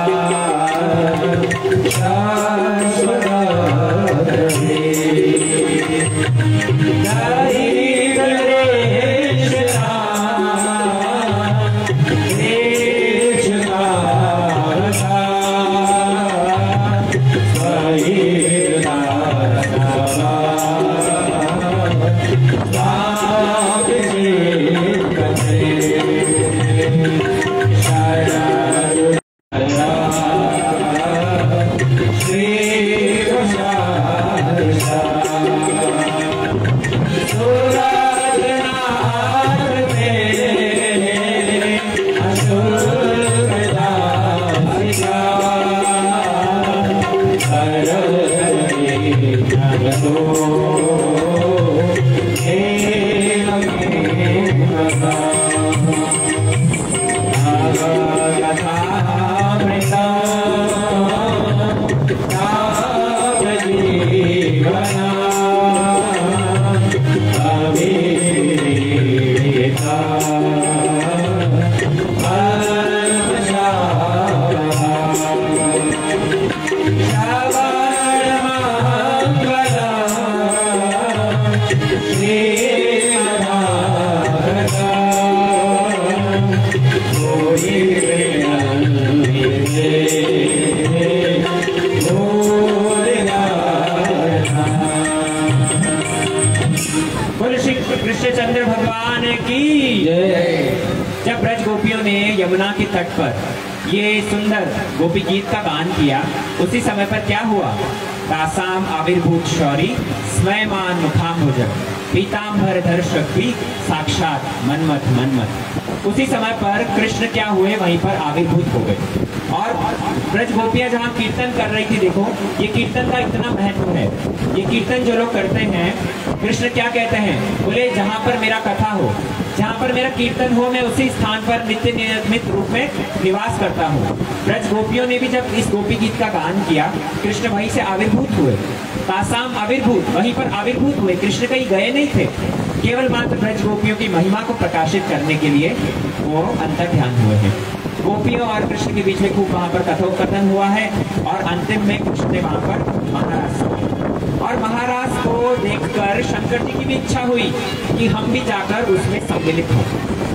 कृष्णचंद्र भगवान की जय। जब ब्रज गोपियों ने यमुना के तट पर ये सुंदर गोपी गीत का गान किया, उसी समय पर क्या हुआ? तासाम आविर्भूत शौरी स्वयमान मुखाम्बुजं पीताम्बर धर शक्ति साक्षात मनमथ मनमथ। उसी समय पर कृष्ण क्या हुए? वहीं पर आविर्भूत हो गए। और ब्रज गोपियां जहाँ कीर्तन कर रही थी, देखो ये कीर्तन का इतना महत्व है। ये कीर्तन जो लोग करते हैं, कृष्ण क्या कहते हैं? बोले जहाँ पर मेरा कथा हो, जहाँ पर मेरा कीर्तन हो, मैं उसी स्थान पर नित्य नियमित रूप में निवास करता हूँ। ब्रज गोपियों ने भी जब इस गोपी गीत का गान किया, कृष्ण वहीं से आविर्भूत हुए। तासाम आविर्भूत, वहीं पर आविर्भूत हुए। कृष्ण कहीं गए नहीं थे, केवल मात्र ब्रज गोपियों की महिमा को प्रकाशित करने के लिए वो अंतर ध्यान हुए हैं। गोपियों और कृष्ण के बीच में खूब वहां पर कथोपकथन हुआ है और अंतिम में कृष्ण ने वहां पर महाराज सुने। और महाराज को देखकर शंकर जी की भी इच्छा हुई कि हम भी जाकर उसमें सम्मिलित हों।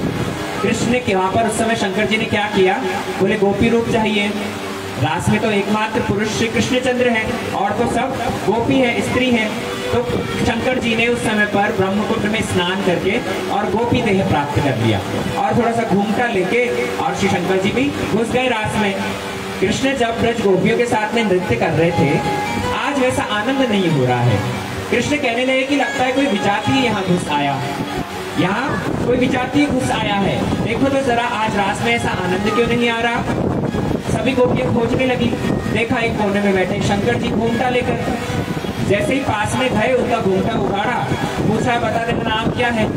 कृष्ण ने वहां पर उस समय शंकर जी ने क्या किया? बोले गोपी रूप चाहिए। रास में तो एकमात्र पुरुष श्री कृष्णचंद्र है और तो सब गोपी है, स्त्री है। तो शंकर जी ने उस समय पर ब्रह्मपुत्र में स्नान करके और गोपी देह प्राप्त कर लिया और थोड़ा सा घूमटा लेके और श्री शंकर जी भी घुस गए रास में। कृष्ण जब ब्रज गोपियों के साथ में नृत्य कर रहे थे, आज वैसा आनंद नहीं हो रहा है। कृष्ण कहने लगे कि लगता है कोई विजातीय यहाँ घुस आया, यहाँ कोई विजातीय घुस आया है। देखो तो जरा आज रास में ऐसा आनंद क्यों नहीं आ रहा? सभी गोपियां खोजने लगी, देखा एक कोने में बैठे शंकर जी घूमटा लेकर। जैसे ही पास में गए, उनका घूमटा उगाड़ा, पूछा बता तेरा नाम क्या है?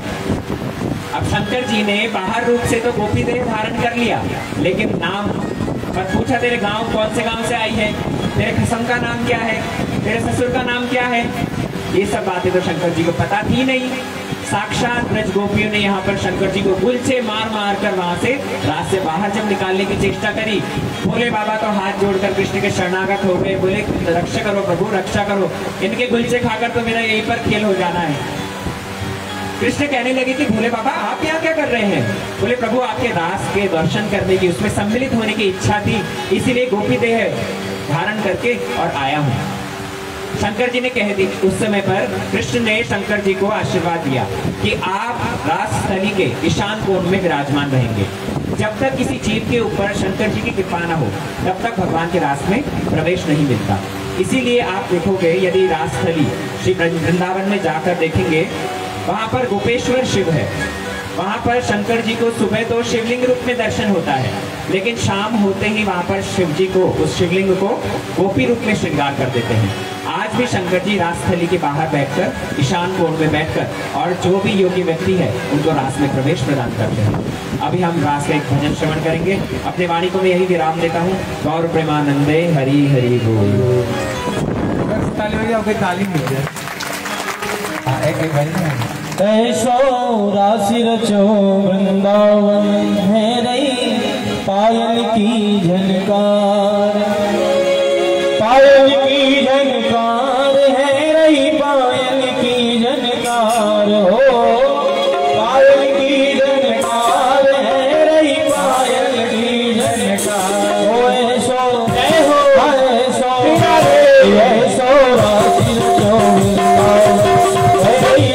अब शंकर जी ने बाहर रूप से तो गोपी देह धारण कर लिया, लेकिन नाम पर पूछा तेरे गांव कौन से गांव से आई है, तेरे खसम का नाम क्या है, तेरे ससुर का नाम क्या है? ये सब बातें तो शंकर जी को पता थी नहीं। साक्षात ब्रज गोपियों ने यहाँ पर शंकर जी को गुलछे मार मार कर वहां से रात से बाहर जब निकालने की चेष्टा करी, भोले बाबा तो हाथ जोड़कर कृष्ण के शरणागत हो गए, बोले रक्षा करो प्रभु रक्षा करो, इनके गुलछे खाकर तो मेरा यहीं पर खेल हो जाना है। कृष्ण कहने लगे कि भोले बाबा आप यहाँ क्या कर रहे हैं? बोले प्रभु आपके दास के दर्शन करने की, उसमें सम्मिलित होने की इच्छा थी, इसीलिए गोपी देह धारण करके और आया हूँ। शंकर जी ने कह दी, उस समय पर कृष्ण ने शंकर जी को आशीर्वाद दिया कि आप रास स्थली के ईशान कोण में विराजमान रहेंगे। जब तक किसी जीव के ऊपर शंकर जी की कृपा न हो तब तक भगवान के रास में प्रवेश नहीं मिलता। इसीलिए आप देखोगे यदि रास स्थली श्री वृंदावन में जाकर देखेंगे, वहां पर गोपेश्वर शिव है, वहां पर शंकर जी को सुबह तो शिवलिंग रूप में दर्शन होता है, लेकिन शाम होते ही वहां पर शिव जी को, उस शिवलिंग को गोपी रूप में श्रृंगार कर देते हैं। आज भी शंकर जी रासस्थली के बाहर बैठकर, ईशान कोण में बैठकर और जो भी योगी व्यक्ति है उनको रास में प्रवेश प्रदान करते हैं। अभी हम रास का एक भजन श्रवण करेंगे। अपने वाणी को मैं यही विराम देता हूँ। गौर प्रेमानंदे हरि हरि बोल। ताली हो जाओ, कोई ताली मिल जाए। हाँ, एक एक भजन ऐसो राशि रचो वृंदावन है रही पायल की झनकार, पायल की झनकार है रही पायल की झनकार हो, पायल की झनकार है रही पायल की झनकार हो। ऐसो ऐसो ऐसो राशि रचो वृंदावन है रही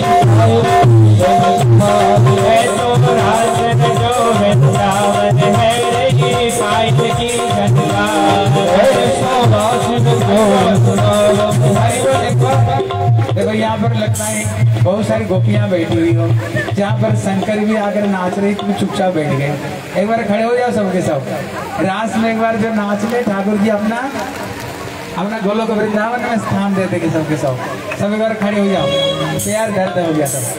देखो यहाँ पर लगता है बहुत सारी गोपियाँ बैठी हुई हो, जहाँ पर शंकर भी आकर नाच रही तो चुपचाप बैठ गए। एक बार खड़े हो जाओ सबके सब, रास में एक बार जो नाच ले ठाकुर जी अपना अपना गोलोक वृंदावन में स्थान देते कि सबके सब सब एक बार खड़े हो जाओ। प्यार दर्द हो गया सब।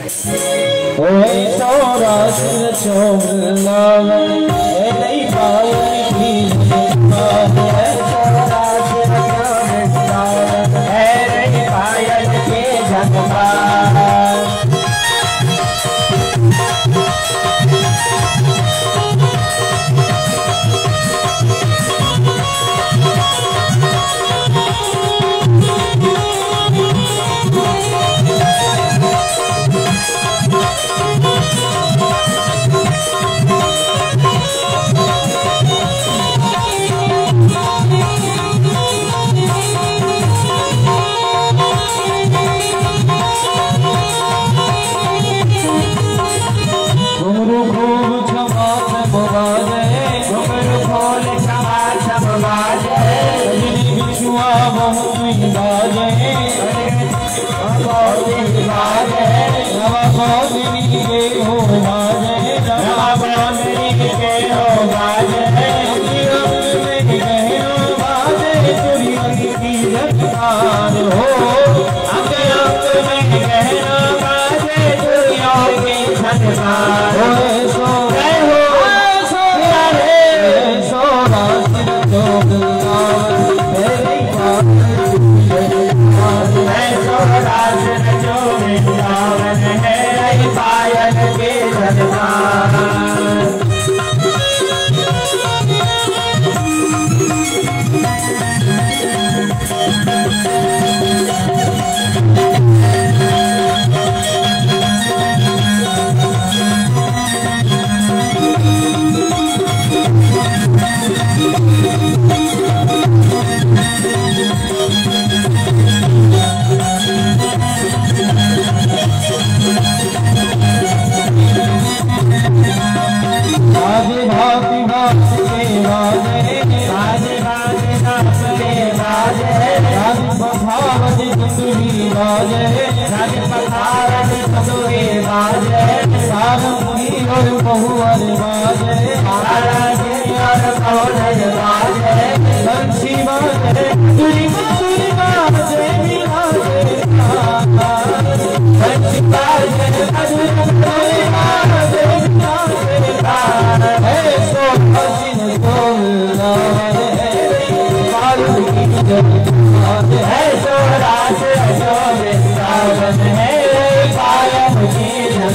है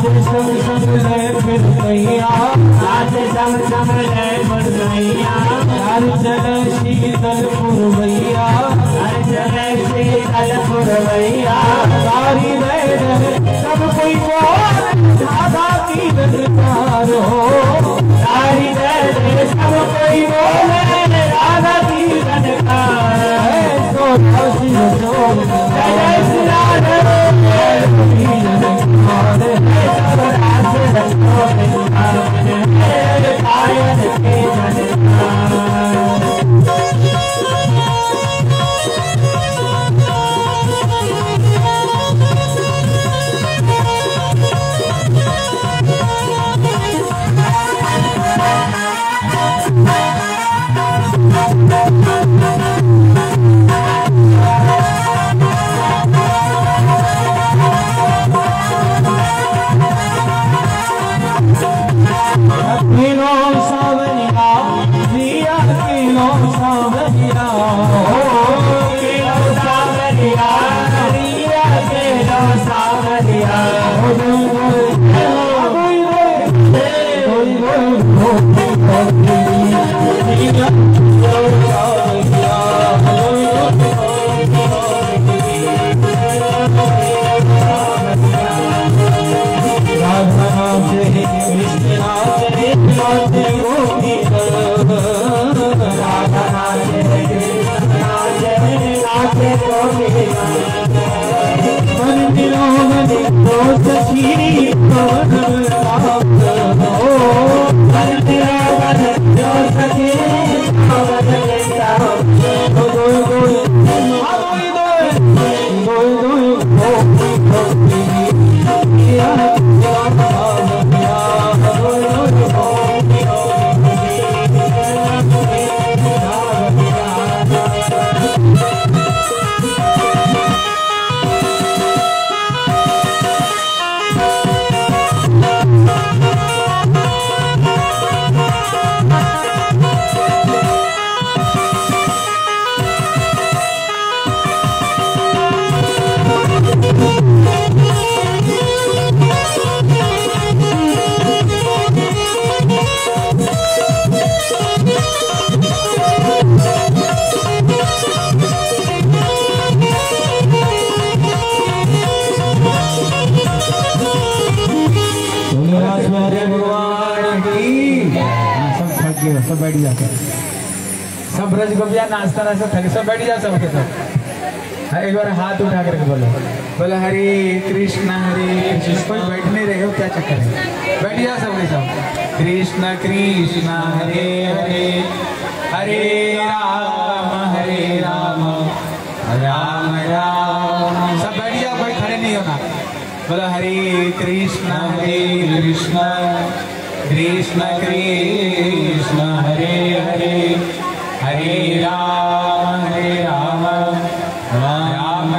संग संग ले फिर मैया आज संग संग ले फिर मैया हर जगह शीतल पुरवैया हर जगह शीतल पुरवैया सारी रहे सब कोई बोल राधा की दरबार हो सारी रहे सब कोई बोले राधा की दरबार है तो शिव जोग जय श्री राधे सब बैठ जाते सब ब्रज गोपिया नाचता नाचता थके सब बैठ जाते सबके सब। एक बार हाथ उठा करके बोलो बोलो हरे कृष्ण हरे कृष्ण। कोई बैठ नहीं रहे हो क्या चक्कर है, बैठ जाओ सबके सब। कृष्ण कृष्ण हरे हरे हरे राम हरे राम राम राम। सब बैठ जाओ, कोई खड़े नहीं होना। बोलो हरे कृष्ण हरे कृष्ण कृष्ण कृष्ण हरे हरे हरे राम हरे राम राम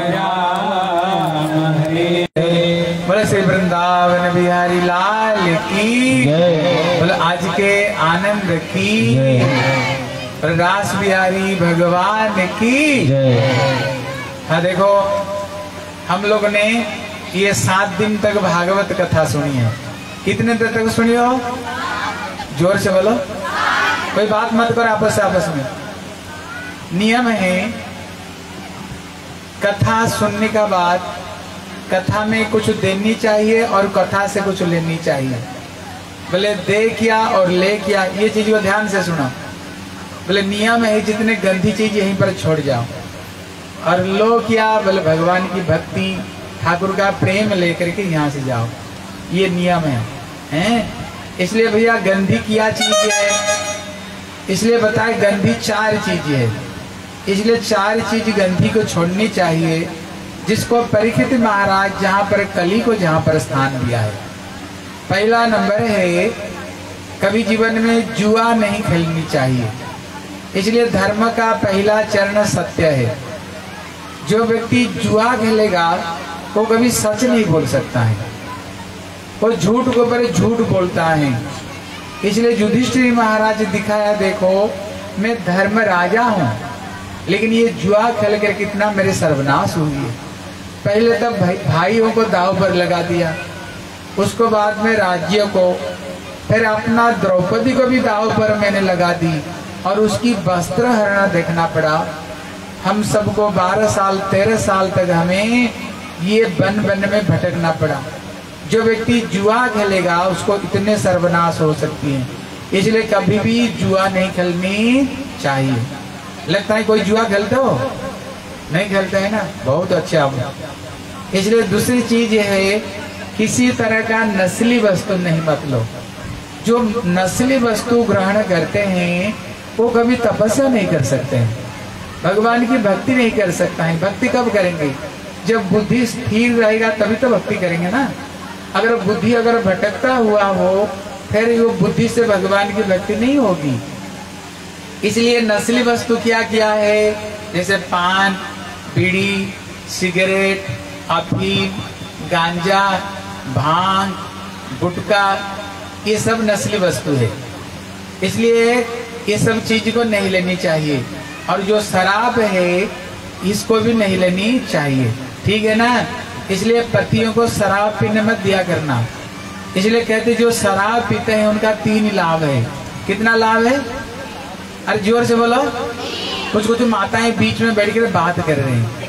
राम हरे हरे। बोलो श्री वृंदावन बिहारी लाल की, बोलो आज के आनंद की, बोलो रास बिहारी भगवान की। हाँ देखो, हम लोग ने ये सात दिन तक भागवत कथा सुनी है। कितने देर तक सुनी हो? जोर से बोलो, कोई बात मत करो आपस से आपस में। नियम है कथा सुनने का बाद कथा में कुछ देनी चाहिए और कथा से कुछ लेनी चाहिए। बोले दे क्या और ले क्या, ये चीज को ध्यान से सुनो। बोले नियम है जितने गंदी चीज यहीं पर छोड़ जाओ, और लो क्या, बोले भगवान की भक्ति ठाकुर का प्रेम लेकर के यहाँ से जाओ, ये नियम है, हैं? इसलिए भैया गंदी क्या चीज है, इसलिए बताए गंदी चार चीज है। इसलिए चार चीज गंदी को छोड़नी चाहिए, जिसको परीक्षित महाराज जहाँ पर कली को जहाँ पर स्थान दिया है। पहला नंबर है कभी जीवन में जुआ नहीं खेलनी चाहिए। इसलिए धर्म का पहला चरण सत्य है। जो व्यक्ति जुआ खेलेगा वो कभी सच नहीं बोल सकता है, वो झूठ को पर झूठ बोलता है। इसलिए युधिष्ठिर महाराज दिखाया, देखो मैं धर्म राजा हूँ, लेकिन ये जुआ खेल कर कितना मेरे सर्वनाश हुई है। पहले तब भाई, भाइयों को दाव पर लगा दिया, उसको बाद में राज्य को, फिर अपना द्रौपदी को भी दाव पर मैंने लगा दी और उसकी वस्त्र हरण देखना पड़ा। हम सबको बारह साल तेरह साल तक हमें ये वन वन में भटकना पड़ा। जो व्यक्ति जुआ खेलेगा उसको इतने सर्वनाश हो सकती है, इसलिए कभी भी जुआ नहीं खेलनी चाहिए। लगता है कोई जुआ खेलते हो? नहीं खेलते है ना, बहुत अच्छा हो। इसलिए दूसरी चीज ये है, किसी तरह का नस्ली वस्तु नहीं मत लो। जो नस्ली वस्तु ग्रहण करते हैं वो कभी तपस्या नहीं कर सकते हैं, भगवान की भक्ति नहीं कर सकता है। भक्ति कब करेंगे? जब बुद्धि स्थिर रहेगा तभी तो भक्ति करेंगे ना। अगर बुद्धि अगर भटकता हुआ हो फिर वो बुद्धि से भगवान की भक्ति नहीं होगी। इसलिए नस्ली वस्तु क्या क्या है, जैसे पान, बीड़ी, सिगरेट, अफीम, गांजा, भांग, गुटखा, ये सब नस्ली वस्तु है। इसलिए ये सब चीज को नहीं लेनी चाहिए। और जो शराब है इसको भी नहीं लेनी चाहिए, ठीक है ना। इसलिए पतियों को शराब पीने मत दिया करना। इसलिए कहते जो शराब पीते हैं उनका तीन लाभ है। कितना लाभ है? अरे जोर से बोलो। कुछ कुछ माताएं बीच में बैठ कर बात कर रहे हैं।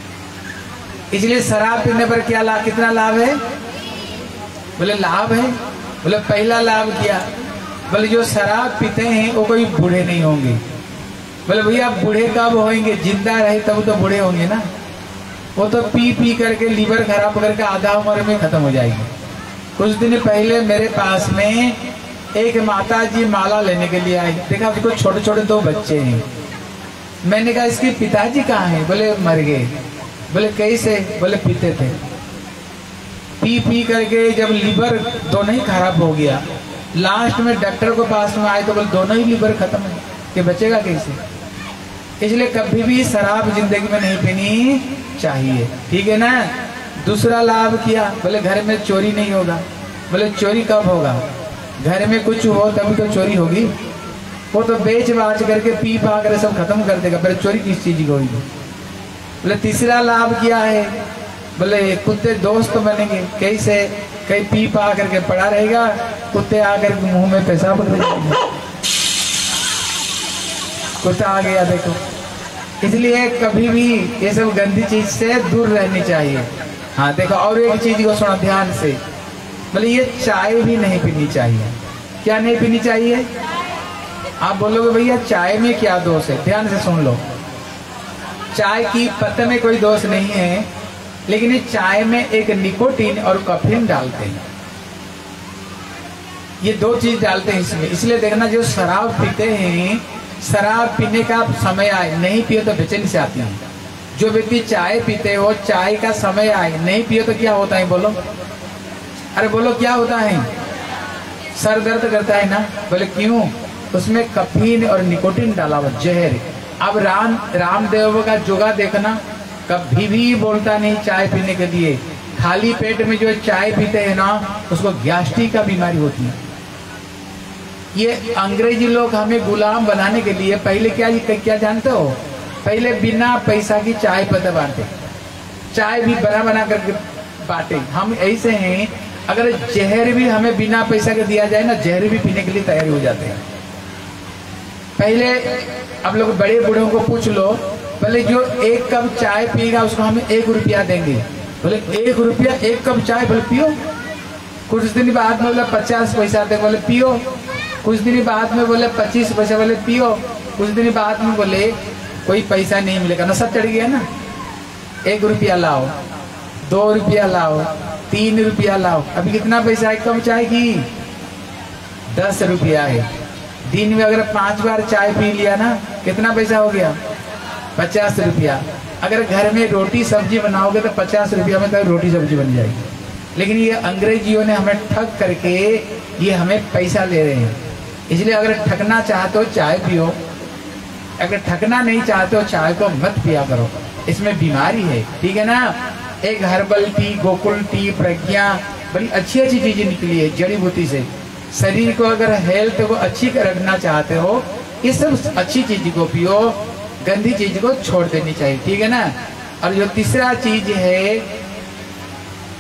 इसलिए शराब पीने पर क्या लाभ, कितना लाभ है? बोले लाभ है। बोले पहला लाभ क्या? बोले जो शराब पीते हैं वो कोई बूढ़े नहीं होंगे। बोले भैया बूढ़े कब होंगे? जिंदा रहे तब तो बूढ़े होंगे ना। वो तो पी पी करके लीवर खराब करके आधा उम्र में खत्म हो जाएगी। कुछ दिन पहले मेरे पास में एक माता जी माला लेने के लिए आई। देखा उसको छोटे छोटे दो बच्चे हैं। मैंने कहा इसके पिताजी कहाँ हैं? बोले मर गए। बोले कैसे? बोले पीते थे। पी पी करके जब लीवर दोनों ही खराब हो गया, लास्ट में डॉक्टर को पास में आए तो बोले दोनों ही लीवर खत्म है, कि बचेगा कैसे? इसलिए कभी भी शराब जिंदगी में नहीं पीनी चाहिए, ठीक है ना। दूसरा लाभ किया, बोले घर में चोरी नहीं होगा। बोले चोरी कब होगा? घर में कुछ हो तभी तो चोरी होगी। वो तो बेच बाच करके पी पा कर सब खत्म कर देगा, पर चोरी किस चीज की होगी? बोले तीसरा लाभ किया है, बोले कुत्ते दोस्त बनेंगे। कैसे? कहीं पी पा करके पड़ा रहेगा, कुत्ते आकर मुंह में पेशाब कर देंगे। कुत्ता आ गया देखो। इसलिए कभी भी ये सब गंदी चीज से दूर रहनी चाहिए। हाँ देखो, और एक चीज को सुनो ध्यान से। बोले ये चाय भी नहीं पीनी चाहिए। क्या नहीं पीनी चाहिए? आप बोलोगे भैया चाय में क्या दोष है? ध्यान से सुन लो। चाय की पत्ते में कोई दोष नहीं है, लेकिन ये चाय में एक निकोटीन और कैफीन डालते हैं। ये दो चीज डालते हैं इसमें। इसलिए देखना जो शराब पीते हैं, शराब पीने का समय आए नहीं पिए तो बेचैनी से आती है। जो व्यक्ति चाय पीते हो, चाय का समय आए नहीं पिए तो क्या होता है? बोलो, अरे बोलो क्या होता है? सर दर्द करता है ना। बोले क्यों? उसमें कैफीन और निकोटीन डाला हुआ जहर। अब राम रामदेव का जोगा देखना, कभी भी बोलता नहीं चाय पीने के लिए। खाली पेट में जो चाय पीते हैं ना उसको गैस्ट्रिक का बीमारी होती है। ये अंग्रेजी लोग हमें गुलाम बनाने के लिए पहले क्या क्या जानते हो? पहले बिना पैसा की चाय पत्ते बांटे, चाय भी बना बना करके बांटे। हम ऐसे हैं, अगर जहर भी हमें बिना पैसा के दिया जाए ना, जहर भी पीने के लिए तैयार हो जाते हैं। पहले अब लोग बड़े बूढ़ों को पूछ लो, पहले जो एक कप चाय पिएगा उसको हम एक रुपया देंगे। बोले एक रुपया एक कप चाय? बोले पियो। कुछ दिन बाद में बोले पचास पैसा दे, बोले पियो। कुछ दिन बाद में बोले पच्चीस पैसा, बोले पियो। कुछ दिन बाद में बोले कोई पैसा नहीं मिलेगा, नशा चढ़ गया ना। एक रुपया लाओ, दो रुपया लाओ, तीन रुपया लाओ। अभी कितना पैसा है कप चाय की? दस रुपया है। दिन में अगर पांच बार चाय पी लिया ना, कितना पैसा हो गया? पचास रुपया। अगर घर में रोटी सब्जी बनाओगे तो पचास रुपया में तो रोटी सब्जी बन जाएगी। लेकिन ये अंग्रेजियों ने हमें ठग करके ये हमें पैसा ले रहे हैं। इसलिए अगर ठगना चाहते हो चाय पियो, अगर ठगना नहीं चाहते हो चाय को मत पिया करो, इसमें बीमारी है, ठीक है ना। एक herbal tea, Gokul tea, Pragya, बड़ी अच्छी अच्छी चीजें निकली है जड़ी बूटी से। शरीर को अगर हेल्थ को अच्छी रखना चाहते हो, ये सब अच्छी चीज को पियो, गंदी चीज को छोड़ देनी चाहिए, ठीक है ना। और जो तीसरा चीज है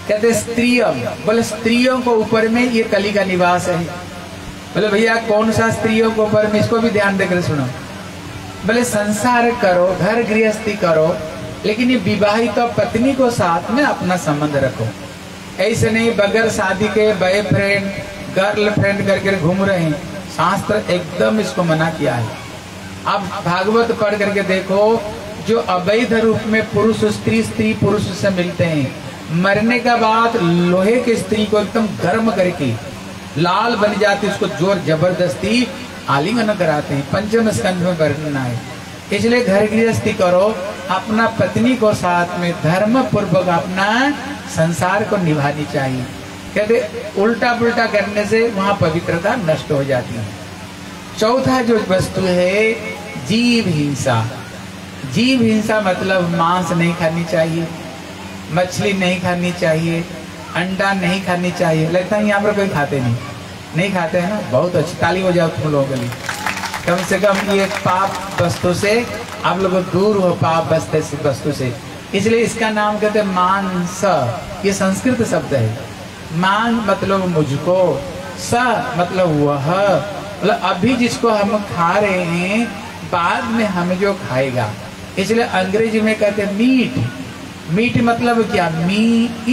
कहते स्त्रियम, बोले स्त्रियों को ऊपर में ये कली का निवास है। बोले भैया कौन सा स्त्रियों को ऊपर में, इसको भी ध्यान देकर सुनो। बोले संसार करो, घर गृहस्थी करो, लेकिन ये विवाहित तो पत्नी को साथ में अपना संबंध रखो। ऐसे नहीं बगैर शादी के बॉयफ्रेंड गर्लफ्रेंड करके घूम रहे हैं। शास्त्र एकदम इसको मना किया है। अब भागवत पढ़ करके देखो, जो अवैध रूप में पुरुष स्त्री स्त्री पुरुष से मिलते हैं, मरने का बाद लोहे की स्त्री को एकदम गर्म करके लाल बन जाती, उसको जोर जबरदस्ती आलिंगन कराते हैं। पंचम स्कंध में वर्णन है। इसलिए घर गृहस्थी करो, अपना पत्नी को साथ में धर्म पूर्वक अपना संसार को निभानी चाहिए। कहते उल्टा पुल्टा करने से वहां पवित्रता नष्ट हो जाती है। चौथा जो वस्तु है जीव हिंसा। जीव हिंसा मतलब मांस नहीं खानी चाहिए, मछली नहीं खानी चाहिए, अंडा नहीं खानी चाहिए। लगता है यहाँ पर कोई खाते नहीं, नहीं खाते हैं ना, बहुत अच्छी ताली हो जाओ तुम लोगों के लिए। कम से कम ये पाप वस्तु से आप लोग दूर हो, पाप वस्तु से। इसलिए इसका नाम कहते हैं मांस। ये संस्कृत शब्द है। मांग मतलब मुझको, स मतलब वह, मतलब अभी जिसको हम खा रहे हैं बाद में हमें जो खाएगा। इसलिए अंग्रेजी में कहते हैं मीट। मीट मतलब क्या, मी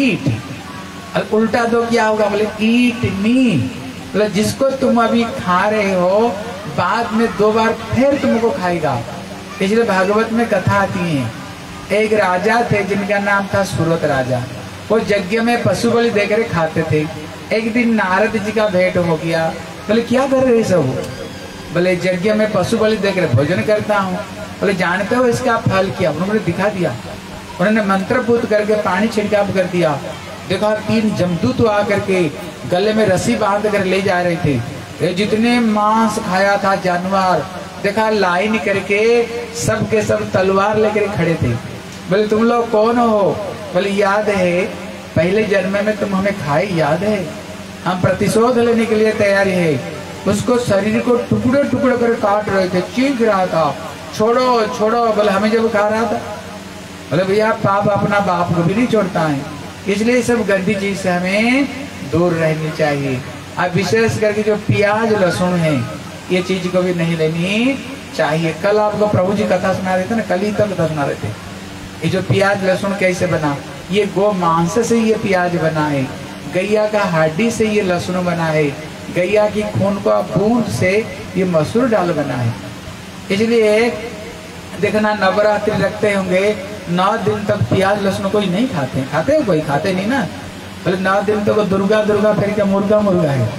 ईट। उल्टा तो क्या होगा, बोले ईट मी, मतलब जिसको तुम अभी खा रहे हो बाद में दो बार फिर तुमको खाएगा। इसलिए भागवत में कथा आती है। एक राजा थे जिनका नाम था सूरत राजा। वो यज्ञ में पशु बलि देकर खाते थे। एक दिन नारद जी का भेंट हो गया। बोले क्या कर रहे सब? बोले यज्ञ में पशु बलि देकर भोजन करता हूँ। बोले जानते हो इसका फल क्या? उन्होंने दिखा दिया। उन्होंने मंत्र पूत करके पानी छिड़काव कर दिया। देखा तीन जमदूत आकर के गले में रस्सी बांध कर ले जा रहे थे। ये जितने मांस खाया था जानवर, देखा लाइन करके सब के सब तलवार लेकर खड़े थे। बोले तुम लोग कौन हो? बोले याद है पहले जन्म में तुम हमें खाए, याद है, हम प्रतिशोध लेने के लिए तैयारी है। उसको शरीर को टुकड़े टुकड़े कर काट रहे थे, चीख रहा था छोड़ो छोड़ो। बोले हमें जब खा रहा था। बोले भैया पाप अपना बाप को भी नहीं छोड़ता है, इसलिए सब गंदी चीज से हमें दूर रहनी चाहिए। अब विशेष करके जो प्याज लहसुन है ये चीज को भी नहीं लेनी चाहिए। कल आपको प्रभु जी कथा सुना रहे थे ना, कल ही तक कथा सुना रहे थे। ये जो प्याज लहसुन कैसे बना, ये गो मांस से ये प्याज बना है, गैया का हड्डी से ये लहसुन बना है, गैया की खून का बूंद से ये मसूर दाल बना है। इसलिए देखना नवरात्रि रखते होंगे, नौ दिन तक प्याज लहसुन कोई नहीं खाते। खाते हैं कोई? खाते नहीं ना। बोले नौ दिन तक तो दुर्गा दुर्गा फिर क्या मुर्गा मुर्गा है।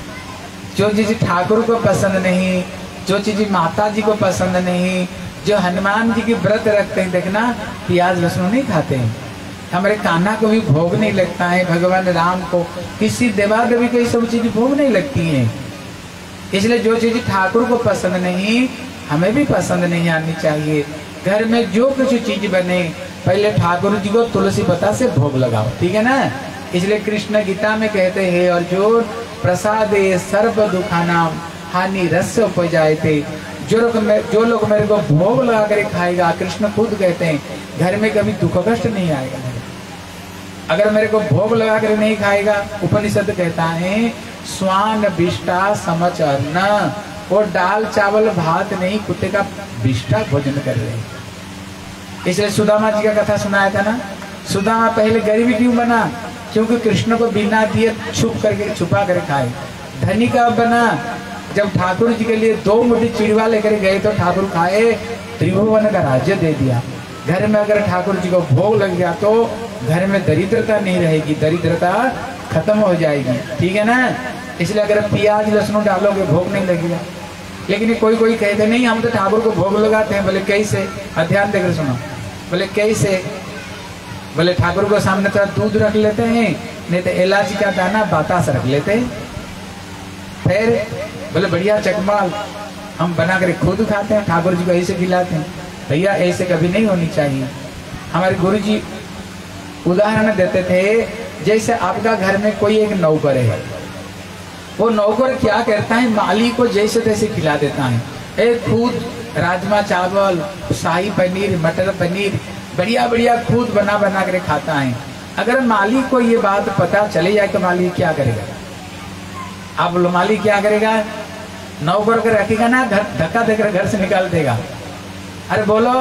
जो चीज ठाकुर को पसंद नहीं, जो चीज माता जी को पसंद नहीं, जो हनुमान जी की व्रत रखते हैं, देखना प्याज लहसुन नहीं खाते हैं। हमारे कान्हा को भी भोग नहीं लगता है, भगवान राम को, किसी देवा देवी को ये सब चीज भोग नहीं लगती है। इसलिए जो चीज ठाकुर को पसंद नहीं हमें भी पसंद नहीं आनी चाहिए। घर में जो कुछ चीज बने पहले ठाकुर जी को तुलसी पत्ता से भोग लगाओ, ठीक है ना। इसलिए कृष्ण गीता में कहते हैं अर्जुन प्रसादे सर्व दुखानाम हानि रस्य उपजाए थे। जो लोग जो लोग मेरे को भोग लगा कर खाएगा, कृष्ण खुद कहते हैं घर में कभी दुख कष्ट नहीं आएगा। अगर मेरे को भोग लगा कर नहीं खाएगा, उपनिषद कहता है स्वान विष्टा समचर्ण, वो दाल चावल भात नहीं कुत्ते का विष्टा भोजन कर रहे हैं। इसलिए सुदामा जी का कथा सुनाया था ना। सुदामा पहले गरीबी क्यों बना? क्योंकि कृष्ण को बिना दिए छुप करके छुपा कर खाए। धनी का बना जब ठाकुर जी के लिए दो मुट्ठी चिड़वा लेकर गए तो ठाकुर खाए, त्रिभुवन का राज्य दे दिया। घर में अगर ठाकुर जी को भोग लग गया तो घर में दरिद्रता नहीं रहेगी, दरिद्रता खत्म हो जाएगी, ठीक है ना। इसलिए अगर प्याज लहसुन डालोगे भोग नहीं लगेगा। लेकिन कोई कोई कहते नहीं हम तो ठाकुर को भोग लगाते हैं। बोले कैसे? ध्यान देकर सुनो। बोले कैसे? बोले ठाकुर को सामने थोड़ा दूध रख लेते हैं, नहीं तो इलायची का दाना बातास रख लेते हैं। फिर बोले बढ़िया चकमाल हम बना कर खुद खाते हैं, ठाकुर जी को ऐसे खिलाते हैं। भैया ऐसे कभी नहीं होनी चाहिए। हमारे गुरु जी उदाहरण देते थे, जैसे आपका घर में कोई एक नौकर है, वो नौकर क्या करता है, माली को जैसे तैसे खिला देता है। एक खुद राजमा चावल, शाही पनीर, मटर पनीर बढ़िया बढ़िया खुद बना बना कर खाता है। अगर मालिक को ये बात पता चले जाए तो मालिक क्या करेगा? आप बोलो मालिक क्या करेगा? नौकर कर रखेगा ना, घर धक्का देकर घर से निकाल देगा। अरे बोलो,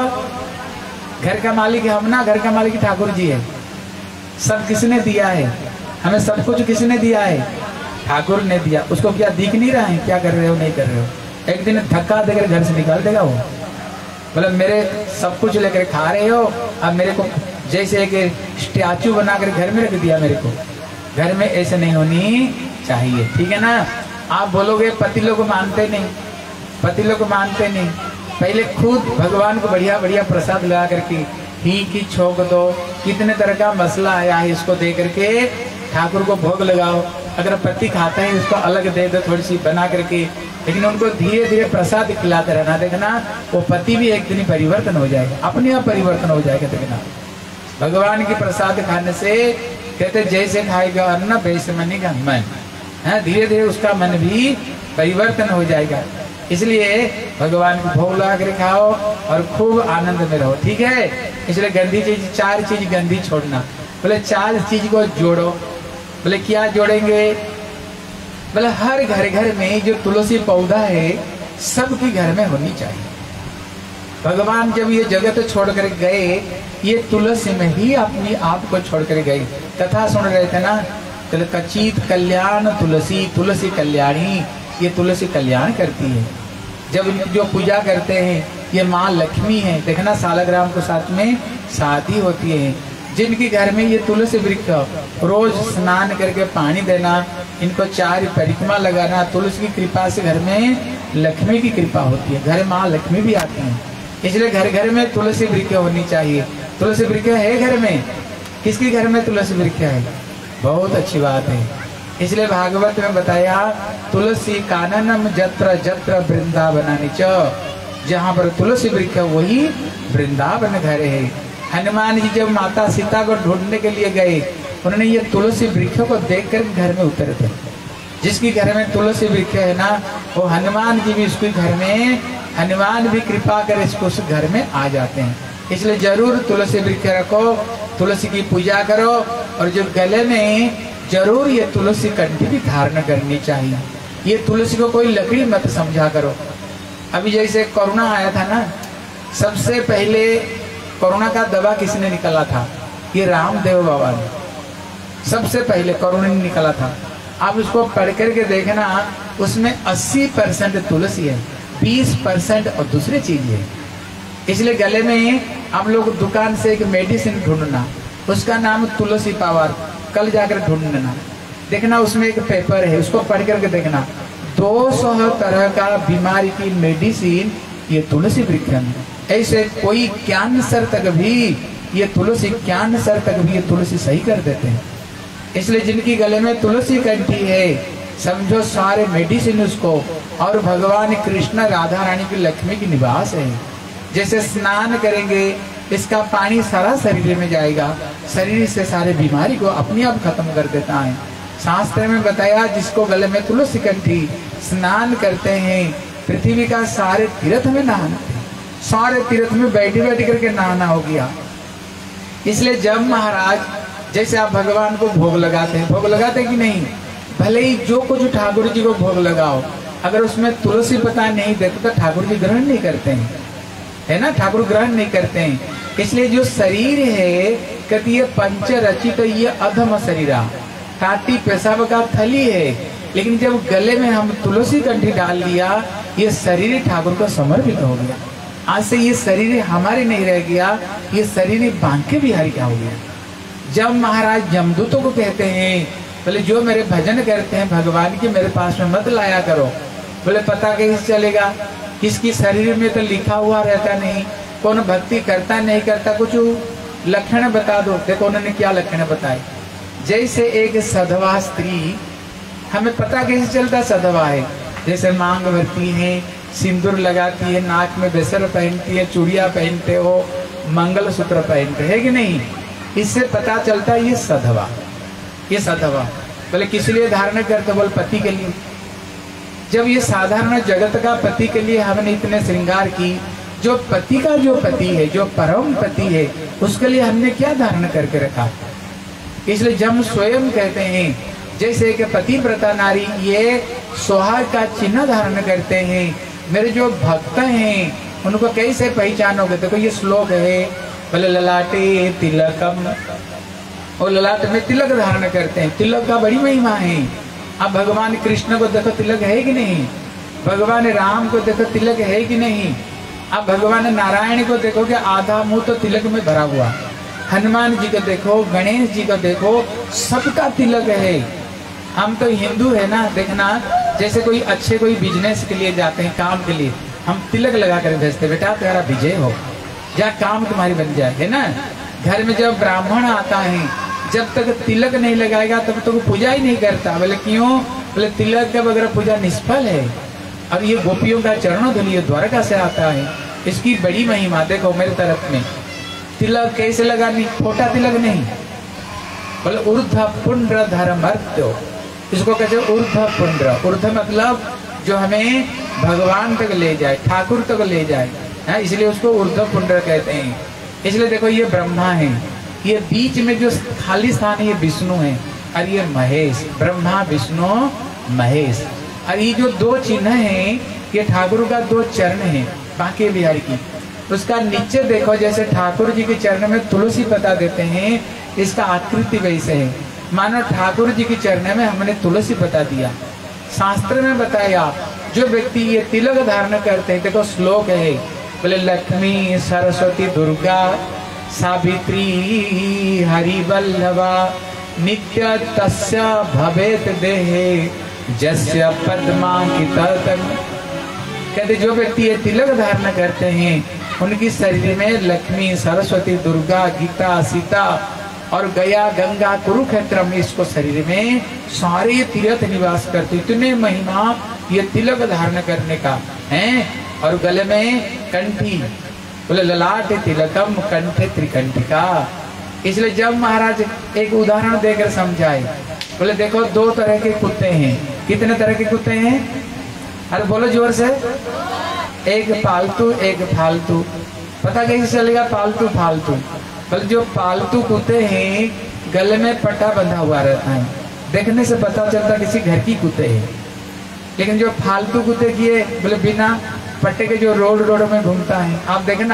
घर का मालिक हम ना, घर का मालिक ठाकुर जी है। सब किसने दिया है? हमें सब कुछ किसने दिया है? ठाकुर ने दिया। उसको क्या दिख नहीं रहा है क्या कर रहे हो नहीं कर रहे हो? एक दिन धक्का देकर घर से निकाल देगा वो। मतलब मेरे सब कुछ लेकर खा रहे हो, अब मेरे को जैसे एक स्टैचू बनाकर घर में रख दिया मेरे को। घर में ऐसे नहीं होनी चाहिए, ठीक है ना? आप बोलोगे पति लोग मानते नहीं, पति लोग मानते नहीं। पहले खुद भगवान को बढ़िया बढ़िया प्रसाद लगा करके ही की छोक दो। कितने तरह का मसला आया है, इसको दे करके ठाकुर को भोग लगाओ। अगर पति खाता है उसको अलग दे दो थोड़ी सी बना करके, लेकिन उनको धीरे धीरे प्रसाद खिलाते रहना। देखना वो पति भी एक दिन परिवर्तन हो जाएगा, अपने आप परिवर्तन हो जाएगा। देखना भगवान की प्रसाद खाने से कहते जैसे खाएगा अन्न वैसे मनेगा मन है, धीरे धीरे उसका मन भी परिवर्तन हो जाएगा। इसलिए भगवान को भोग लगा कर खाओ और खूब आनंद में रहो, ठीक है? इसलिए गंदी चीज, चार चीज गंदी छोड़ना। बोले चार चीज को जोड़ो। बोले क्या जोड़ेंगे? बोले हर घर घर में जो तुलसी पौधा है सबके घर में होनी चाहिए। भगवान जब ये जगत छोड़ कर गए, ये तुलसी में ही अपनी आप को छोड़ कर गए। कथा सुन रहे थे ना, तो कचित कल्याण तुलसी, तुलसी कल्याणी, ये तुलसी कल्याण करती है। जब इनकी जो पूजा करते हैं ये माँ लक्ष्मी है। देखना सालग्राम के साथ में शादी होती है। जिनके घर में ये तुलसी वृक्ष रोज स्नान करके पानी देना, इनको चार परिक्रमा लगाना, तुलसी की कृपा से घर में लक्ष्मी की कृपा होती है। घर माँ लक्ष्मी भी आती है। इसलिए घर घर में तुलसी वृक्ष होनी चाहिए। तुलसी वृक्ष है घर में? किसके घर में तुलसी वृक्ष है? बहुत अच्छी बात है। इसलिए भागवत में बताया तुलसी काननम जत्र जत्र वृंदावनानि च, जहाँ पर तुलसी वृक्ष वही वृंदावन घर है। हनुमान जी जब माता सीता को ढूंढने के लिए गए, उन्होंने ये तुलसी वृक्ष को देखकर घर में उतरे थे। जिसकी घर में तुलसी वृक्ष है ना, वो हनुमान जी भी उसके घर में, हनुमान भी कृपा कर इसको उस घर में आ जाते हैं। इसलिए जरूर तुलसी वृक्ष रखो, तुलसी की पूजा करो, और जो गले में जरूर ये तुलसी कंठी भी धारण करनी चाहिए। ये तुलसी को कोई लकड़ी मत समझा करो। अभी जैसे कोरोना आया था ना, सबसे पहले कोरोना का दवा किसने निकाला था? ये रामदेव बाबा ने सबसे पहले कोरोना निकाला था। आप उसको पढ़ करके देखना, उसमें अस्सी परसेंट तुलसी है, बीस परसेंट और दूसरी चीज है। इसलिए गले में आप लोग दुकान से एक मेडिसिन ढूंढना, उसका नाम तुलसी पावर, कल जाकर ढूंढ लेना। देखना उसमें एक पेपर है, उसको पढ़ करके देखना। दो सौ तरह का बीमारी की मेडिसिन ये तुलसी वृक्ष में। ऐसे कोई कैंसर तक भी ये तुलसी, कैंसर तक भी ये तुलसी सही कर देते हैं। इसलिए जिनकी गले में तुलसी कंठी है, समझो सारे मेडिसिन उसको। और भगवान कृष्ण राधा रानी की लक्ष्मी की निवास है। जैसे स्नान करेंगे, इसका पानी सारा शरीर में जाएगा, शरीर से सारे बीमारी को अपने आप खत्म कर देता है। शास्त्र में बताया जिसको गले में तुलसी कंठी, स्नान करते हैं, पृथ्वी का सारे तीर्थ में नहाना, सारे तीर्थ में बैठी बैठी करके नहाना हो गया। इसलिए जब महाराज, जैसे आप भगवान को भोग लगाते हैं, भोग लगाते कि नहीं? भले ही जो कुछ ठाकुर जी को भोग लगाओ, अगर उसमें तुलसी पता नहीं देते तो ठाकुर जी ग्रहण नहीं करते हैं, है ना? ठाकुर ग्रहण नहीं करते हैं। इसलिए जो शरीर है, कहती है पंच रचित तो ये अधम शरीरा, टाटी पेशाब का थली है। लेकिन जब गले में हम तुलसी कंठी डाल लिया, ये शरीर ठाकुर को समर्पित हो गया। आज से ये शरीर हमारे नहीं रह गया, ये शरीर बांके बिहारी का हो गया। जब महाराज यमदूतों को कहते हैं, बोले जो मेरे भजन करते हैं भगवान की, मेरे पास में मत लाया करो। बोले पता कैसे चलेगा? किसकी शरीर में तो लिखा हुआ रहता नहीं, कौन भक्ति करता नहीं करता, कुछ लक्षण बता दो। देखो उन्होंने क्या लक्षण बताए। जैसे एक सधवा स्त्री, हमें पता कैसे चलता सधवा है? जैसे मांग भरती है, सिंदूर लगाती है, नाक में बेसर पहनती है, चूड़िया पहनते हो, मंगल सूत्र पहनते है कि नहीं? इससे पता चलता है ये सधवा, ये सधवा। बोले किस लिए धारण करते? बोल पति के लिए। जब ये साधारण जगत का पति के लिए हमने इतने श्रृंगार की, जो पति का जो पति है, जो परम पति है, उसके लिए हमने क्या धारण करके रखा? इसलिए जम स्वयं कहते हैं जैसे कि पतिव्रता नारी ये सुहाग का चिन्ह धारण करते हैं, मेरे जो भक्त हैं उनको कैसे पहचानोगे? देखो ये श्लोक है, बोले ललाटे तिलकम, और ललाट में तिलक धारण करते हैं, तिलक का बड़ी महिमा है। अब भगवान कृष्ण को देखो तिलक है कि नहीं, भगवान राम को देखो तिलक है कि नहीं, अब भगवान नारायण को देखो कि आधा मुंह तो तिलक में भरा हुआ, हनुमान जी को देखो, गणेश जी को देखो, सबका तिलक है। हम तो हिंदू है ना, देखना जैसे कोई अच्छे कोई बिजनेस के लिए जाते हैं काम के लिए, हम तिलक लगा कर भेजते, बेटा तुम्हारा विजय हो, या काम तुम्हारी बन जाए, है ना। घर में जब ब्राह्मण आता है जब तक तिलक नहीं लगाएगा तब तक तो पूजा ही नहीं करता। बोले क्यों? बोले तिलक के बगैर पूजा निष्फल है। और ये गोपियों का चरणों धुलिए द्वारका से आता है, इसकी बड़ी महिमा देखो मेरे तरफ में। तिलक कैसे लगानी? छोटा तिलक नहीं, बोले ऊर्ध पुंड्र धर्मर्त्यो, इसको कहते ऊर्ध पुंड्र। ऊर्ध मतलब जो हमें भगवान तक ले जाए, ठाकुर तक ले जाए, है इसलिए उसको ऊर्ध पुंड्र कहते हैं। इसलिए देखो ये ब्रह्मा है, ये बीच में जो खाली स्थान है ये विष्णु है, और ये महेश, ब्रह्मा विष्णु महेश। और ये जो दो चिन्ह हैं ये ठाकुर का दो चरण है बांके बिहारी की। उसका नीचे देखो जैसे ठाकुर जी के चरण में तुलसी पता देते हैं, इसका आकृति वैसे है, मानो ठाकुर जी के चरण में हमने तुलसी पता दिया। शास्त्र में बताया जो व्यक्ति ये तिलक धारण करते हैं, देखो श्लोक है, बोले लक्ष्मी सरस्वती दुर्गा सावित्री हरिवल्लभा नित्य तस्य भवेत देहे जस्य पद्मांकिता तन। कहते जो व्यक्ति ये तिलक धारण करते हैं उनकी शरीर में लक्ष्मी सरस्वती दुर्गा गीता सीता और गया गंगा कुरुक्षेत्र में इसको शरीर में सारे तीर्थ निवास करते, इतने महिमा ये तिलक धारण करने का है। और गले में कंठी, बोले ललाट तिलकम कंठे त्रिकंठिका। इसलिए जब महाराज एक उदाहरण देकर समझाए, बोले देखो दो तरह के कुत्ते हैं। कितने तरह के कुत्ते हैं? अरे बोलो जोर से। एक पालतू एक फालतू। पता कैसे चलेगा पालतू फालतू? बोले जो पालतू कुत्ते हैं गले में पट्टा बंधा हुआ रहता है, देखने से पता चलता किसी घर की कुत्ते हैं। लेकिन जो फालतू कुत्ते किए बोले बिना पट्टे के जो रोड रोड में घूमता है, आप देखना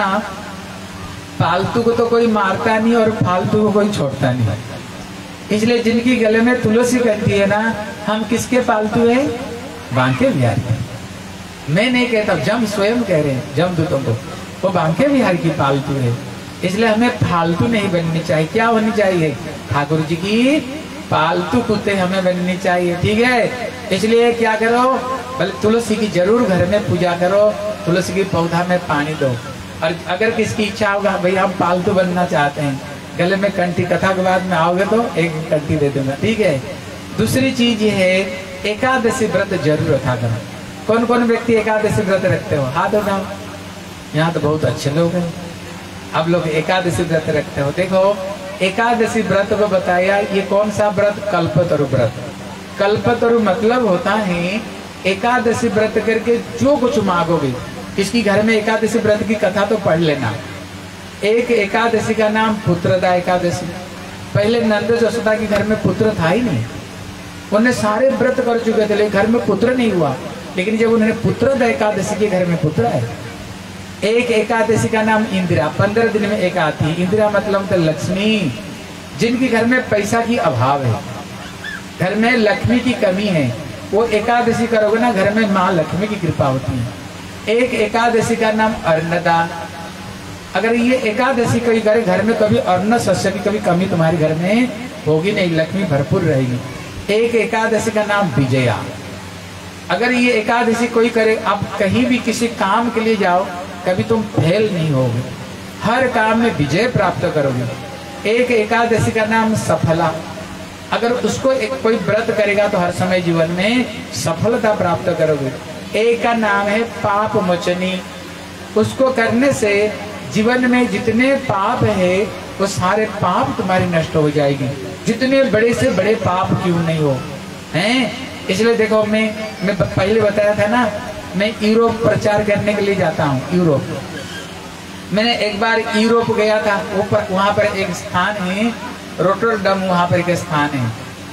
पालतू को तो कोई मारता नहीं और फालतू को कोई छोड़ता नहीं। इसलिए जिनकी गले में तुलसी कहती है ना, हम किसके पालतू है? बांके बिहारी। मैं नहीं कहता, जम स्वयं कह रहे हैं जमदूतों को, वो बांके बिहारी की पालतू है। इसलिए हमें फालतू नहीं बननी चाहिए। क्या होनी चाहिए? ठाकुर जी की पालतू कुत्ते हमें बननी चाहिए, ठीक है। इसलिए क्या करो? बोले तुलसी की जरूर घर में पूजा करो, तुलसी की पौधा में पानी दो। और अगर किसकी इच्छा होगा भाई हम पालतू बनना चाहते हैं, गले में कंठी, कथा के बाद में आओगे तो एक कंठी दे दूंगा, ठीक है। दूसरी चीज ये है एकादशी व्रत जरूर रखा करो। कौन कौन व्यक्ति एकादशी व्रत रखते हो? हाथ उठाओ। यहाँ तो बहुत अच्छे लोग हैं, आप लोग एकादशी व्रत रखते हो। देखो एकादशी व्रत को बताया, ये कौन सा व्रत? कल्पतरु व्रत। कल्पतरु मतलब होता है एकादशी व्रत करके जो कुछ मांगोगे। इसकी घर में एकादशी व्रत की कथा तो पढ़ लेना। एक एकादशी का नाम पुत्रदा एकादशी। पहले नंद जसोदा के घर में पुत्र था ही नहीं, उन्हें सारे व्रत कर चुके थे लेकिन घर में पुत्र नहीं हुआ। लेकिन जब उन्होंने पुत्रदा एकादशी के घर में पुत्र है। एक एकादशी का नाम इंदिरा, पंद्रह दिन में एक आती है। इंदिरा मतलब तो लक्ष्मी, जिनकी घर में पैसा की अभाव है, घर में लक्ष्मी की कमी है, वो एकादशी करोगे ना घर में माँ लक्ष्मी की कृपा होती है। एक एकादशी का नाम अर्णदा। अगर ये एकादशी कोई करे, घर में कभी अन्न शस्य की कभी कमी तुम्हारे घर में होगी नहीं, लक्ष्मी भरपूर रहेगी। एक एकादशी का नाम विजया। अगर ये एकादशी कोई करे, आप कहीं भी किसी काम के लिए जाओ, कभी तुम फेल नहीं होगे, हर काम में विजय प्राप्त करोगे। एक एकादशी का नाम सफला। अगर उसको एक कोई व्रत करेगा तो हर समय जीवन में सफलता प्राप्त करोगे। एक का नाम है पाप मोचनी। उसको करने से जीवन में जितने पाप है वो सारे पाप तुम्हारी नष्ट हो जाएगी, जितने बड़े से बड़े पाप क्यों नहीं हो हैं। इसलिए देखो मैं मैं पहले बताया था ना, मैं यूरोप प्रचार करने के लिए जाता हूँ। यूरोप मैंने एक बार यूरोप गया था, ऊपर वहां पर एक स्थान है रोटरडम वहां पर एक स्थान है।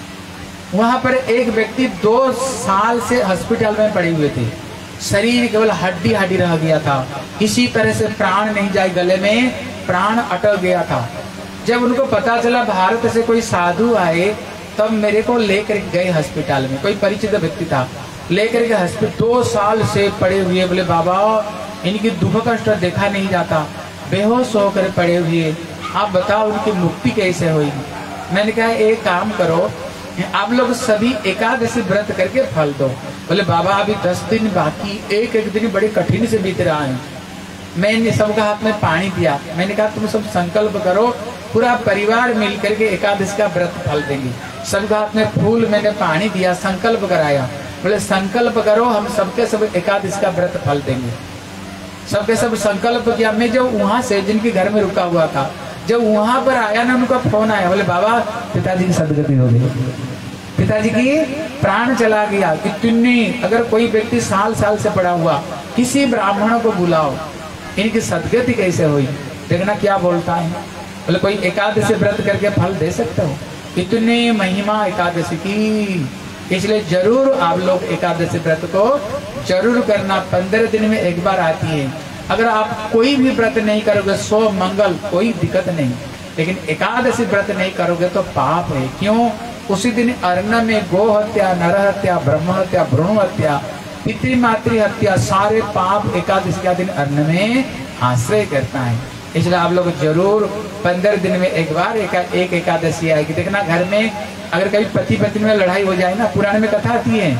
वहां पर एक व्यक्ति दो साल से हॉस्पिटल में पड़े हुए थे, शरीर केवल हड्डी हड्डी रह गया था, किसी तरह से प्राण नहीं जाए, गले में प्राण अटक गया था। जब उनको पता चला भारत से कोई साधु आए, तब मेरे को लेकर गए हॉस्पिटल में, कोई परिचित व्यक्ति था, लेकर के हॉस्पिटल दो साल से पड़े हुए, बोले बाबा इनकी दुख कष्ट देखा नहीं जाता, बेहोश होकर पड़े हुए, आप बताओ उनकी मुक्ति कैसे हुई। मैंने कहा एक काम करो, आप लोग सभी एकादशी व्रत करके फल दो। बोले बाबा अभी दस दिन बाकी, एक एक दिन बड़े कठिन से बीत रहा है। मैंने सबका हाथ में पानी दिया, मैंने कहा तुम सब संकल्प करो, पूरा परिवार मिलकर के एकादशी का व्रत फल देंगे। सबका हाथ में फूल मैंने पानी दिया, संकल्प कराया, बोले संकल्प करो हम सबके सब एकादशी का व्रत फल देंगे। सबके सब संकल्प किया। मैं जब वहां से जिनके घर में रुका हुआ था, जब वहां पर आया ना, उनका फोन आया, बोले बाबा पिताजी की सदगति हो गई, पिताजी की प्राण चला गया। इतनी अगर कोई व्यक्ति साल साल से पड़ा हुआ, किसी ब्राह्मणों को बुलाओ, इनकी सदगति कैसे हुई, देखना क्या बोलता है। बोले कोई एकादशी व्रत करके फल दे सकते हो, इतनी महिमा एकादशी की, इसलिए जरूर आप लोग एकादशी व्रत को जरूर करना। पंद्रह दिन में एक बार आती है। अगर आप कोई भी व्रत नहीं करोगे, सो मंगल कोई दिक्कत नहीं, लेकिन एकादशी व्रत नहीं करोगे तो पाप है। क्यों? उसी दिन अन्न में गो हत्या, नर हत्या, ब्रह्म हत्या, भ्रूण हत्या, पितृमातृ हत्या, सारे पाप एकादशी का दिन अन्न में आश्रय करता है। इसलिए आप लोग जरूर पंद्रह दिन में एक बार एक, एक एकादशी आएगी। देखना घर में अगर कभी पति पत्नी में लड़ाई हो जाए ना, पुराण में कथा आती है,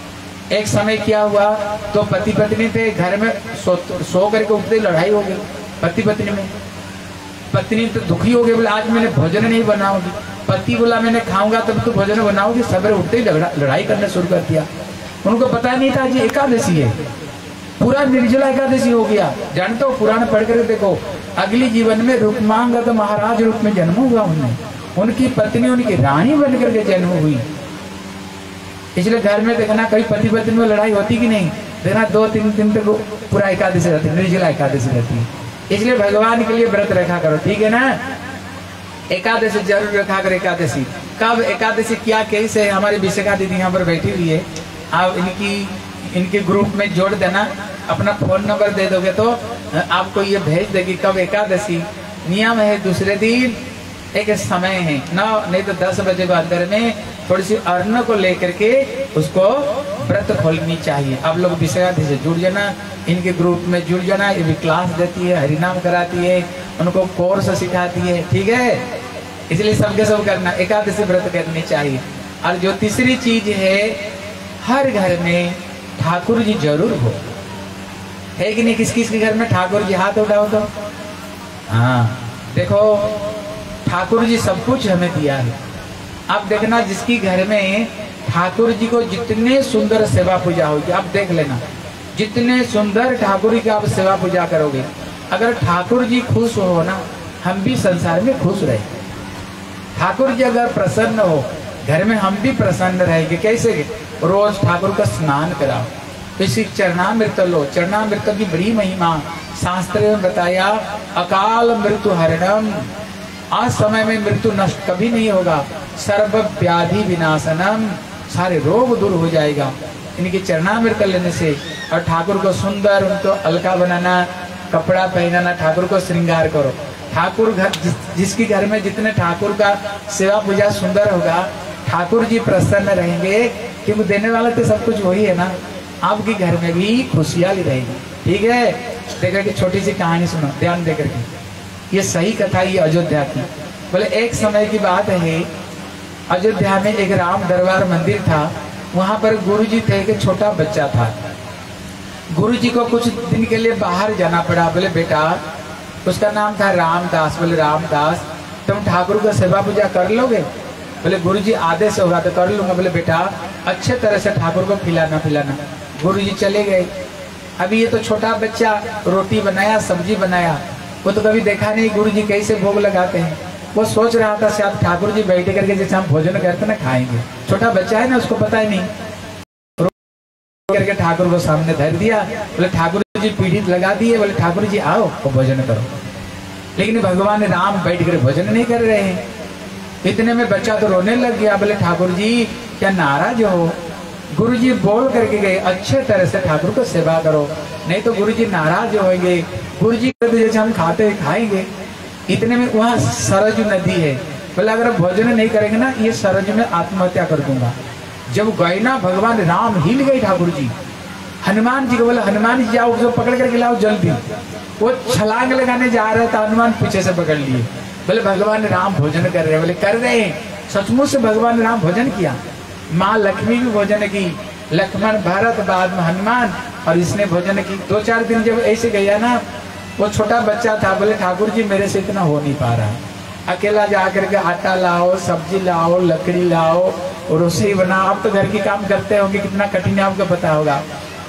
एक समय क्या हुआ तो पति पत्नी थे घर में, सो, सो करके उठते लड़ाई हो गई पति पत्नी में। पत्नी तो दुखी हो गई, बोले आज मैंने भोजन नहीं बनाऊंगी। पति बोला मैंने खाऊंगा तब तो भोजन बनाओगी। सवेरे उठते ही लड़ाई करना शुरू कर दिया। उनको पता नहीं था जी एकादशी है, पूरा निर्जला एकादशी हो गया। जानते हो पुराण पढ़ कर देखो, अगली जीवन में रुक्मांगद महाराज रूप में जन्म हुआ उन्हें, उनकी पत्नी उनकी रानी बनकर के जन्म हुई। इसलिए घर में देखना कभी पति पत्नी में लड़ाई होती कि नहीं, देखना दो तीन दिन तक पूरा एकादशी रहती है, निर्जला एकादशी रहती है। इसलिए भगवान के लिए व्रत रखा करो, ठीक है ना। एकादशी जरूर रखा करो। एकादशी कब एकादशी क्या कैसे है, हमारी विशाखा दीदी यहाँ पर बैठी हुई है, आप इनकी इनके ग्रुप में जोड़ देना, अपना फोन नंबर दे दोगे तो आपको ये भेज देगी कब एकादशी। नियम है दूसरे दिन एक समय है, नौ नहीं तो दस बजे के अंदर में थोड़ी सी अन्न को लेकर के उसको व्रत खोलनी चाहिए। आप लोग विषयार्थी से जुड़ जाना, इनके ग्रुप में जुड़ जाना। ये भी क्लास देती है, हरिनाम कराती है, उनको कोर्स सिखाती है, ठीक है। इसलिए सबके सब करना, एकादशी व्रत करनी चाहिए। और जो तीसरी चीज है, हर घर में ठाकुर जी जरूर हो, है कि नहीं। किस किस के घर में ठाकुर जी, हाथ उठाओ तो। हाँ देखो ठाकुर जी सब कुछ हमें दिया है। आप देखना जिसकी घर में ठाकुर जी को जितने सुंदर सेवा पूजा होगी, आप देख लेना, जितने सुंदर ठाकुर जी की आप सेवा पूजा करोगे, अगर ठाकुर जी खुश हो ना, हम भी संसार में खुश रहे। ठाकुर जी अगर प्रसन्न हो घर में, हम भी प्रसन्न रहेंगे। कैसे? रोज ठाकुर का स्नान कराओ, इसी चरणामृत लो। चरणामृत की बड़ी महिमा शास्त्र में बताया, अकाल मृत्यु हरणम, आज समय में मृत्यु नष्ट कभी नहीं होगा, सर्व व्याधि विनाशनम, सारे रोग दूर हो जाएगा इनकी चरणामृत लेने से। और ठाकुर को सुंदर, उनको अलका बनाना, कपड़ा पहनाना, ठाकुर को श्रृंगार करो। ठाकुर घर जिस, जिसके घर में जितने ठाकुर का सेवा पूजा सुंदर होगा, ठाकुर जी प्रसन्न रहेंगे, क्योंकि देने वाला तो सब कुछ वही है ना। आपके घर में भी खुशहाली रहेगी, ठीक है। देखकर के छोटी सी कहानी सुनो, ध्यान देकर के, ये सही कथा, ये अयोध्या की। बोले एक समय की बात है, अयोध्या में एक राम दरबार मंदिर था। वहां पर गुरुजी थे, एक छोटा बच्चा था। गुरुजी को कुछ दिन के लिए बाहर जाना पड़ा। बोले बेटा, उसका नाम था रामदास। बोले रामदास, तुम ठाकुर को सेवा पूजा कर लोगे? बोले गुरुजी आदेश होगा तो कर लूंगा। बोले बेटा, अच्छे तरह से ठाकुर को खिलाना पिलाना। गुरुजी चले गए। अभी ये तो छोटा बच्चा रोटी बनाया, सब्जी बनाया, वो तो कभी देखा नहीं गुरुजी कैसे भोग लगाते हैं। वो सोच रहा था शायद ठाकुर जी बैठे करके जैसे हम भोजन करते ना खाएंगे। छोटा बच्चा है ना, उसको पता ही नहीं, करके ठाकुर को सामने धर दिया। बोले ठाकुर जी पीढ़ी लगा दिए। बोले ठाकुर जी आओ तो भोजन करो। लेकिन भगवान राम बैठ कर भोजन नहीं कर रहे हैं। इतने में बच्चा तो रोने लग गया। बोले ठाकुर जी क्या नाराज हो? गुरुजी बोल करके गए अच्छे तरह से ठाकुर को सेवा करो, नहीं तो गुरुजी नाराज होंगे। गुरुजी तो जैसे हम खाते खाएंगे। इतने में वहाँ सरजू नदी है। बोले अगर भोजन नहीं करेंगे ना ये सरजू में आत्महत्या कर दूंगा। जब गए ना भगवान राम हिल गए ठाकुर जी। हनुमान जी को बोले हनुमान जी जाओ उसको पकड़ कर लाओ जल्दी। वो छलांग लगाने जा रहे था, हनुमान पीछे से पकड़ लिए। बोले भगवान राम भोजन कर रहे हैं। बोले कर रहे हैं। सचमुच से भगवान राम भोजन किया। माँ लक्ष्मी भी भोजन की, लक्ष्मण भरत बाद में हनुमान, और इसने भोजन की। दो चार दिन जब ऐसे गया ना, वो छोटा बच्चा था। बोले ठाकुर जी मेरे से इतना हो नहीं पा रहा, अकेला जाकर के आटा लाओ, सब्जी लाओ, लकड़ी लाओ, रसोई बनाओ। आप तो घर की काम करते होंगे, कितना कठिन है आपको पता होगा।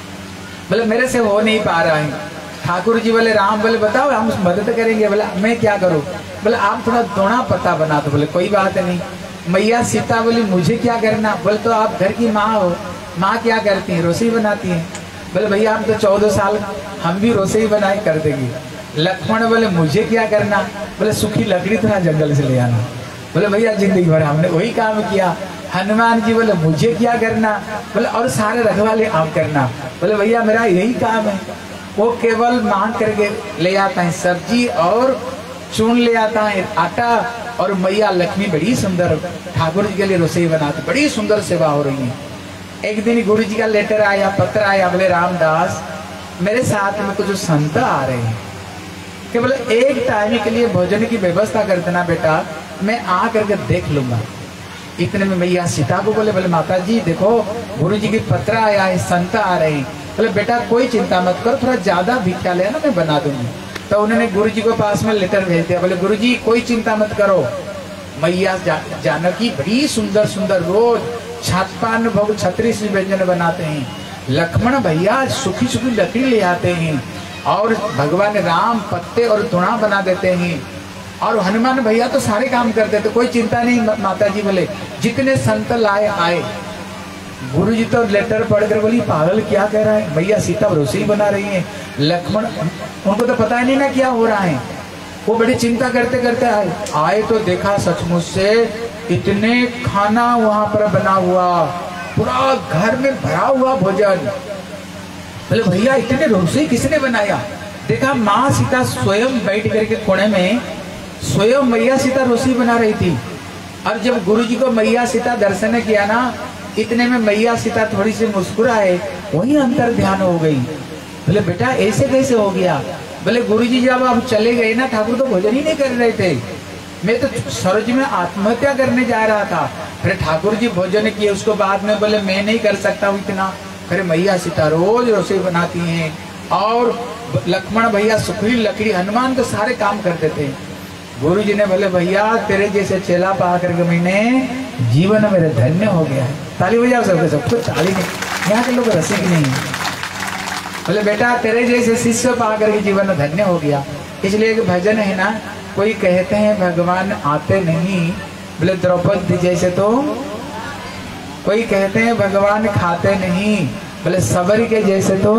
बोले मेरे से हो नहीं पा रहा है। ठाकुर जी बोले राम बोले बताओ हम मदद करेंगे। बोले मैं क्या करूं? बोले आप थोड़ा दोना पत्ता बना दो। बोले कोई बात नहीं। मैया सीता बोली मुझे क्या करना? बोले तो आप घर की माँ हो, माँ क्या करती है? रसोई बनाती है। बोले भैया हम तो चौदह साल हम भी रसोई बनाए कर देंगे। लक्ष्मण बोले मुझे क्या करना? बोले सूखी लकड़ी थोड़ा जंगल से ले आना। बोले भैया जिंदगी भर हमने वही काम किया। हनुमान जी बोले मुझे क्या करना? बोले और सारे रखवाले आप करना। बोले भैया मेरा यही काम है। वो केवल मांग करके ले आता है सब्जी और चून ले आता है आटा, और मैया लक्ष्मी बड़ी सुंदर ठाकुर जी के लिए रसोई बनाती, बड़ी सुंदर सेवा हो रही है। एक दिन गुरु जी का लेटर आया, पत्र आया। बोले रामदास मेरे साथ में कुछ संत आ रहे हैं, केवल एक टाइम के लिए भोजन की व्यवस्था कर देना बेटा, मैं आ करके देख लूंगा। इतने में मैया सीता को बोले बोले माता जी देखो गुरु जी की पत्र आया है, संत आ रहे हैं। बोले बेटा कोई चिंता मत करो, थोड़ा ज्यादा भिक्षा ले ना मैं बना दूंगी। तो उन्होंने गुरु जी को पास में लेटर भेज दिया। बोले गुरु जी कोई चिंता मत करो, मैया जा, जानकी बड़ी सुंदर सुंदर रोज छातपान भोग छत्तीस व्यंजन बनाते हैं। लक्ष्मण भैया सुखी सुखी लकड़ी ले आते हैं, और भगवान राम पत्ते और धुना बना देते हैं, और हनुमान भैया तो सारे काम कर देते, कोई चिंता नहीं। माता जी बोले जितने संत लाए आए। गुरु जी तो लेटर पढ़कर बोली पागल क्या कह रहा है, भैया सीता रसोई बना रही है। लक्ष्मण उनको तो पता ही नहीं ना क्या हो रहा है। वो बड़ी चिंता करते करते आए आए तो देखा सचमुच से इतने खाना वहां पर बना हुआ, पूरा घर में भरा हुआ भोजन। बोले भैया इतने रसोई किसने बनाया? देखा माँ सीता स्वयं बैठ करके कोने में स्वयं मैया सीता रसोई बना रही थी। और जब गुरु जी को मैया सीता दर्शन किया ना, इतने में मैया सीता थोड़ी सी मुस्कुराए, वही अंतर ध्यान हो गई। बोले बेटा ऐसे कैसे हो गया? बोले गुरु जी जब आप चले गए ना, ठाकुर तो भोजन ही नहीं कर रहे थे, मैं तो सरज में आत्महत्या करने जा रहा था। फिर ठाकुर जी भोजन किए, उसको बाद में बोले मैं नहीं कर सकता हूँ इतना। फिर मैया सीता रोज रसोई बनाती हैं, और लक्ष्मण भैया सुखी लकड़ी, हनुमान तो सारे काम करते थे। गुरु जी ने बोले भैया तेरे जैसे चेला पा करके मैंने जीवन मेरे धन्य हो गया है। ताली बजाओ सबके सब कुछ ताली नहीं, यहाँ के लोग रसिक नहीं। बोले बेटा तेरे जैसे शिष्य पा करके जीवन धन्य हो गया। इसलिए एक भजन है ना, कोई कहते हैं भगवान आते नहीं, बोले द्रौपदी जैसे तो, कोई कहते हैं भगवान खाते नहीं, बोले सबर के जैसे तो,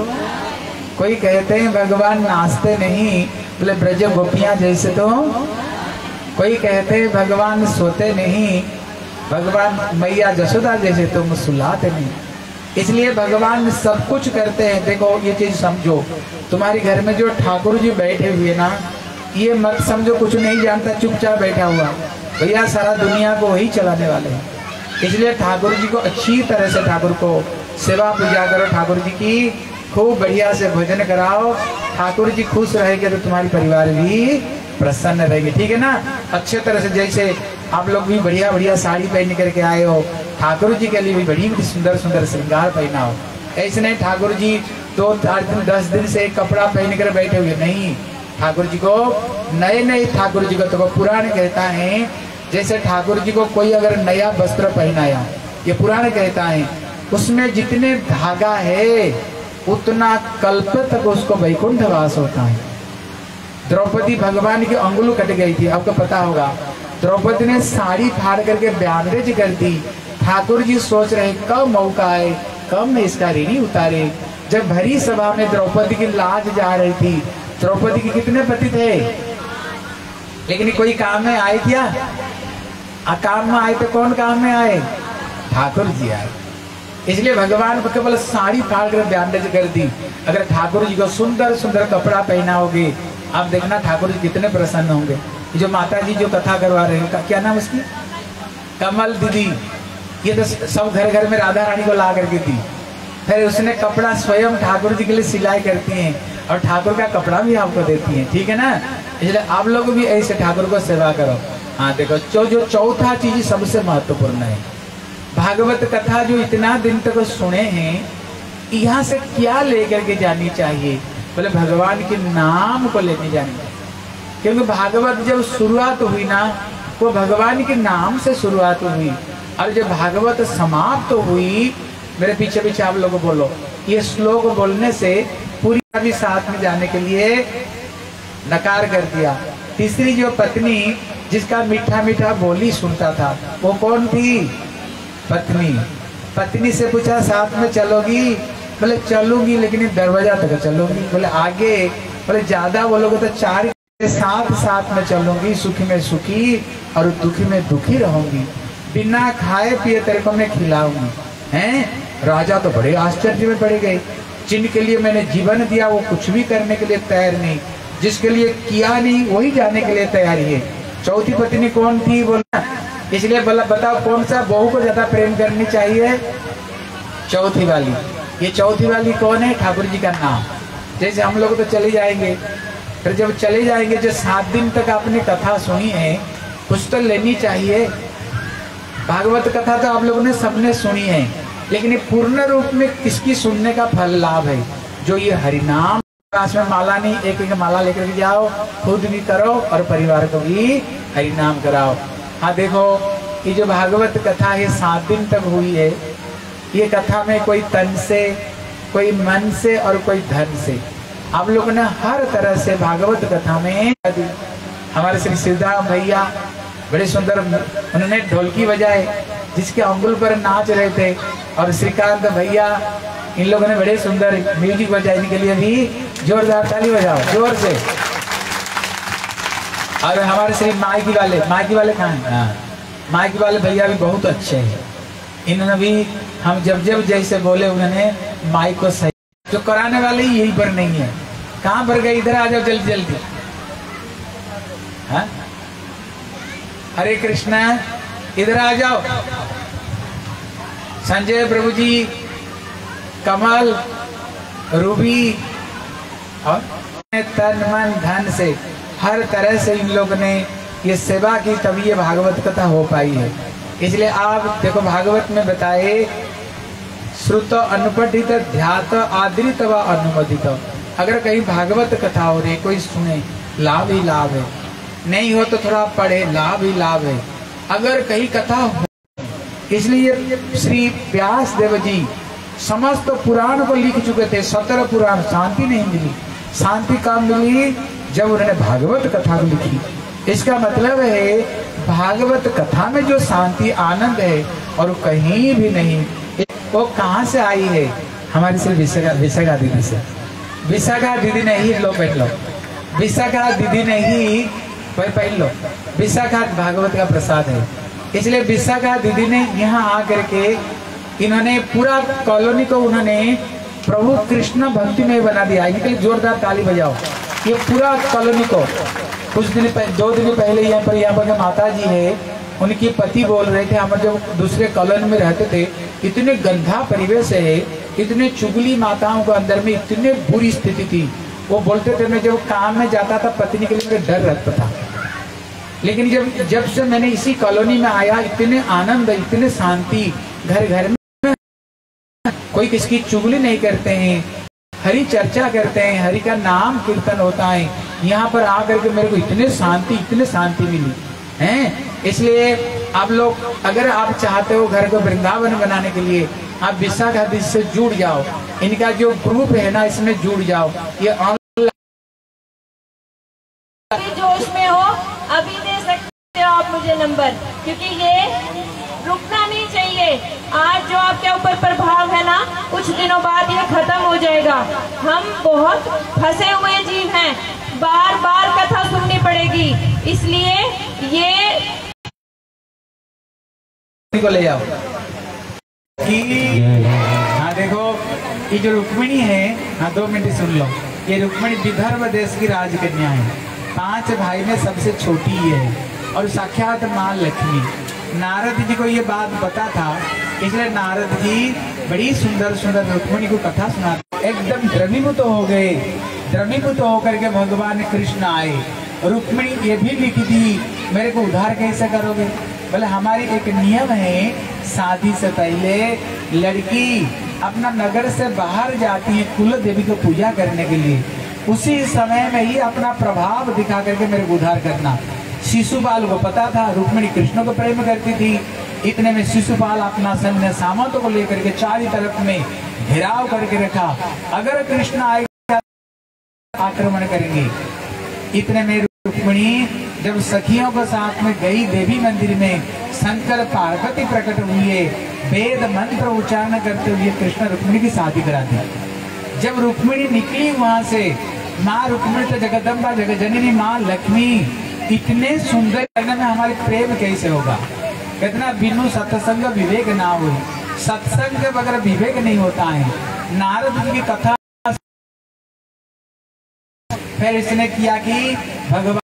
कोई कहते हैं भगवान नाचते नहीं, बोले ब्रज गोपियां जैसे तो, कोई कहते हैं भगवान सोते नहीं, भगवान मैया जसोदा जैसे तुम सुलाते नहीं। इसलिए भगवान सब कुछ करते हैं। देखो ये चीज समझो, तुम्हारे घर में जो ठाकुर जी बैठे हुए ना, ये मत समझो कुछ नहीं जानता चुपचाप बैठा हुआ, भैया सारा दुनिया को वही चलाने वाले हैं। इसलिए ठाकुर जी को अच्छी तरह से ठाकुर को सेवा पूजा करो, ठाकुर जी की खूब बढ़िया से भोजन कराओ। ठाकुर जी खुश रहेंगे तो तुम्हारी परिवार भी प्रसन्न रहेगी, ठीक है ना। अच्छे तरह से जैसे आप लोग भी बढ़िया बढ़िया साड़ी पहन करके आए हो, ठाकुर जी के लिए भी बड़ी बड़ी सुंदर सुंदर श्रृंगार पहना हो। ऐसे नहीं ठाकुर जी दो चार दिन दस दिन से एक कपड़ा पहन कर बैठे हुए, नहीं। ठाकुर जी को नए नए ठाकुर जी को तो पुराण कहता है, जैसे ठाकुर जी को कोई अगर नया वस्त्र पहनाया, ये पुराण कहता है, उसमें जितने धागा है उतना कल्प तक उसको वैकुंठ वास होता है। द्रौपदी भगवान की अंगुल कट गई थी, आपको पता होगा। द्रौपदी ने साड़ी फाड़ करके बैंडेज कर दी। ठाकुर जी सोच रहे कब मौका आए, कब मैं इसका ऋणी उतारे। जब भरी सभा में द्रौपदी की लाज जा रही थी, द्रौपदी के कितने पति थे, लेकिन कोई काम में आए क्या? आ काम में आए तो कौन काम में आए? ठाकुर जी आए। इसलिए भगवान को केवल साड़ी फाड़ कर बैंडेज कर दी। अगर ठाकुर जी को सुंदर सुंदर कपड़ा पहनाओगे, आप देखना ठाकुर जी कितने प्रसन्न होंगे। जो माता जी जो कथा करवा रहे हैं, क्या नाम उसकी? कमल दीदी। ये तो सब घर घर में राधा रानी को ला करके दी। फिर उसने कपड़ा स्वयं ठाकुर जी के लिए सिलाई करती हैं और ठाकुर का कपड़ा भी आपको देती हैं, ठीक है ना? इसलिए आप लोग भी ऐसे ठाकुर को सेवा करो। हाँ देखो, जो जो चौथा चीज सबसे महत्वपूर्ण है, भागवत कथा जो इतना दिन तक सुने हैं, यहाँ से क्या लेकर के जानी चाहिए? बोले भगवान के नाम को लेके जानी चाहिए। क्योंकि भागवत जब शुरुआत हुई ना, वो भगवान के नाम से शुरुआत हुई, और जब भागवत समाप्त तो हुई, मेरे पीछे पीछे आप लोग बोलो, ये श्लोक बोलने से पूरी भी साथ में जाने के लिए नकार कर दिया। तीसरी जो पत्नी जिसका मीठा मीठा बोली सुनता था, वो कौन थी? पत्नी। पत्नी से पूछा साथ में चलोगी? बोले चलूंगी, लेकिन दरवाजा तक चलूंगी। बोले आगे? बोले ज्यादा बोलोगे तो चार साथ साथ में चलूंगी, सुखी में सुखी और दुखी में दुखी रहूंगी, बिना खाए पिए तेरे को मैं खिलाऊंगी। हैं? राजा तो बड़े आश्चर्य में पड़ गए। जिनके लिए मैंने जीवन दिया वो कुछ भी करने के लिए तैयार नहीं, जिसके लिए किया नहीं वही जाने के लिए तैयार है। चौथी पत्नी कौन थी? बोला। इसलिए बोला बताओ कौन सा बहू को ज्यादा प्रेम करनी चाहिए? चौथी वाली। ये चौथी वाली कौन है? ठाकुर जी का नाम। जैसे हम लोग तो चले जाएंगे, फिर जब चले जाएंगे, जो सात दिन तक आपने कथा सुनी है कुछ तो लेनी चाहिए। भागवत कथा तो आप लोगों ने सबने सुनी है, लेकिन ये पूर्ण रूप में किसकी सुनने का फल लाभ है? जो ये हरिनाम पास में माला नहीं, एक एक माला लेकर के जाओ, खुद भी करो और परिवार को भी हरिनाम कराओ। हाँ देखो, ये जो भागवत कथा है सात दिन तक हुई है, ये कथा में कोई तन से, कोई मन से और कोई धन से, आप लोगों ने हर तरह से भागवत कथा में हमारे श्री सिद्धाराम भैया बड़े सुंदर उन्होंने ढोलकी बजाए, जिसके अंगुल पर नाच रहे थे, और श्रीकांत भैया इन लोगों ने बड़े सुंदर म्यूजिक बजाए। इनके लिए भी जोरदार ताली बजाओ जोर से। और हमारे श्री माइकी वाले, माइकी वाले कहाँ हैं? हाँ, माइकी वाले भैया भी बहुत अच्छे हैं। इन्होंने भी हम जब जब जैसे बोले उन्होंने माइक को सही, जो कराने वाले ही यही पर नहीं है। कहाँ पर गए? इधर आ जाओ जल्दी जल्दी। हाँ, हरे कृष्णा, इधर आ जाओ। संजय प्रभु जी, कमल, रूबी, और तन मन धन से हर तरह से इन लोगों ने ये सेवा की, तभी ये भागवत कथा हो पाई है। इसलिए आप देखो भागवत में बताए, श्रुत अनुपठित ध्यात आदृत व अनुमोदित। अगर कहीं भागवत कथा हो रही, कोई सुने, लाभ ही लाभ है। नहीं हो तो थोड़ा पढ़े, लाभ ही लाभ है। अगर कहीं कथा हो, इसलिए श्री व्यास देव जी समस्त पुराण को लिख चुके थे, सत्रह पुराण। शांति नहीं मिली, शांति कब मिली? जब उन्होंने भागवत कथा को लिखी। इसका मतलब है भागवत कथा में जो शांति आनंद है और कहीं भी नहीं, वो कहाँ से आई है? हमारी सिर्फ विशाखा विशाखा दीदी से। विशाखा दीदी ने ही, लो पहन लो, विशाखा दीदी ने ही पहन लो। विशाखा भागवत का प्रसाद है। इसलिए विशाखा दीदी ने यहाँ आकर के इन्होंने पूरा कॉलोनी को उन्होंने प्रभु कृष्ण भक्ति में बना दिया। इनके लिए जोरदार ताली बजाओ। ये पूरा कॉलोनी को, कुछ दिन पहले, दो दिन पहले यहाँ पर यहाँ पर माता जी है, उनकी पति बोल रहे थे, हम जब दूसरे कॉलोनी में रहते थे, इतने गंदा परिवेश है, इतने चुगली माताओं को अंदर में इतने बुरी स्थिति थी। वो बोलते थे मैं जब काम में जाता था पत्नी के लिए मुझे डर लगता था, लेकिन जब जब से मैंने इसी कॉलोनी में आया, इतने आनंद, इतने शांति, घर घर में कोई किसकी चुगली नहीं करते हैं, हरि चर्चा करते हैं, हरि का नाम कीर्तन होता है। यहाँ पर आकर के मेरे को इतने शांति, इतने शांति मिली है। इसलिए आप लोग अगर आप चाहते हो घर को वृंदावन बनाने के लिए, आप विशाखा दीदी से जुड़ जाओ। इनका जो ग्रुप है ना, इसमें जुड़ जाओ। ये ऑनलाइन जोश में हो अभी दे सकते हो आप मुझे नंबर, क्योंकि ये रुकना नहीं चाहिए। आज जो आपके ऊपर प्रभाव है ना, कुछ दिनों बाद ये खत्म हो जाएगा। हम बहुत फंसे हुए जीव हैं, बार बार कथा सुननी पड़ेगी, इसलिए ये को ले जाओ कि हाँ देखो ये जो रुक्मिणी है, हाँ दो मिनट सुन लो। ये रुक्मिणी विदर्भ देश की राजकन्या है, पांच भाई में सबसे छोटी है और साक्षात माँ लक्ष्मी। नारद जी को ये बात पता था, इसलिए नारद जी बड़ी सुंदर सुंदर रुक्मिणी को कथा सुनाते। एकदम द्रवीभूत हो गए, द्रवीभूत होकर के भगवान कृष्ण आए। रुक्मिणी ये भी लिखी थी, मेरे को उद्धार कैसे करोगे? बोले हमारी एक नियम है, शादी से पहले लड़की अपना नगर से बाहर जाती है कुल देवी को पूजा करने के लिए, उसी समय में ही अपना प्रभाव दिखा करके मेरे को उद्धार करना। शिशुपाल को पता था रुक्मिणी कृष्ण को प्रेम करती थी, इतने में शिशुपाल अपना सैन्य सामंत को लेकर के चारों तरफ में घेराव करके रखा, अगर कृष्ण आएगा आक्रमण करेंगे। इतने में रुक्मिणी जब सखियों के साथ में गई देवी मंदिर में, शंकर पार्वती प्रकट हुए, वेद मंत्र उच्चारण करते हुए कृष्ण रुक्मिणी की शादी करा दी। जब रुक्मिणी निकली वहां से, माँ रुक्मिणी तो जगदम्बा जगजननी माँ लक्ष्मी, इतने सुंदर करने में हमारे प्रेम कैसे होगा? कितना बिनु सत्संग विवेक ना हो, सत्संग के बगैर विवेक नहीं होता है। नारद जी की कथा फिर इसने किया कि भगवान